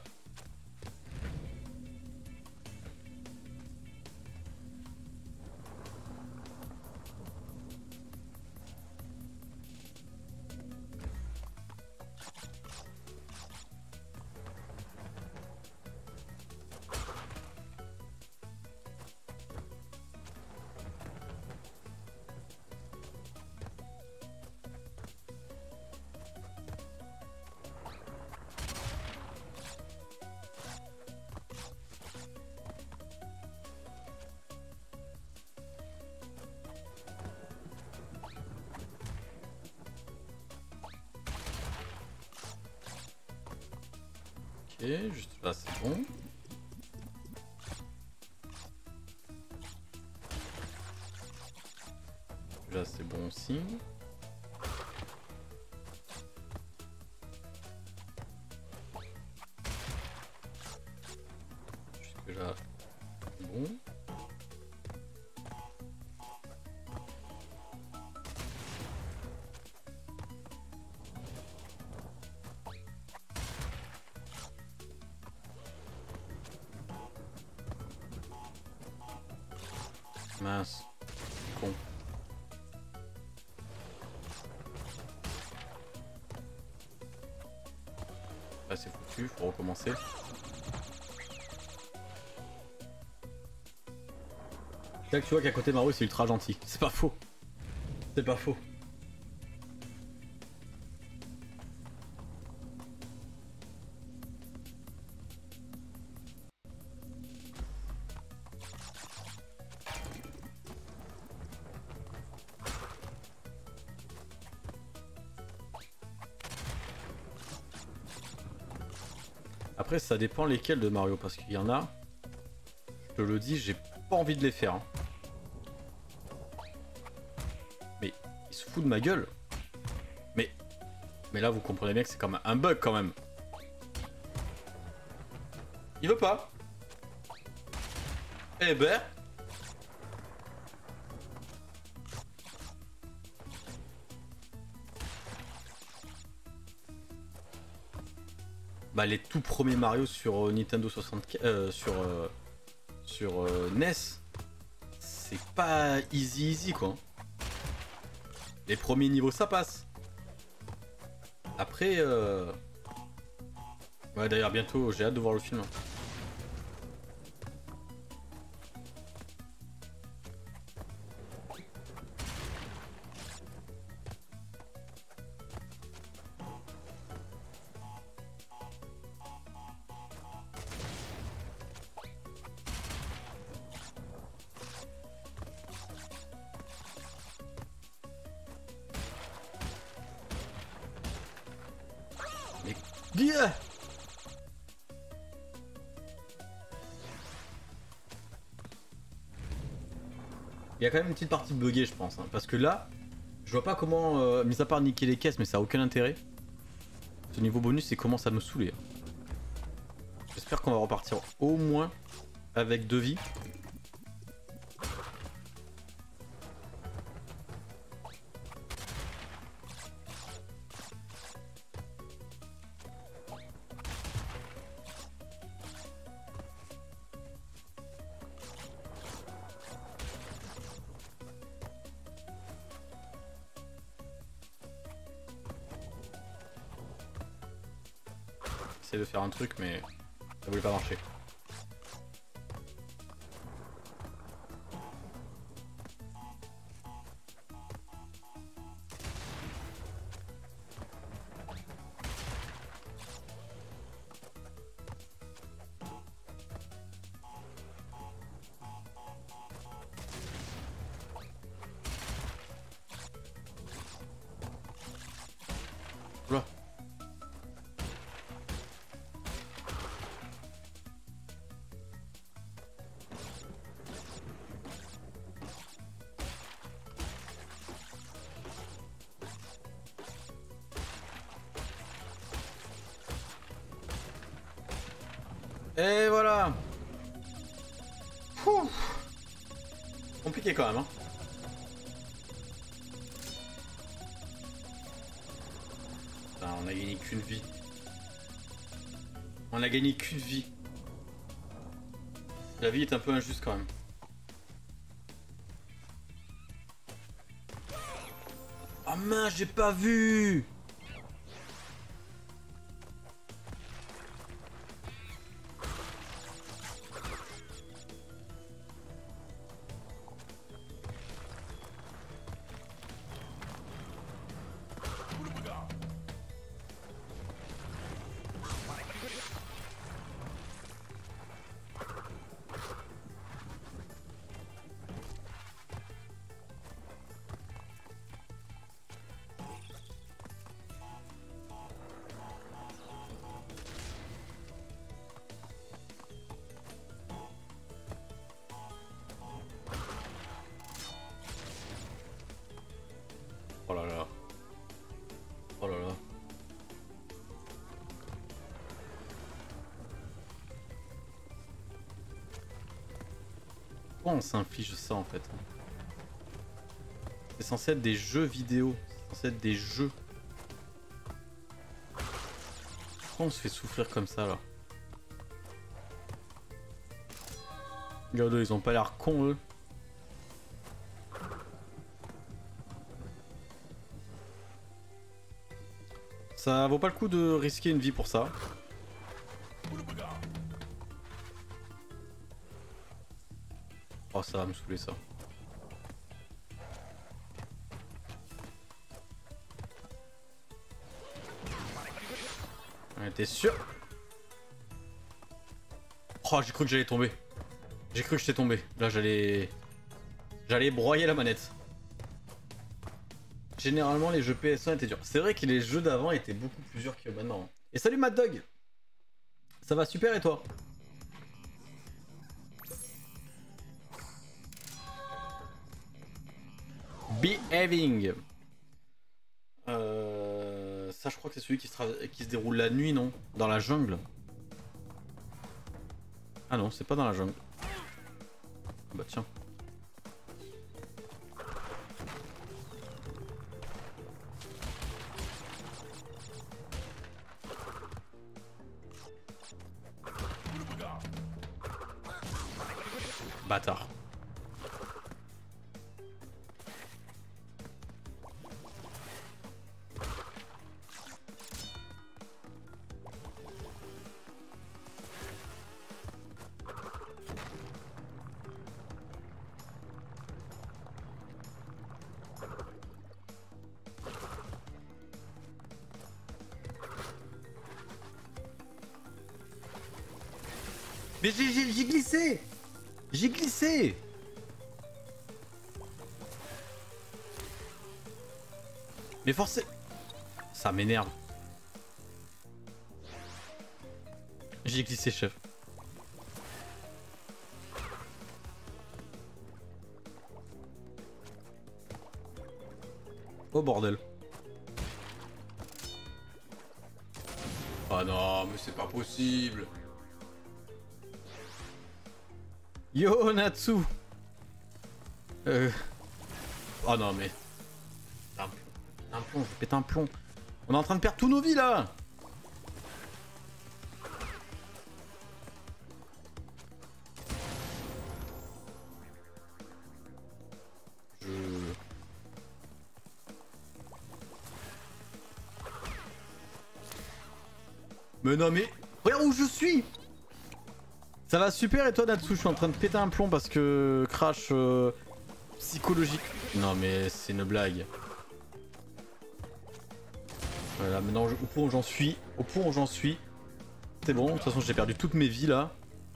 juste là c'est bon. Là c'est bon aussi. Jusque là c'est bon. Mince, con. Là c'est foutu, faut recommencer. C'est là que tu vois qu'à côté Mario c'est ultra gentil, c'est pas faux. C'est pas faux. Après ça dépend lesquels de Mario parce qu'il y en a, je te le dis, j'ai pas envie de les faire. Hein. Mais il se fout de ma gueule. Mais mais là vous comprenez bien que c'est comme un bug quand même. Il veut pas. Eh ben. Bah les tout premiers Mario sur euh, Nintendo soixante-quatre, euh, sur euh, sur euh, N E S, c'est pas easy easy quoi. Les premiers niveaux ça passe. Après, euh... ouais d'ailleurs bientôt j'ai hâte de voir le film. Yeah. Il y a quand même une petite partie buggée je pense, hein, parce que là, je vois pas comment, euh, mis à part niquer les caisses, mais ça a aucun intérêt. Ce niveau bonus, c'est commence à me saouler. J'espère qu'on va repartir au moins avec deux vies. J'essaie de faire un truc mais ça voulait pas marcher. Oula. Et voilà. Ouh. Compliqué quand même hein. Putain, on a gagné qu'une vie. On a gagné qu'une vie. La vie est un peu injuste quand même. Oh mince, j'ai pas vu. Pourquoi on s'inflige ça en fait? C'est censé être des jeux vidéo. C'est censé être des jeux. Pourquoi on se fait souffrir comme ça là? Regarde, ils ont pas l'air cons eux. Ça vaut pas le coup de risquer une vie pour ça. Oh, ça va me saouler ça. Ouais, t'es sûr? Oh, j'ai cru que j'allais tomber. J'ai cru que j'étais tombé. Là, j'allais... J'allais broyer la manette. Généralement, les jeux P S un étaient durs. C'est vrai que les jeux d'avant étaient beaucoup plus durs que maintenant. Et salut Mad Dog! Ça va super et toi? Behaving. Euh, ça, je crois que c'est celui qui se, tra- qui se déroule la nuit, non? Dans la jungle. Ah non, c'est pas dans la jungle. Ah bah tiens. Bâtard. Mais j'ai j'ai- j'ai glissé! J'ai glissé! Mais forcément... Ça m'énerve. J'ai glissé, chef. Oh bordel. Oh non, mais c'est pas possible. Yo Natsu. Euh... Oh non mais... Un plomb, un plomb, je pète un plomb. On est en train de perdre tous nos vies là. Je... Mais non mais... Regarde où je suis. Ça va super et toi Natsu? Je suis en train de péter un plomb parce que crash euh, psychologique. Non mais c'est une blague. Voilà, maintenant je- au point où j'en suis, au point où j'en suis, c'est bon. De toute façon j'ai perdu toutes mes vies là.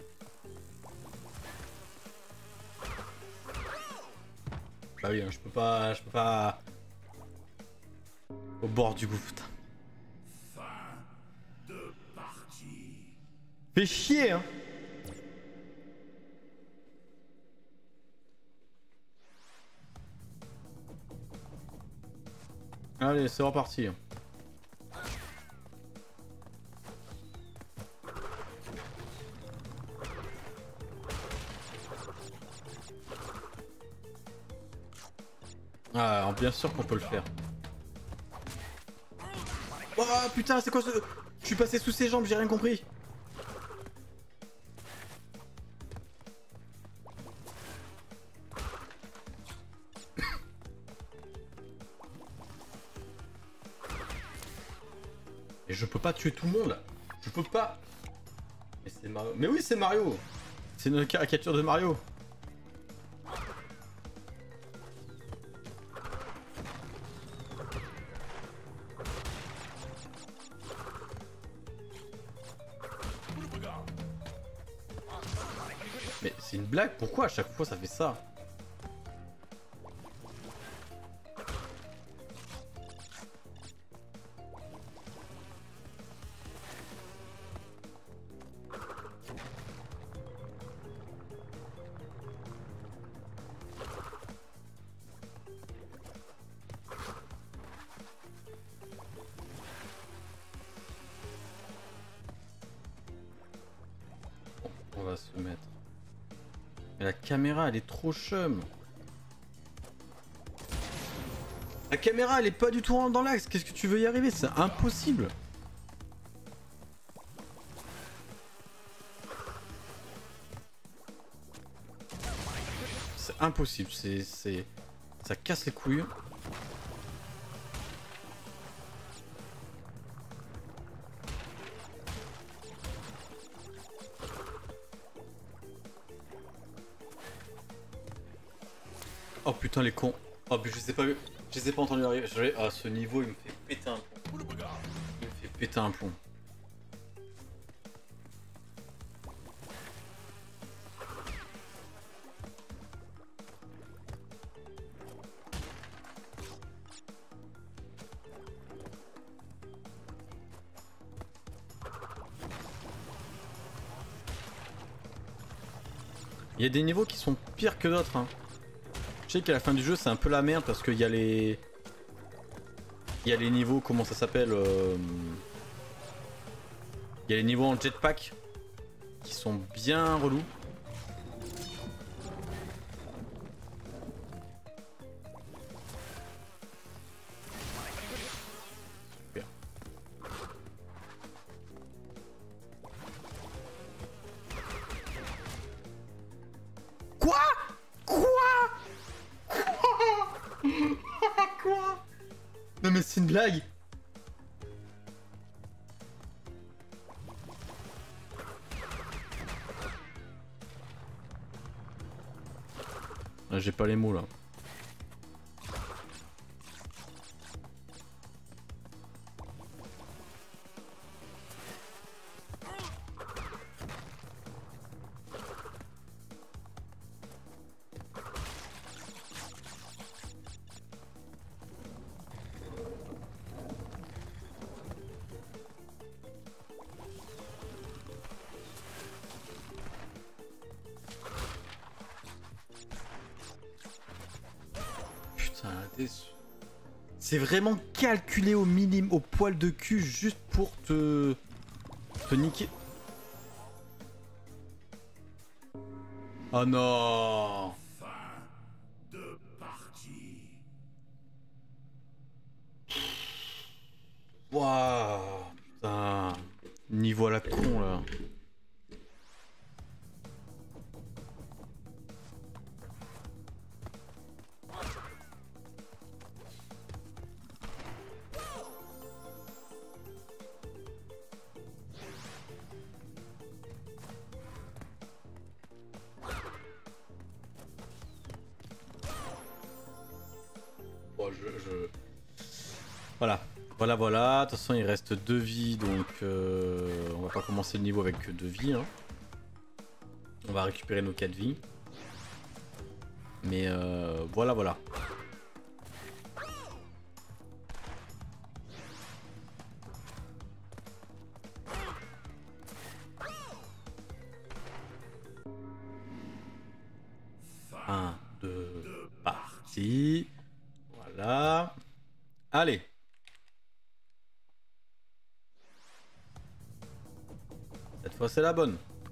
Bah oui, hein, je peux pas, je peux pas. Au bord du gouffre. Putain. Fin de partie. Fais chier hein. Allez, c'est reparti. Ah, bien sûr qu'on peut le faire. Oh putain, c'est quoi ce... Je suis passé sous ses jambes, j'ai rien compris. Et je peux pas tuer tout le monde. Je peux pas. Mais c'est Mario. Mais oui, c'est Mario. C'est une caricature de Mario. Mais c'est une blague. Pourquoi à chaque fois ça fait ça? On va se mettre Mais la caméra, elle est trop chum. La caméra, elle est pas du tout dans l'axe. Qu'est-ce que tu veux y arriver? C'est impossible. C'est impossible. C'est, c'est, ça casse les couilles. Oh putain les cons. Oh mais je les ai pas vu. Je les ai pas entendus arriver. Je... Ah ce niveau il me fait péter un plomb. Il me fait péter un plomb. Il y a des niveaux qui sont pires que d'autres hein. Je sais qu'à la fin du jeu c'est un peu la merde parce qu'il y a les... Il y a les niveaux, comment ça s'appelle euh... Il y a les niveaux en jetpack qui sont bien relous. Super. Quoi? Quoi? Quoi? Non mais c'est une blague. Ah, j'ai pas les mots là. C'est vraiment calculé au minimum, au poil de cul, juste pour te... te niquer. Oh non. Fin de partie. Waouh. Putain. Niveau à la con là. Bon, je, je... Voilà, voilà, voilà. De toute façon, il reste deux vies, donc euh, on va pas commencer le niveau avec deux vies. Hein. On va récupérer nos quatre vies. Mais euh, voilà, voilà. Un, deux, parti. Voilà. Allez. Cette fois, c'est la bonne.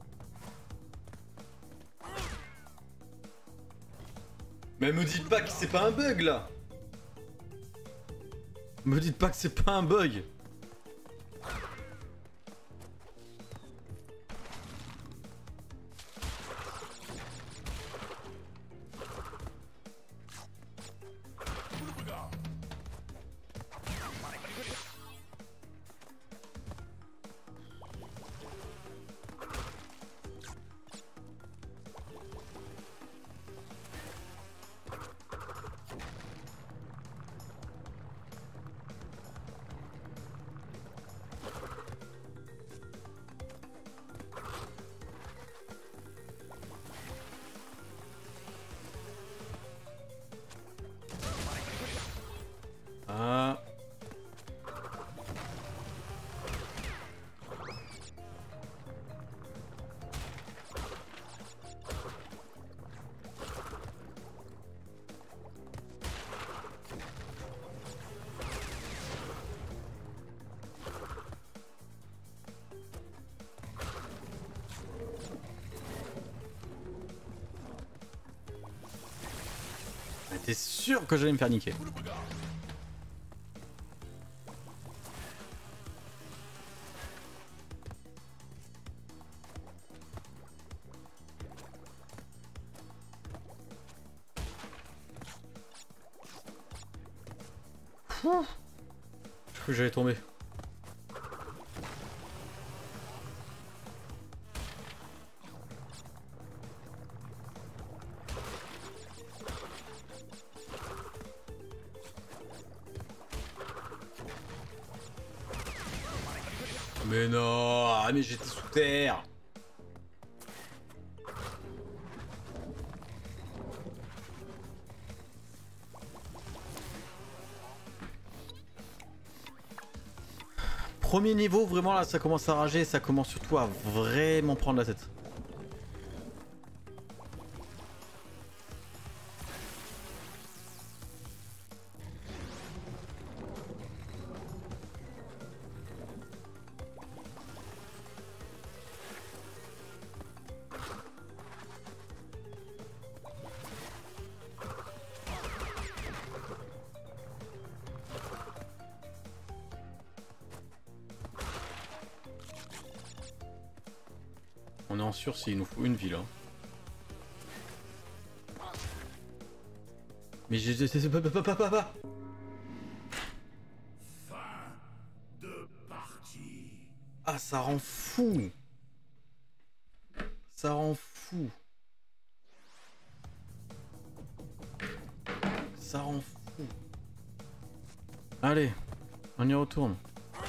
Mais me dites pas que c'est pas un bug là. Me dites pas que c'est pas un bug. J'étais sûr que j'allais me faire niquer. Je crois que j'allais tomber. Mais non, ah, mais j'étais sous terre. Premier niveau, vraiment là, ça commence à rager, ça commence surtout à vraiment prendre la tête. On est en sursis, il nous faut une ville. Hein. Mais j'ai... c'est pas, pas, pas, pas, pas. Fin de partie. Ah, ça rend fou. Ça rend fou. Ça rend fou. Allez, on y retourne.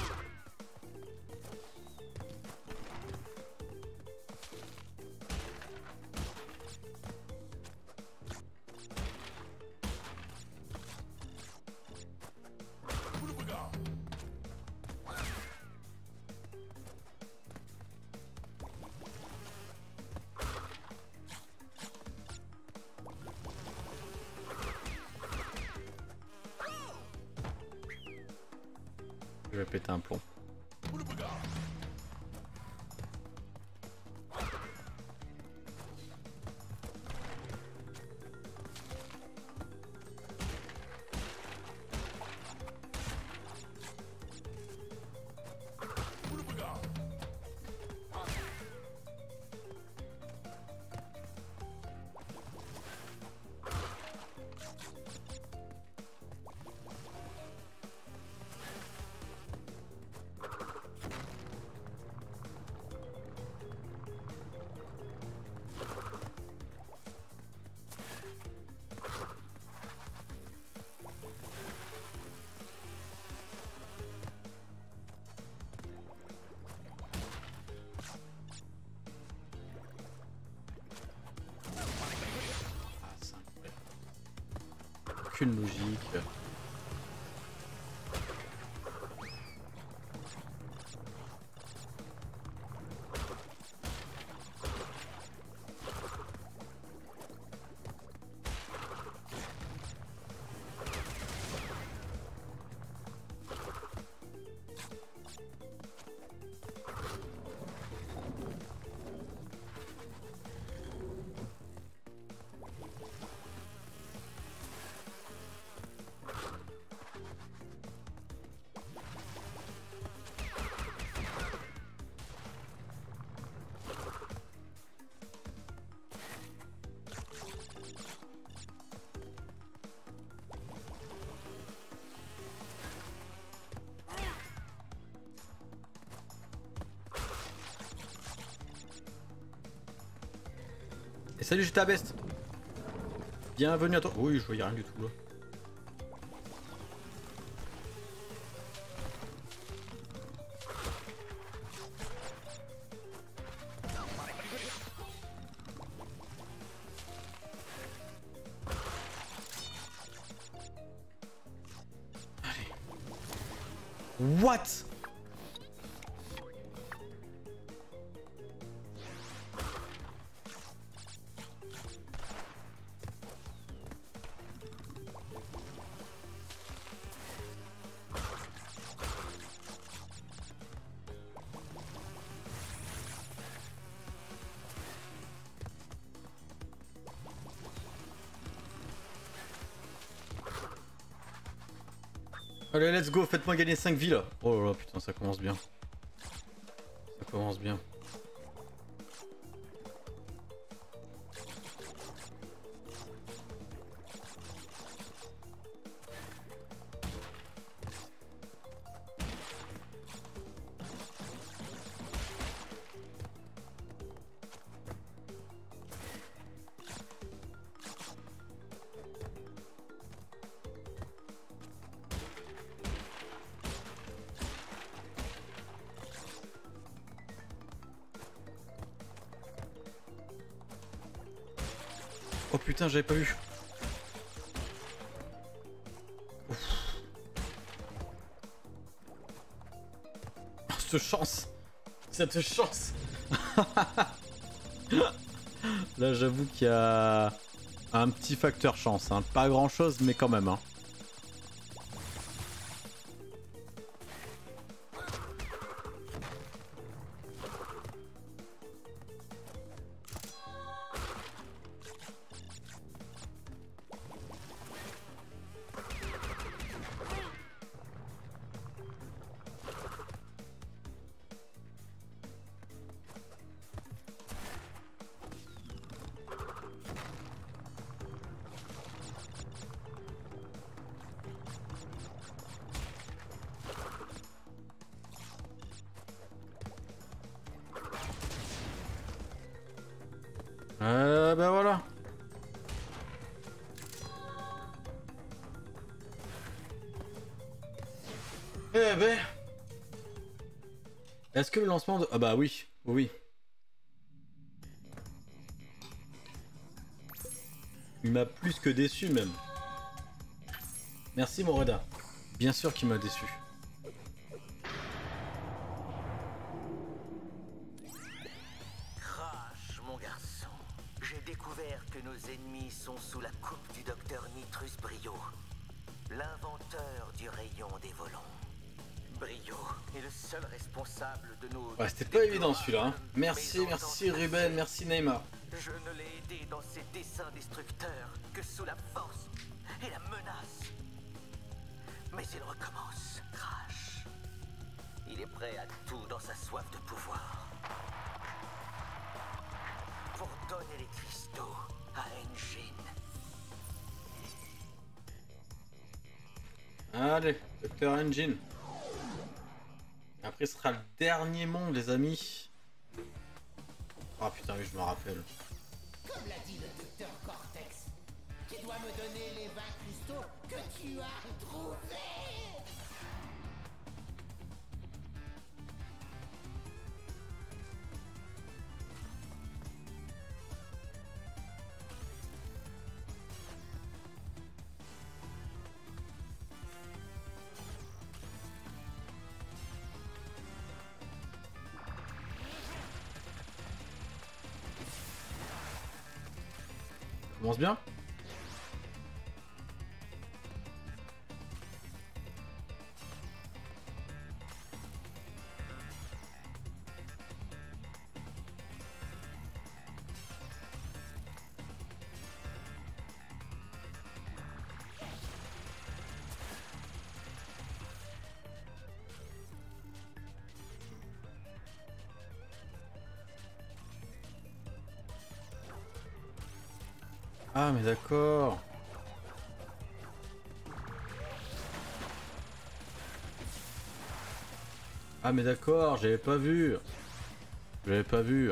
Je vais péter un plomb. Aucune logique. Et salut, j'étais à Best. Bienvenue à toi. Oui, je voyais rien du tout là. Allez. What? Allez, let's go, faites-moi gagner cinq vies là. Oh là là, putain, ça commence bien. Ça commence bien. Oh putain, j'avais pas vu. Ouf. Oh, cette chance. Cette chance. Là, j'avoue qu'il y a un petit facteur chance. Hein. Pas grand chose, mais quand même. Hein. Euh, ben voilà. Eh ben. Est-ce que le lancement de... Ah bah oui, oui. Il m'a plus que déçu même. Merci Moreda. Bien sûr qu'il m'a déçu. Crash, mon garçon. J'ai découvert que nos ennemis sont sous la coupe du docteur Nitrus Brio, l'inventeur du rayon des volants. Brio est le seul responsable de nos... Ouais, c'était pas évident celui-là. Hein. Merci, merci Ruben, merci Neymar. Je ne l'ai aidé dans ses desseins destructeurs que sous la force et la menace. Mais il recommence, Crash. Il est prêt à tout dans sa soif de pouvoir. Pour donner les cristaux à Engine. Allez, Docteur Engine. Après, ce sera le dernier monde, les amis. Ah putain, oui, je me rappelle. Comme l'a dit le docteur Cortex, qui doit me donner les vingt cristaux que tu as trouvés. Commence bien. Ah mais d'accord. Ah mais d'accord, j'avais pas vu. J'avais pas vu.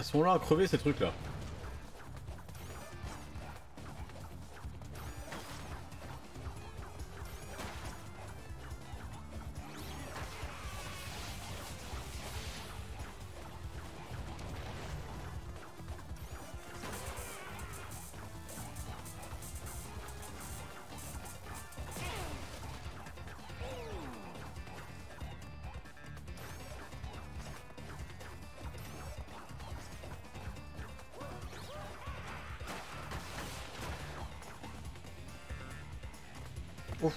Ils sont là à crever ces trucs là. Ouf.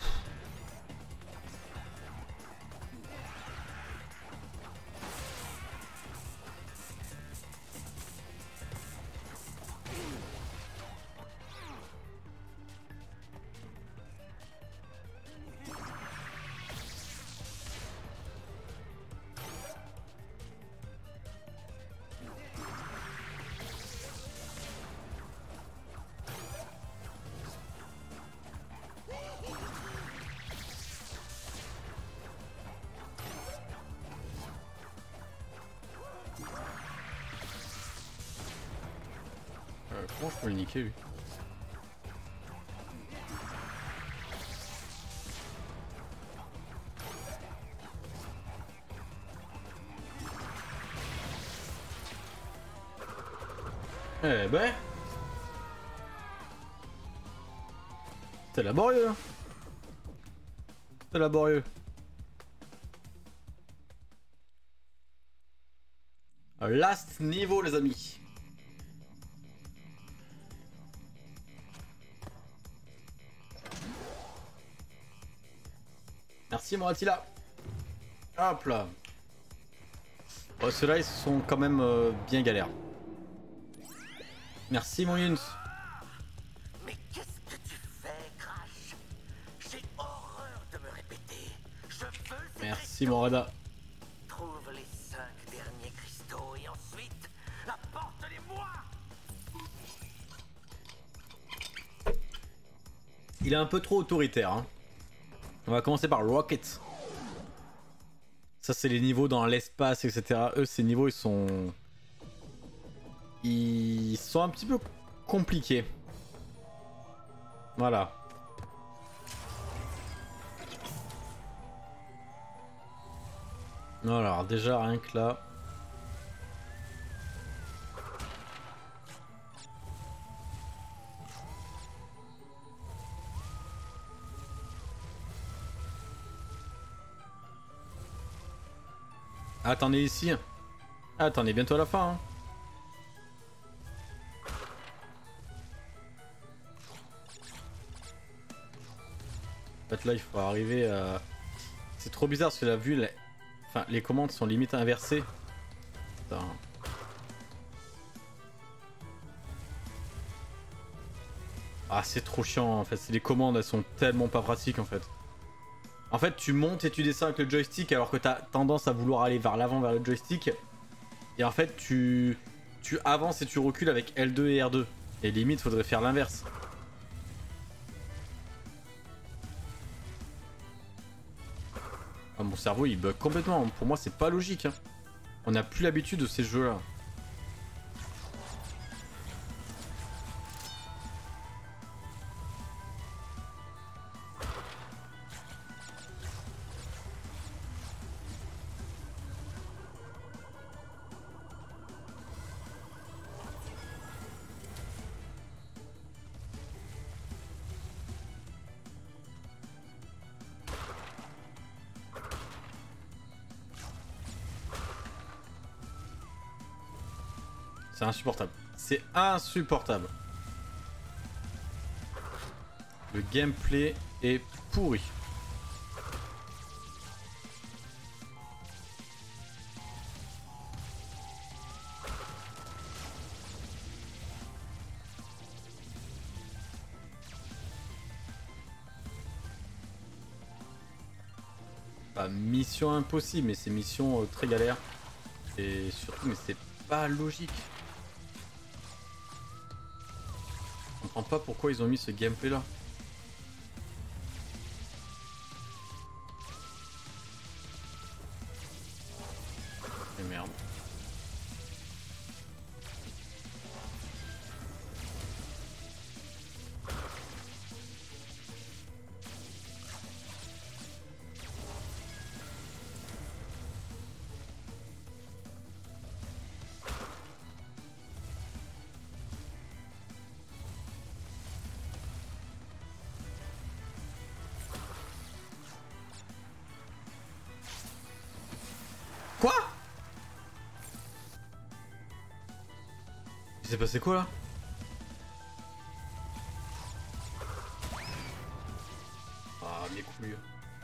Euh, comment je peux le niquer lui? Eh ben, c'est laborieux. Hein. C'est laborieux. Last niveau les amis. Merci mon Attila. Hop là. Oh, ceux-là ils sont quand même euh, bien galères. Merci mon Yuns. Mais qu'est-ce que tu fais, Crash? J'ai horreur de me répéter. Je veux ces Merci mon Rada. Trouve les cinq derniers cristaux et ensuite apporte-les-moi. Il est un peu trop autoritaire. Hein. On va commencer par Rocket. Ça c'est les niveaux dans l'espace, et cetera. Eux ces niveaux ils sont... Ils sont un petit peu compliqués. Voilà. Alors déjà rien que là... Ah, t'en es ici. Ah, t'en es bientôt à la fin. Hein. En fait, là, il faut arriver à... C'est trop bizarre parce que la vue, la... enfin, les commandes sont limite inversées. Putain. Ah, c'est trop chiant en fait. Les commandes, elles sont tellement pas pratiques en fait. En fait, tu montes et tu descends avec le joystick alors que t'as tendance à vouloir aller vers l'avant, vers le joystick. Et en fait, tu, tu avances et tu recules avec L deux et R deux. Et limite, faudrait faire l'inverse. Ah, mon cerveau, il bug complètement. Pour moi, c'est pas logique. Hein. On n'a plus l'habitude de ces jeux-là. C'est insupportable. C'est insupportable. Le gameplay est pourri. Pas mission impossible, mais c'est mission euh, très galère. Et surtout, mais c'est pas logique. Je comprends pas pourquoi ils ont mis ce gameplay là. Et merde. Quoi? Il s'est passé quoi là? Ah mes couilles.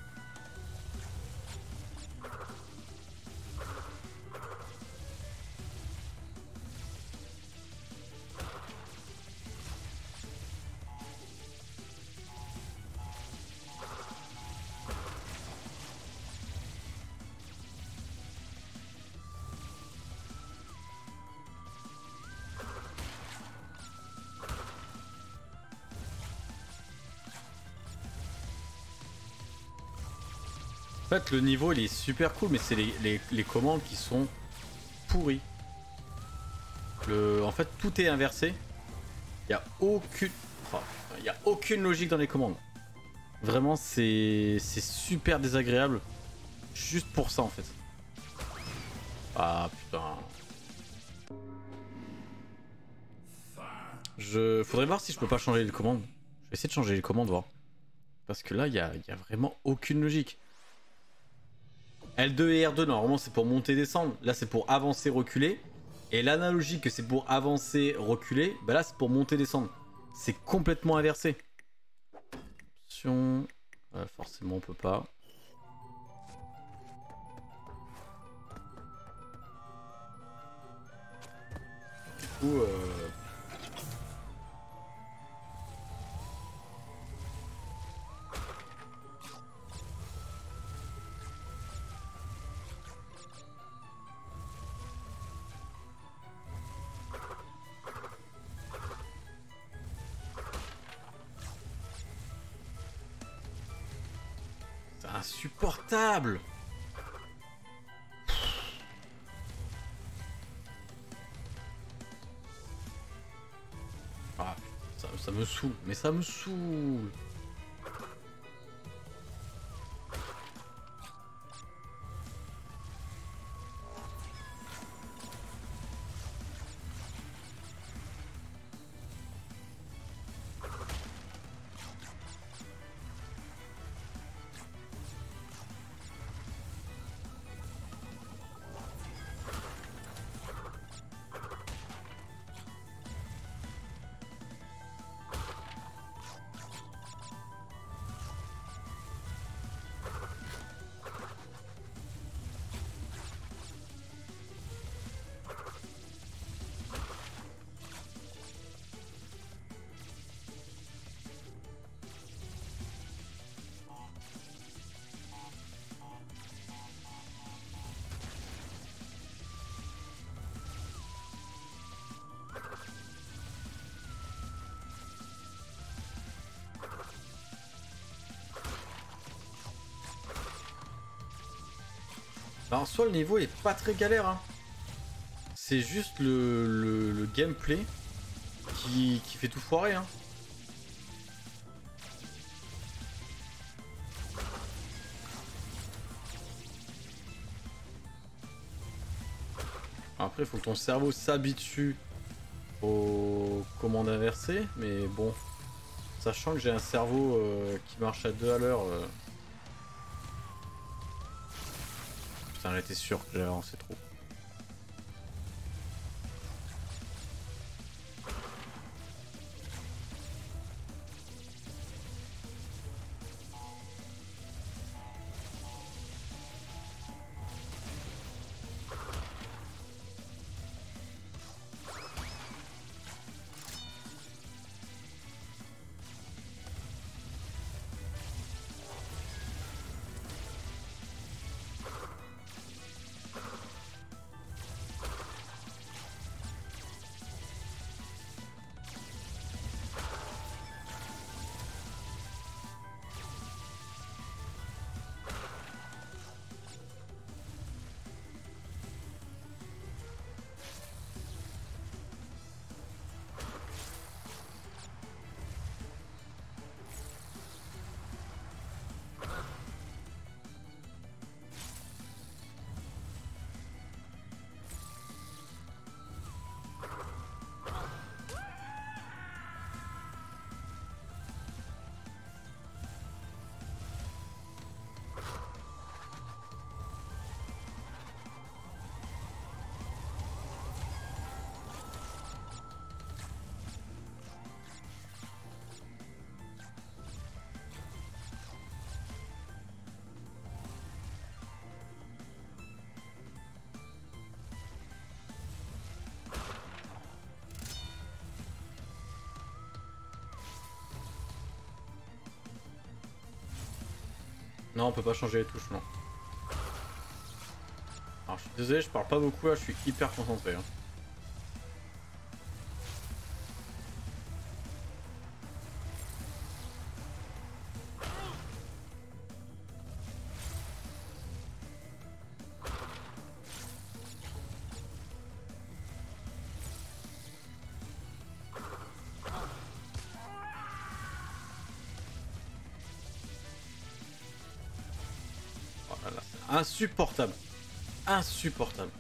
En fait, le niveau il est super cool, mais c'est les, les, les commandes qui sont pourries. Le, en fait, tout est inversé. Il n'y a aucune, enfin, il y a aucune logique dans les commandes. Vraiment, c'est c'est super désagréable. Juste pour ça, en fait. Ah putain. Je faudrait voir si je peux pas changer les commandes. Je vais essayer de changer les commandes, voir. Parce que là, il y a, y a vraiment aucune logique. L deux et R deux, normalement c'est pour monter et descendre. Là c'est pour avancer, reculer. Et l'analogie que c'est pour avancer, reculer, bah là c'est pour monter et descendre. C'est complètement inversé. Option. Euh, forcément on peut pas. Du coup, euh... insupportable. Ah, ça, ça me saoule, mais ça me saoule. Bah, en soi, le niveau est pas très galère. Hein. C'est juste le, le, le gameplay qui, qui fait tout foirer. Hein. Après, il faut que ton cerveau s'habitue aux commandes inversées. Mais bon, sachant que j'ai un cerveau euh, qui marche à deux à l'heure... Euh... Putain, j'étais sûr que j'avais avancé trop. Non, on peut pas changer les touches, non. Alors je suis désolé, je parle pas beaucoup là, je suis hyper concentré. Hein. Oh là là, c'est insupportable. Insupportable.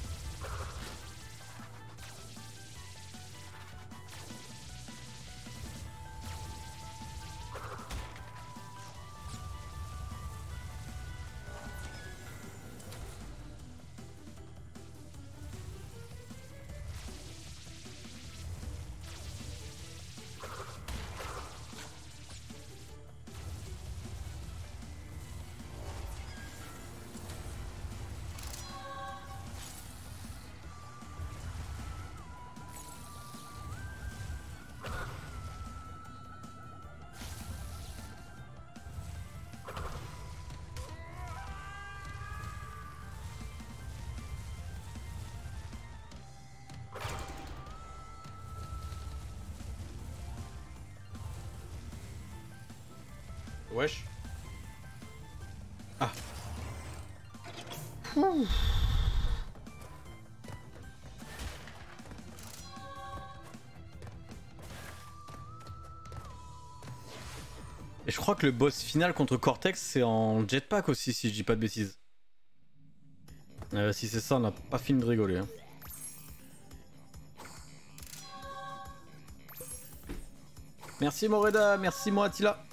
Wesh. Ah. Ouh. Et je crois que le boss final contre Cortex c'est en jetpack aussi si je dis pas de bêtises. Euh, si c'est ça on n'a pas fini de rigoler. Hein. Merci Moreda, merci Moatila.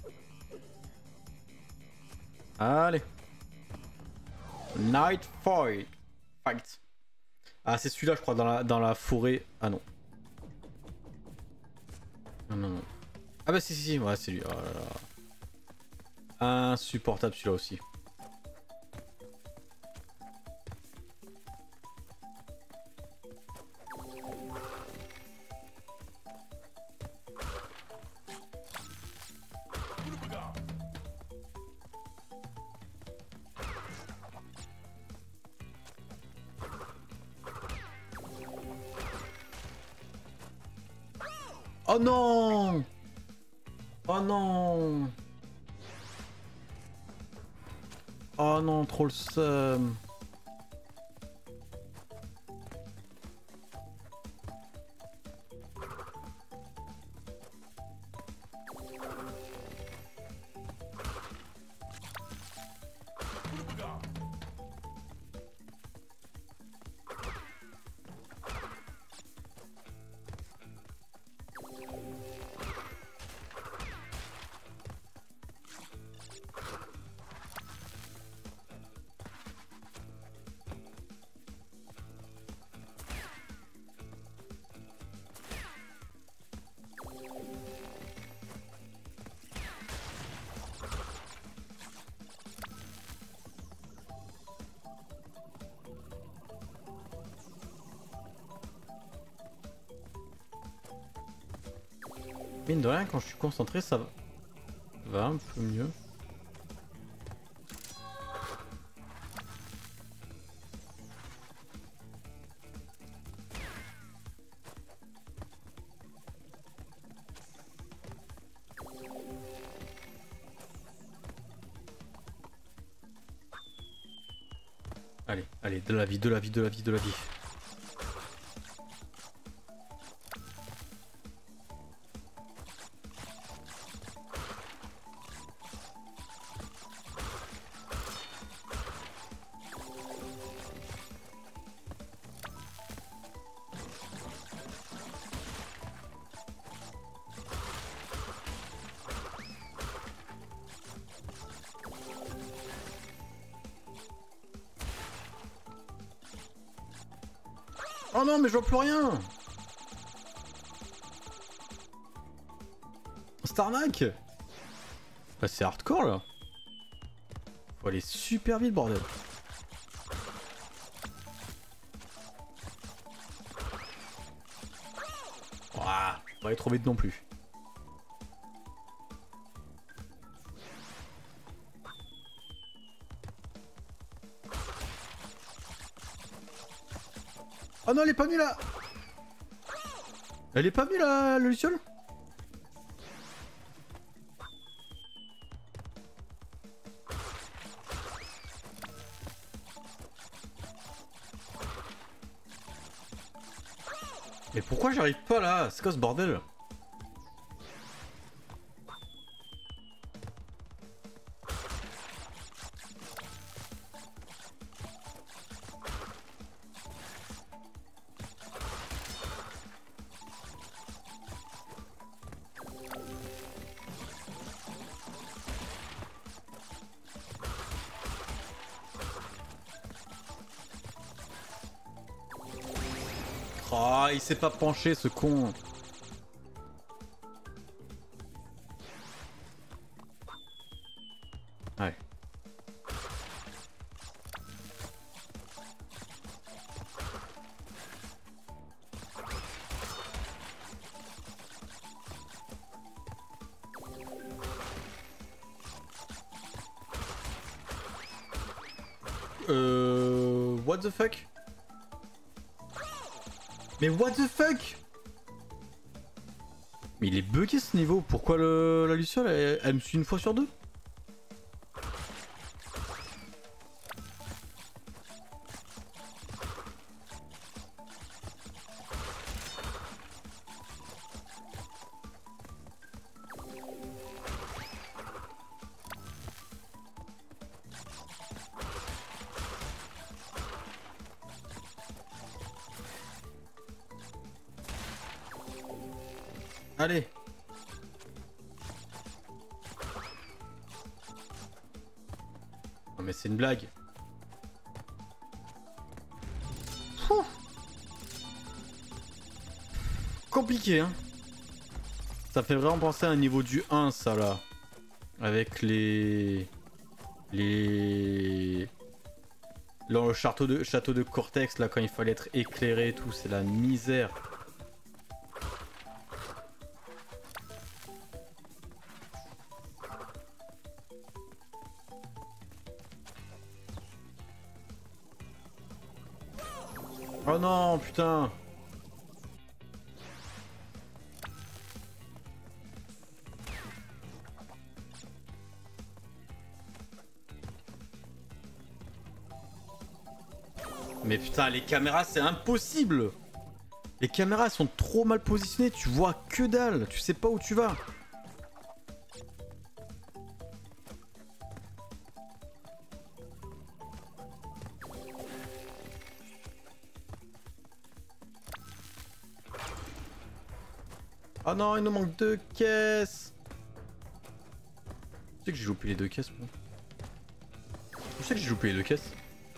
Allez. Night Fight. Fight. Ah c'est celui-là je crois dans la, dans la forêt. Ah non. Non non non. Ah bah si si si, ouais c'est lui. Oh là là. Insupportable celui-là aussi. Oh non! Oh non! Oh non, trop le seum. Mine de rien, quand je suis concentré, ça va un peu mieux. Allez, allez, de la vie, de la vie, de la vie, de la vie. Oh non, mais je vois plus rien. Starnak. Bah, c'est hardcore là. Faut aller super vite, bordel. Ouah, faut pas aller trop vite non plus. Oh non, elle est pas venue là. Elle est pas venue là, la luciole. Mais pourquoi j'arrive pas là? C'est quoi ce bordel? Oh, il s'est pas penché ce con. Ouais. Euh... What the fuck? Mais what the fuck? Mais il est bugué ce niveau, pourquoi le, la luciole elle, elle me suit une fois sur deux? Allez. Non mais c'est une blague. Ouh. Compliqué hein. Ça fait vraiment penser à un niveau du un ça là. Avec les... Les... Dans le château de, château de Cortex là quand il fallait être éclairé et tout, c'est la misère. Oh non, putain. Mais putain, les caméras, c'est impossible. Les caméras sont trop mal positionnées, tu vois que dalle, tu sais pas où tu vas. Oh non, il nous manque deux caisses. Tu sais que j'ai loupé les deux caisses, moi. Je sais que j'ai loupé les deux caisses.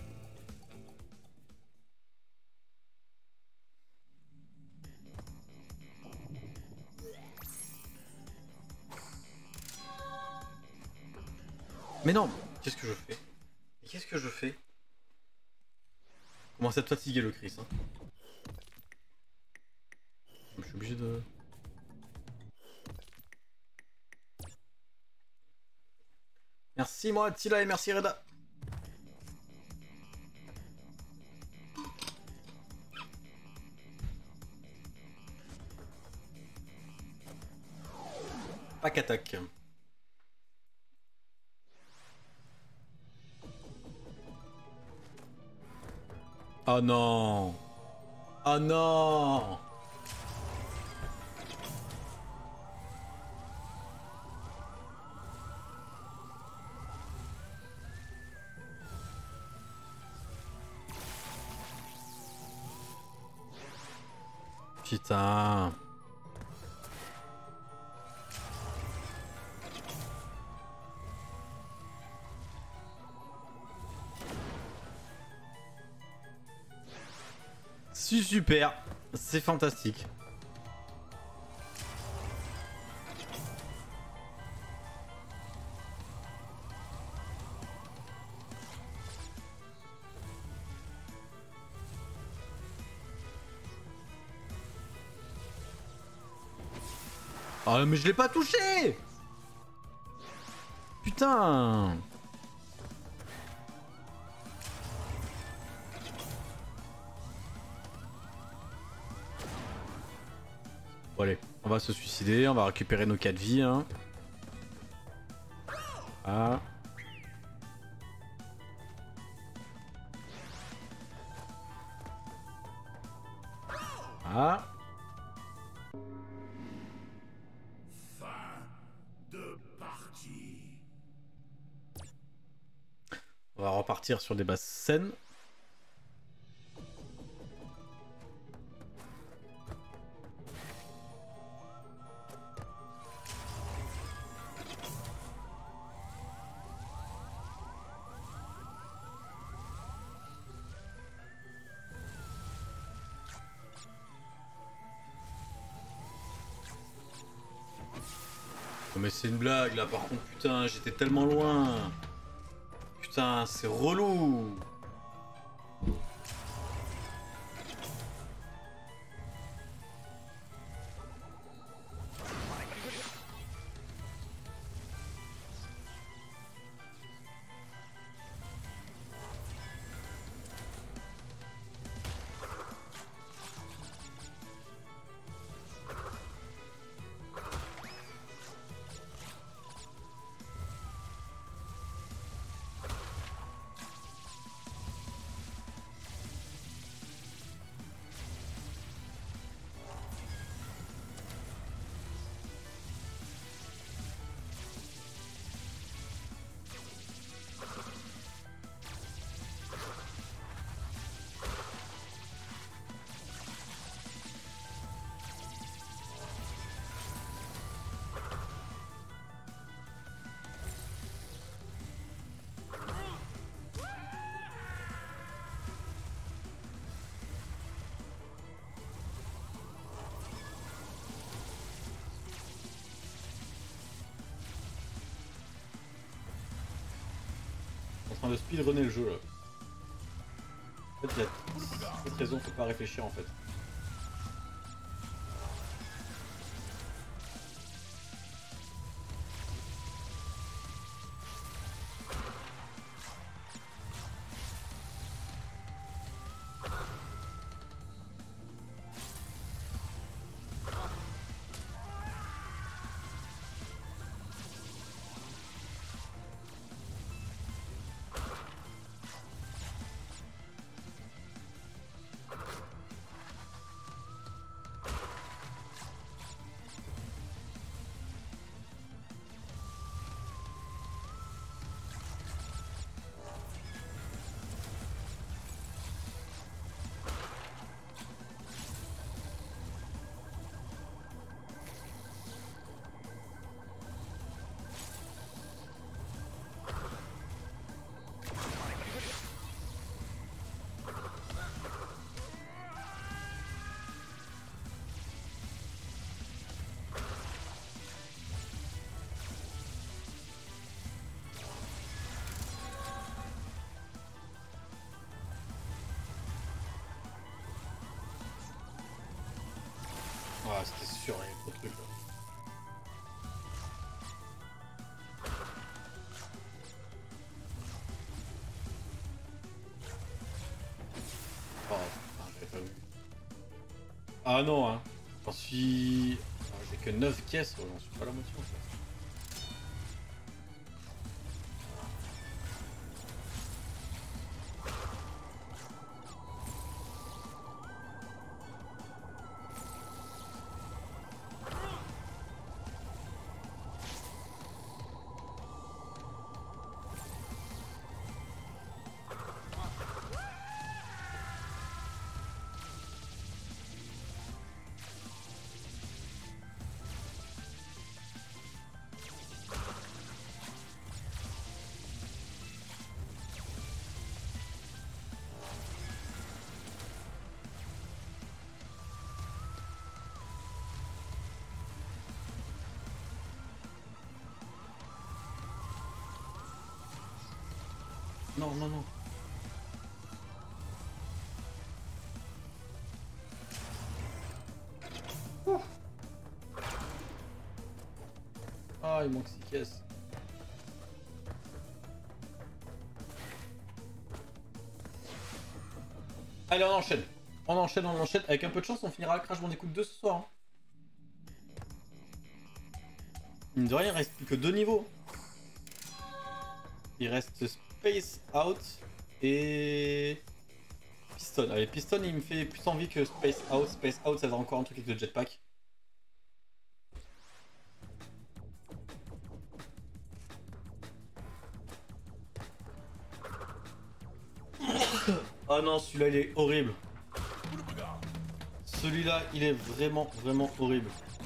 Mais non, qu'est-ce que je fais? Qu'est-ce que je fais? Commence à te fatiguer le Chris, hein. Je suis obligé de... Merci moi Attila et merci Reda. Pack attaque. Oh non. Oh non. Putain. Si super, c'est fantastique. Oh mais je l'ai pas touché. Putain. Bon allez, on va se suicider, on va récupérer nos quatre vies. Hein. Ah. Ah. Fin de partie. On va repartir sur des bases saines. Mais c'est une blague là par contre, putain, j'étais tellement loin. Putain, c'est relou. En train de speedrunner le jeu là. En fait, il y a cette raison, faut pas réfléchir en fait. Ah, c'était sûr, il y a trop de trucs là. Oh, putain, j'avais pas vu. Ah non, hein. J'en suis... Ah, j'ai que neuf caisses, j'en suis pas la moitié en fait. Non, non, non. Ouh. Ah, il manque six caisses. Allez, on enchaîne. On enchaîne, on enchaîne. Avec un peu de chance, on finira le Crash Bandicoot deux ce soir. Hein. Mine de rien, il reste plus que deux niveaux. Il reste Space Out et Piston. Allez, Piston, il me fait plus envie que Space Out. Space Out, ça va encore un truc avec le jetpack. Oh non, celui-là, il est horrible. Celui-là, il est vraiment, vraiment horrible.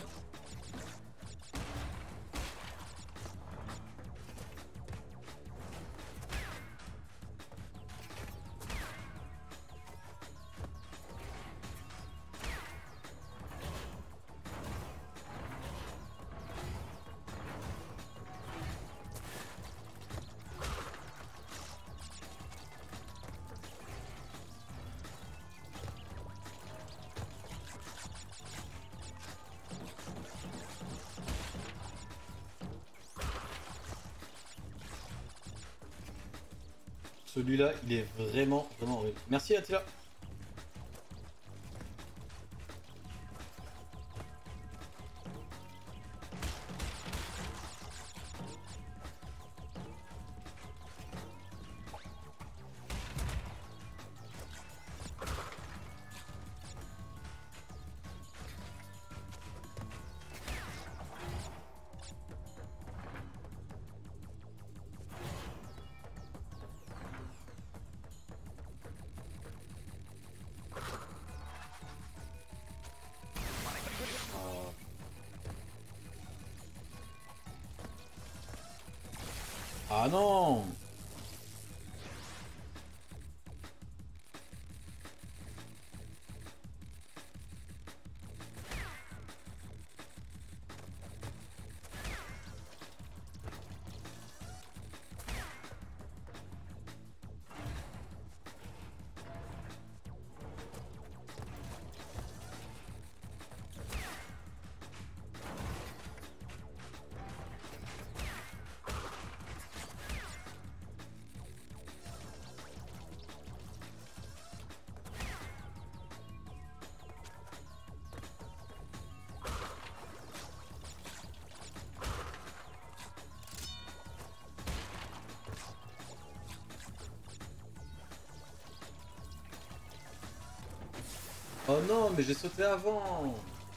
Celui-là, il est vraiment, vraiment horrible. Merci Attila. Ah non! Oh non, mais j'ai sauté avant!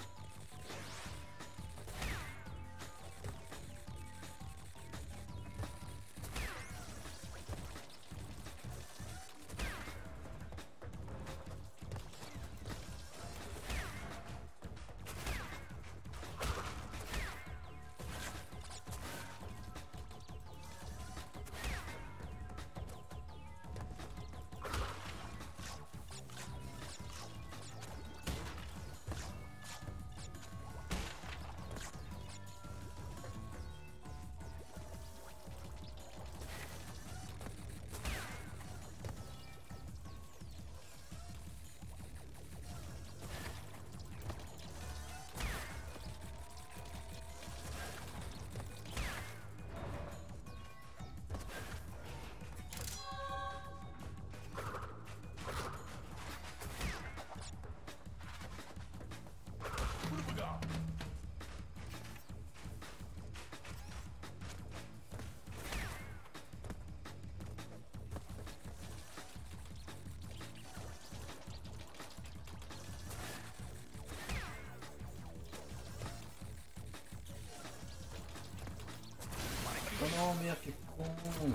Oh non, merde, quel con!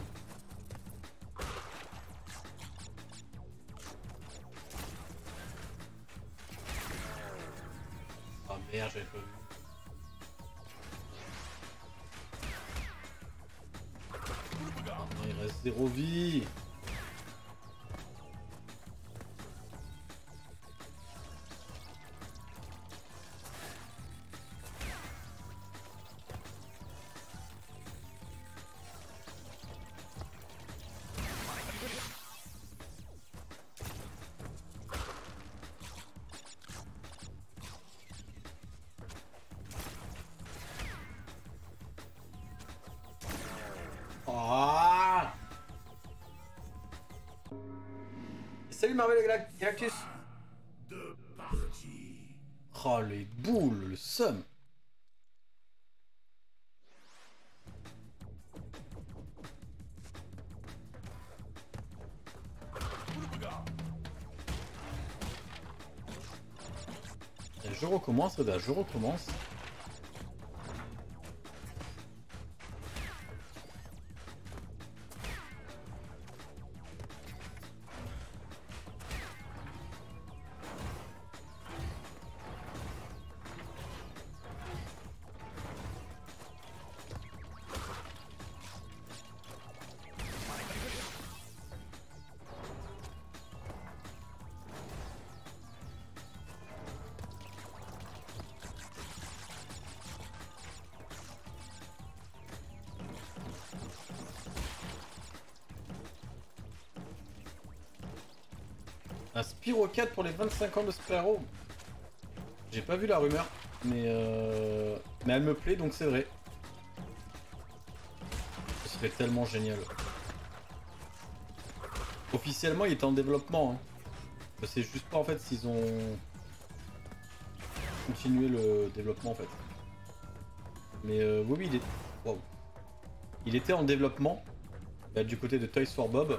Ah merde, j'avais pas vu. Maintenant il reste zéro vie. Ah! Salut Marvel et Galact- Galactus! De partie. Oh les boules, le seum! Je recommence, Reda, je recommence. Un Spyro quatre pour les vingt-cinq ans de Spyro. J'ai pas vu la rumeur, mais euh... mais elle me plaît donc c'est vrai. Ce serait tellement génial. Officiellement, il est en développement. Hein. Je sais juste pas en fait s'ils ont continué le développement en fait. Mais euh, oui, oui, il est. Wow. Il était en développement bah, du côté de Toys for Bob.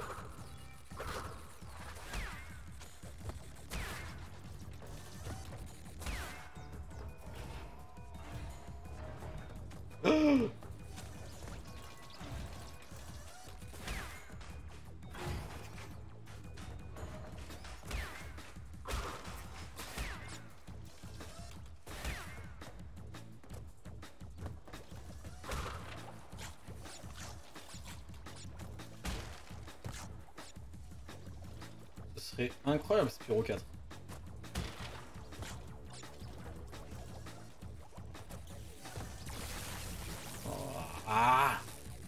Ce serait incroyable Spyro quatre. Oh, ah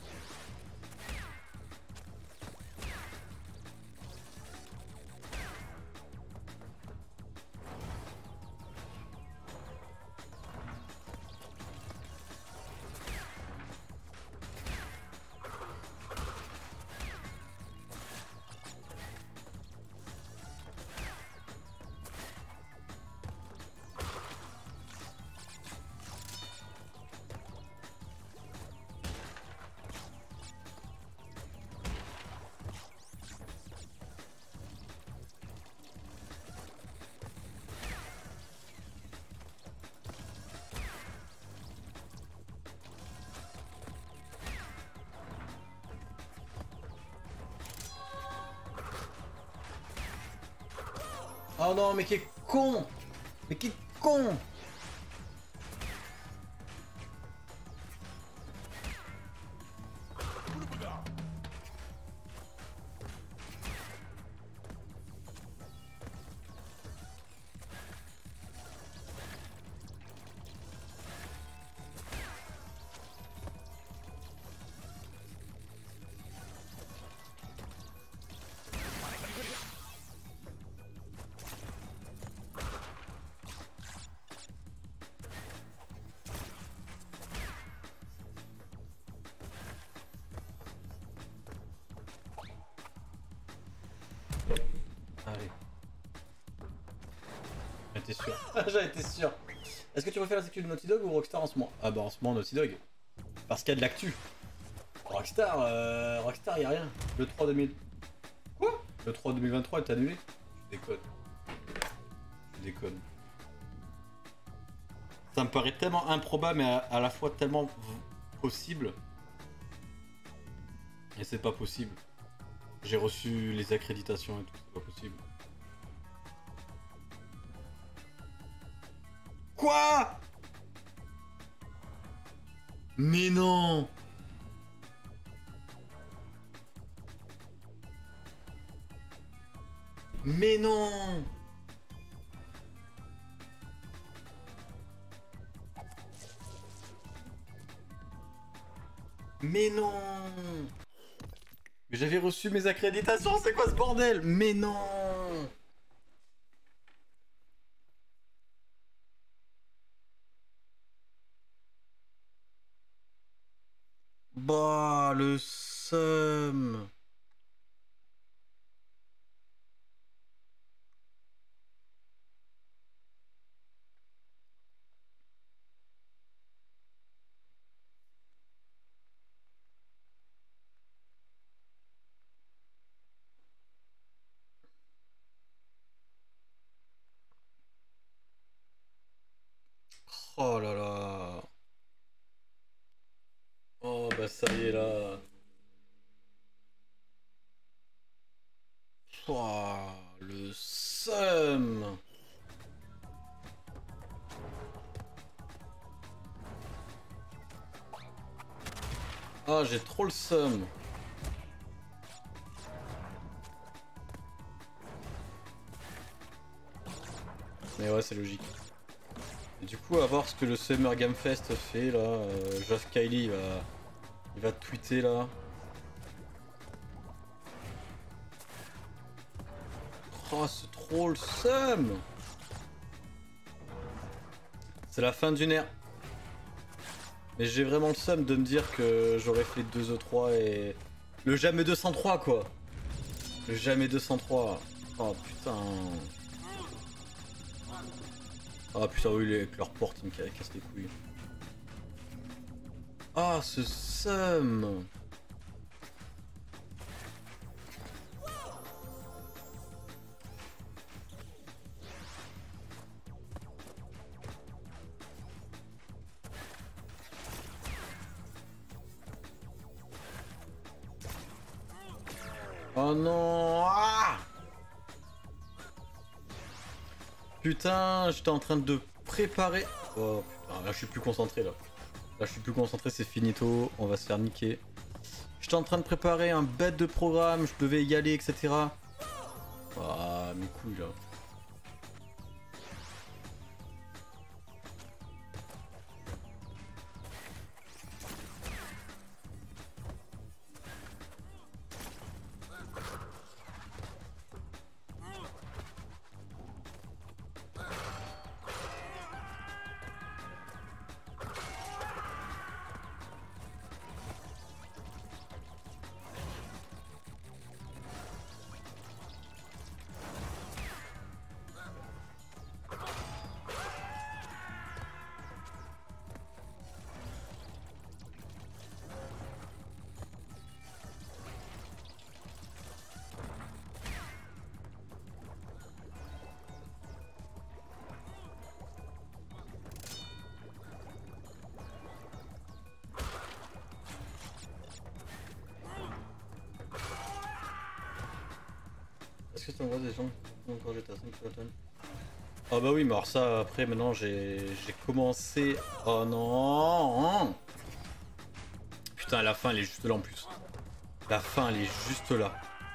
Oh non, mais quel con! Mais quel con! Allez. J'en étais sûr. J'en étais sûr. Est-ce que tu préfères la sécu de Naughty Dog ou Rockstar en ce moment? Ah bah en ce moment Naughty Dog. Parce qu'il y a de l'actu. Rockstar, euh, Rockstar, y a rien. Le trois deux mille... Quoi? Le trois deux mille vingt-trois est annulé? Je déconne. Je déconne. Ça me paraît tellement improbable mais à, à la fois tellement possible. Et c'est pas possible. J'ai reçu les accréditations et tout, c'est pas possible. Quoi? Mais non! Mais non! Mais non! Mais j'avais reçu mes accréditations, c'est quoi ce bordel? Mais non! Bah, le seum. Oh là là. Oh bah ça y est là. Pouah, le seum. Ah, j'ai trop le seum. Mais ouais, c'est logique. Et du coup, à voir ce que le Summer Game Fest fait là. Euh, Geoff Kylie, il va, il va tweeter là. Oh, c'est trop le seum. C'est la fin d'une ère. Mais j'ai vraiment le seum de me dire que j'aurais fait deux E trois et... Le jamais deux cent trois quoi. Le jamais deux cent trois. Oh putain. Ah putain oui, avec leur porte ils me cassent les couilles. Ah ce seum. Oh non, ah putain, j'étais en train de préparer. Oh putain, là je suis plus concentré là. Là je suis plus concentré, c'est finito, on va se faire niquer. J'étais en train de préparer un bête de programme, je devais y aller, et cetera. Ah mes couilles là. Est-ce que ça envoie des gens quand j'étais à cinq kilotonnes? Ah bah oui, mais alors ça, après, maintenant, j'ai commencé... Oh non. Putain, la fin, elle est juste là en plus. La fin, elle est juste là.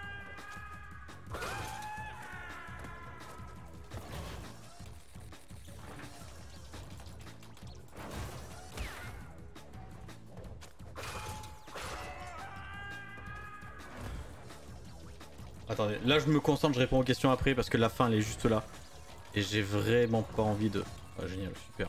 Attendez, là je me concentre, je réponds aux questions après parce que la fin elle est juste là. Et j'ai vraiment pas envie de... Ah génial, super.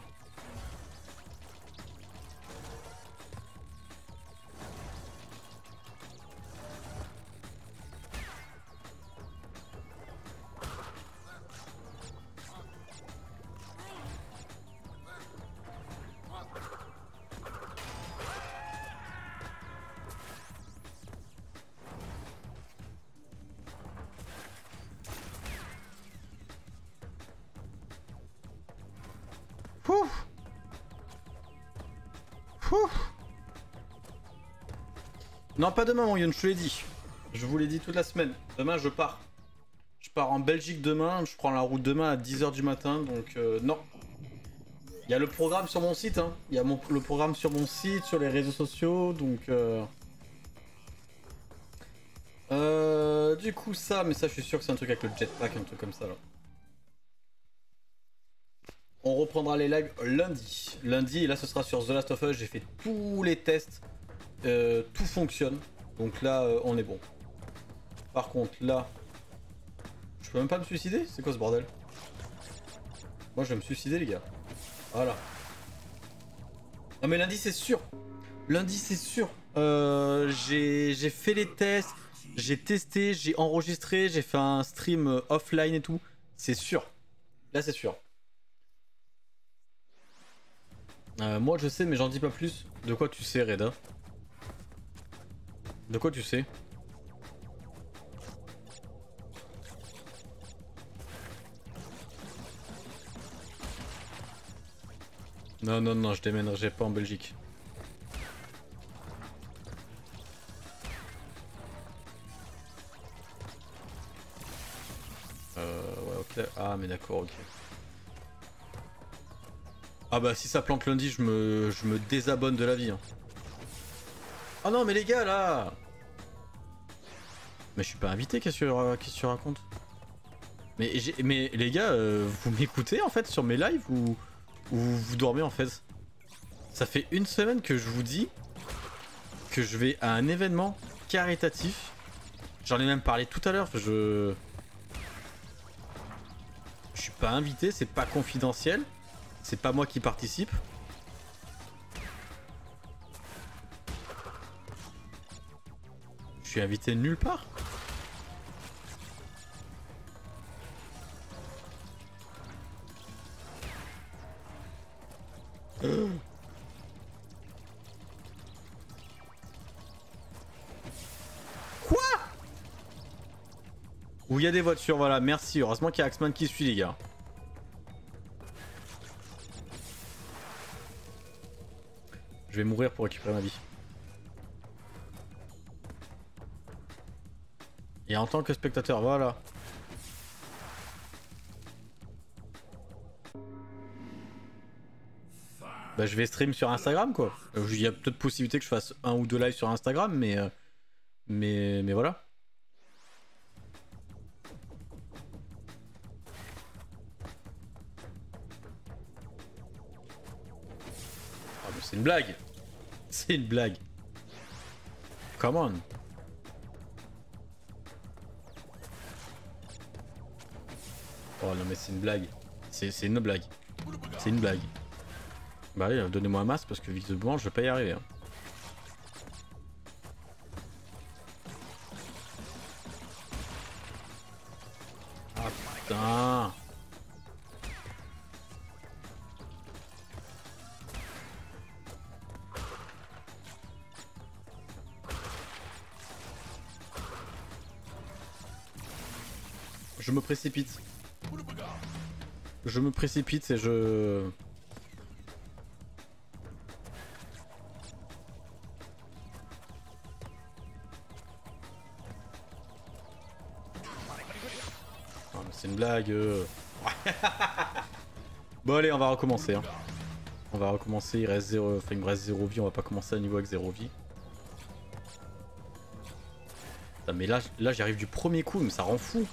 Ouf. Ouf. Non, pas demain, mon Yon, je te l'ai dit. Je vous l'ai dit toute la semaine. Demain, je pars. Je pars en Belgique demain. Je prends la route demain à dix heures du matin. Donc, euh, non. Il y a le programme sur mon site. Hein. Il y a mon, le programme sur mon site, sur les réseaux sociaux. Donc, euh... Euh, du coup, ça, mais ça, je suis sûr que c'est un truc avec le jetpack, un truc comme ça, là. On reprendra les lives lundi. Lundi, et là ce sera sur The Last of Us. J'ai fait tous les tests. Euh, tout fonctionne. Donc là, euh, on est bon. Par contre, là... Je peux même pas me suicider? C'est quoi ce bordel? Moi, je vais me suicider, les gars. Voilà. Non mais lundi, c'est sûr. Lundi, c'est sûr. Euh, j'ai fait les tests. J'ai testé, j'ai enregistré. J'ai fait un stream euh, offline et tout. C'est sûr. Là, c'est sûr. Euh, moi je sais mais j'en dis pas plus. De quoi tu sais Reda? De quoi tu sais? Non, non, non, je déménagerai pas en Belgique. Euh, ouais, ok. Ah, mais d'accord, ok. Ah bah si ça plante lundi, je me, je me désabonne de la vie. Hein. Oh non, mais les gars, là. Mais je suis pas invité, qu'est-ce que qu'est-ce que tu racontes? Mais, mais les gars, euh, vous m'écoutez en fait sur mes lives ou, ou vous dormez en fait? Ça fait une semaine que je vous dis que je vais à un événement caritatif. J'en ai même parlé tout à l'heure. Je... je suis pas invité, c'est pas confidentiel. C'est pas moi qui participe. Je suis invité nulle part. Euh. Quoi? Où il y a des voitures, voilà, merci. Heureusement qu'il y a Axman qui suit, les gars. Je vais mourir pour récupérer ma vie. Et en tant que spectateur, voilà. Bah je vais stream sur Instagram quoi. Il y a peut-être possibilité que je fasse un ou deux lives sur Instagram, mais euh, mais mais voilà. Ah mais c'est une blague. C'est une blague. Come on. Oh non mais c'est une blague. C'est une blague. C'est une blague. Bah allez, donnez-moi un masque parce que visiblement je vais pas y arriver. Hein. Ah putain. Je me précipite. Je me précipite et je... C'est une blague. Euh... Bon allez, on va recommencer. Hein. On va recommencer, il reste zéro... Enfin, il me reste zéro vie, on va pas commencer à niveau avec zéro vie. Putain, mais là, là j'y arrive du premier coup, mais ça rend fou.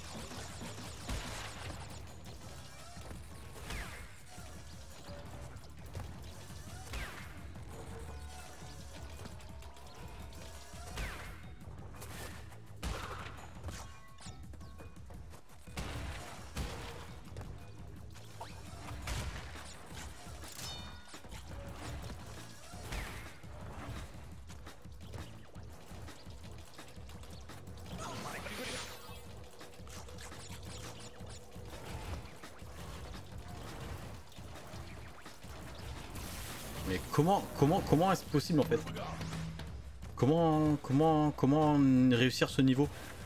Mais comment, comment, comment est-ce possible en fait? Comment, comment, comment réussir ce niveau?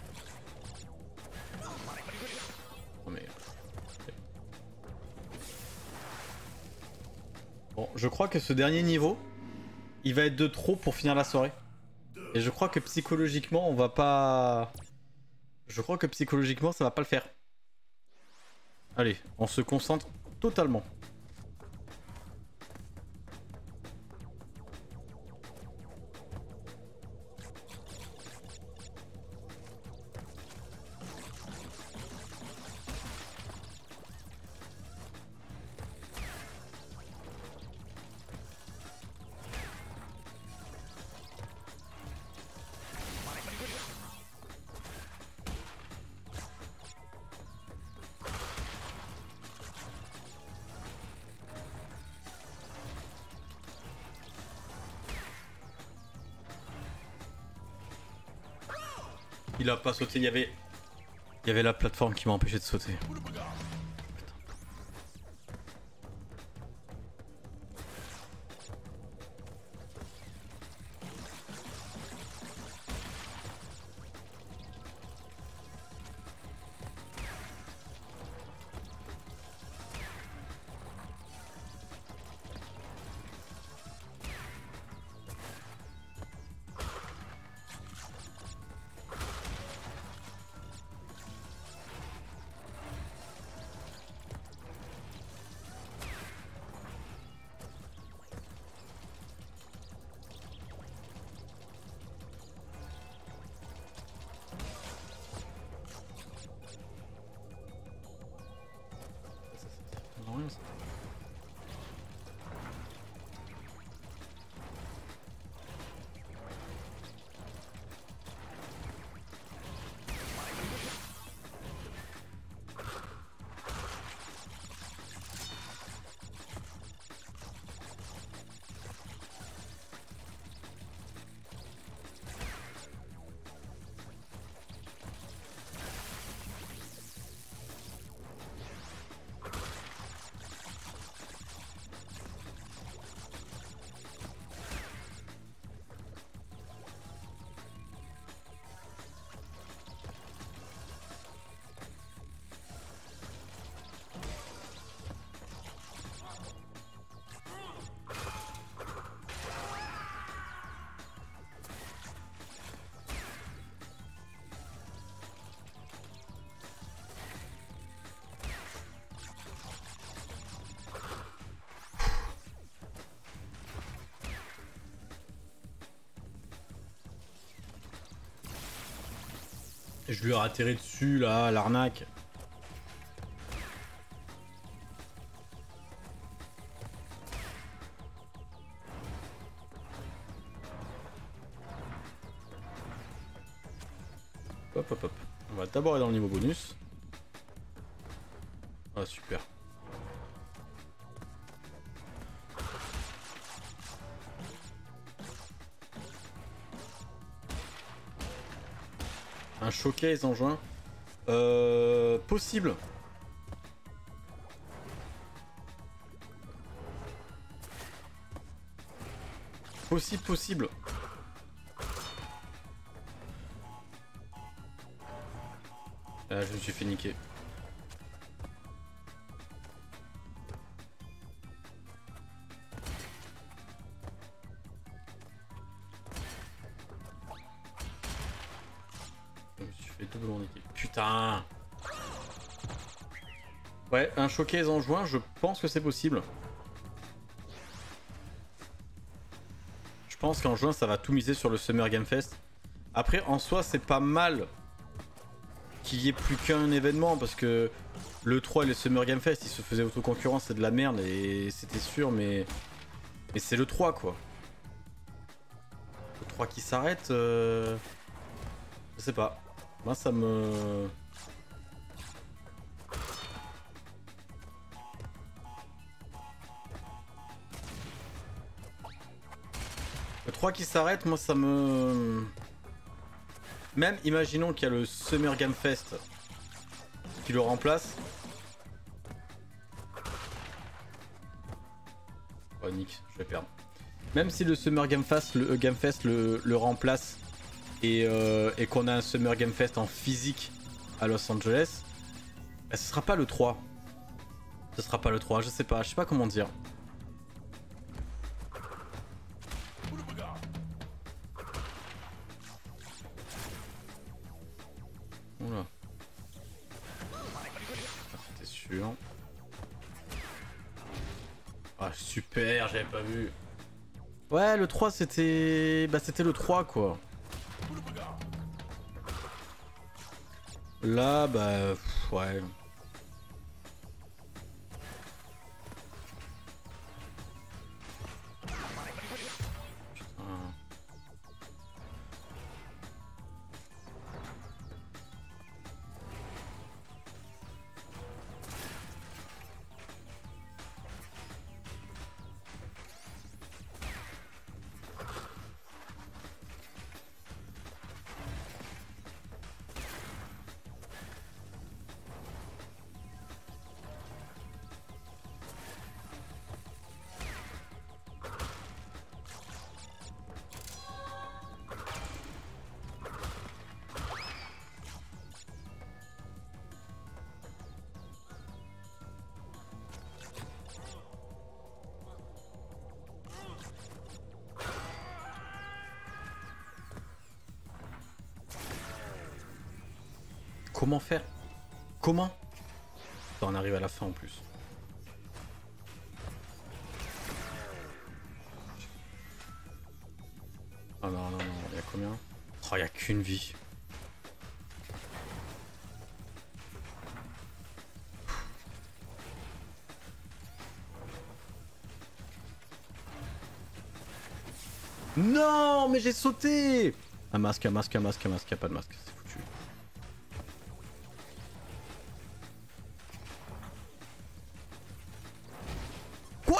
Non mais... Bon, je crois que ce dernier niveau, il va être de trop pour finir la soirée. Et je crois que psychologiquement, on va pas... Je crois que psychologiquement, ça va pas le faire. Allez, on se concentre totalement. Il a pas sauté, il y avait... Il y avait la plateforme qui m'a empêché de sauter. Je lui ai atterri dessus là, l'arnaque. Hop hop hop. On va d'abord aller dans le niveau bonus. Ah super. Un showcase en juin. Euh, possible. Possible, possible. Ah, je me suis fait niquer. Putain. Ouais, un showcase en juin, je pense que c'est possible. Je pense qu'en juin, ça va tout miser sur le Summer Game Fest. Après, en soi, c'est pas mal qu'il y ait plus qu'un événement, parce que le trois et le Summer Game Fest, ils se faisaient autoconcurrence, c'est de la merde, et c'était sûr, mais... Mais c'est le trois, quoi. Le trois qui s'arrête... Euh... Je sais pas. Moi, ça me... Le trois qui s'arrête, moi, ça me... Même, imaginons qu'il y a le Summer Game Fest qui le remplace. Oh, Nick, je vais perdre. Même si le Summer Game Fest le, Game Fest le, le remplace... Et, euh, et qu'on a un Summer Game Fest en physique à Los Angeles, bah, ce sera pas le trois. Ce sera pas le trois, je sais pas, je sais pas comment dire. Oula. C'était sûr. Ah super, j'avais pas vu. Ouais, le trois c'était... Bah c'était le trois quoi. Là, bah, pff, ouais. Putain. Comment faire? Comment? On arrive à la fin en plus. Oh non, non, non, il y a combien? Oh, il y a qu'une vie. Non, mais j'ai sauté. Un masque, un masque, un masque, un masque, y'a pas de masque, c'est foutu. Quoi?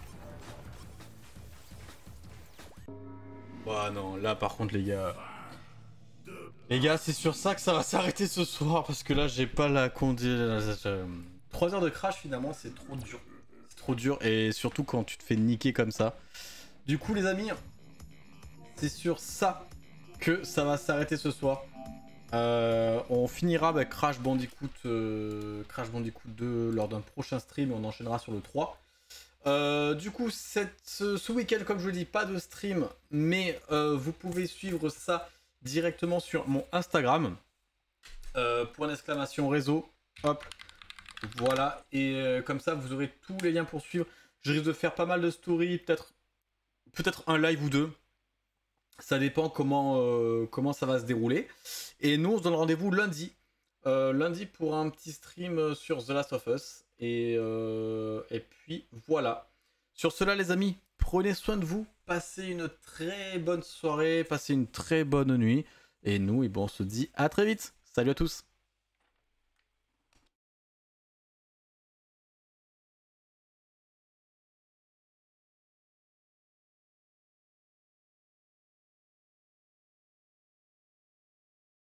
Oh non, là par contre les gars... Les gars, c'est sur ça que ça va s'arrêter ce soir, parce que là j'ai pas la condition... trois heures de crash finalement, c'est trop dur. C'est trop dur, et surtout quand tu te fais niquer comme ça. Du coup les amis, c'est sur ça que ça va s'arrêter ce soir. Euh, on finira avec Crash Bandicoot, euh, Crash Bandicoot deux lors d'un prochain stream et on enchaînera sur le trois. Euh, du coup, cette, ce, ce week-end, comme je vous le dis, pas de stream, mais euh, vous pouvez suivre ça directement sur mon Instagram. Euh, point d'exclamation réseau. Hop. Voilà. Et euh, comme ça, vous aurez tous les liens pour suivre. Je risque de faire pas mal de stories, peut-être peut-être un live ou deux. Ça dépend comment, euh, comment ça va se dérouler. Et nous, on se donne rendez-vous lundi. Euh, lundi pour un petit stream sur The Last of Us. Et, euh, et puis voilà. Sur cela, les amis, prenez soin de vous. Passez une très bonne soirée. Passez une très bonne nuit. Et nous, et bon, on se dit à très vite. Salut à tous.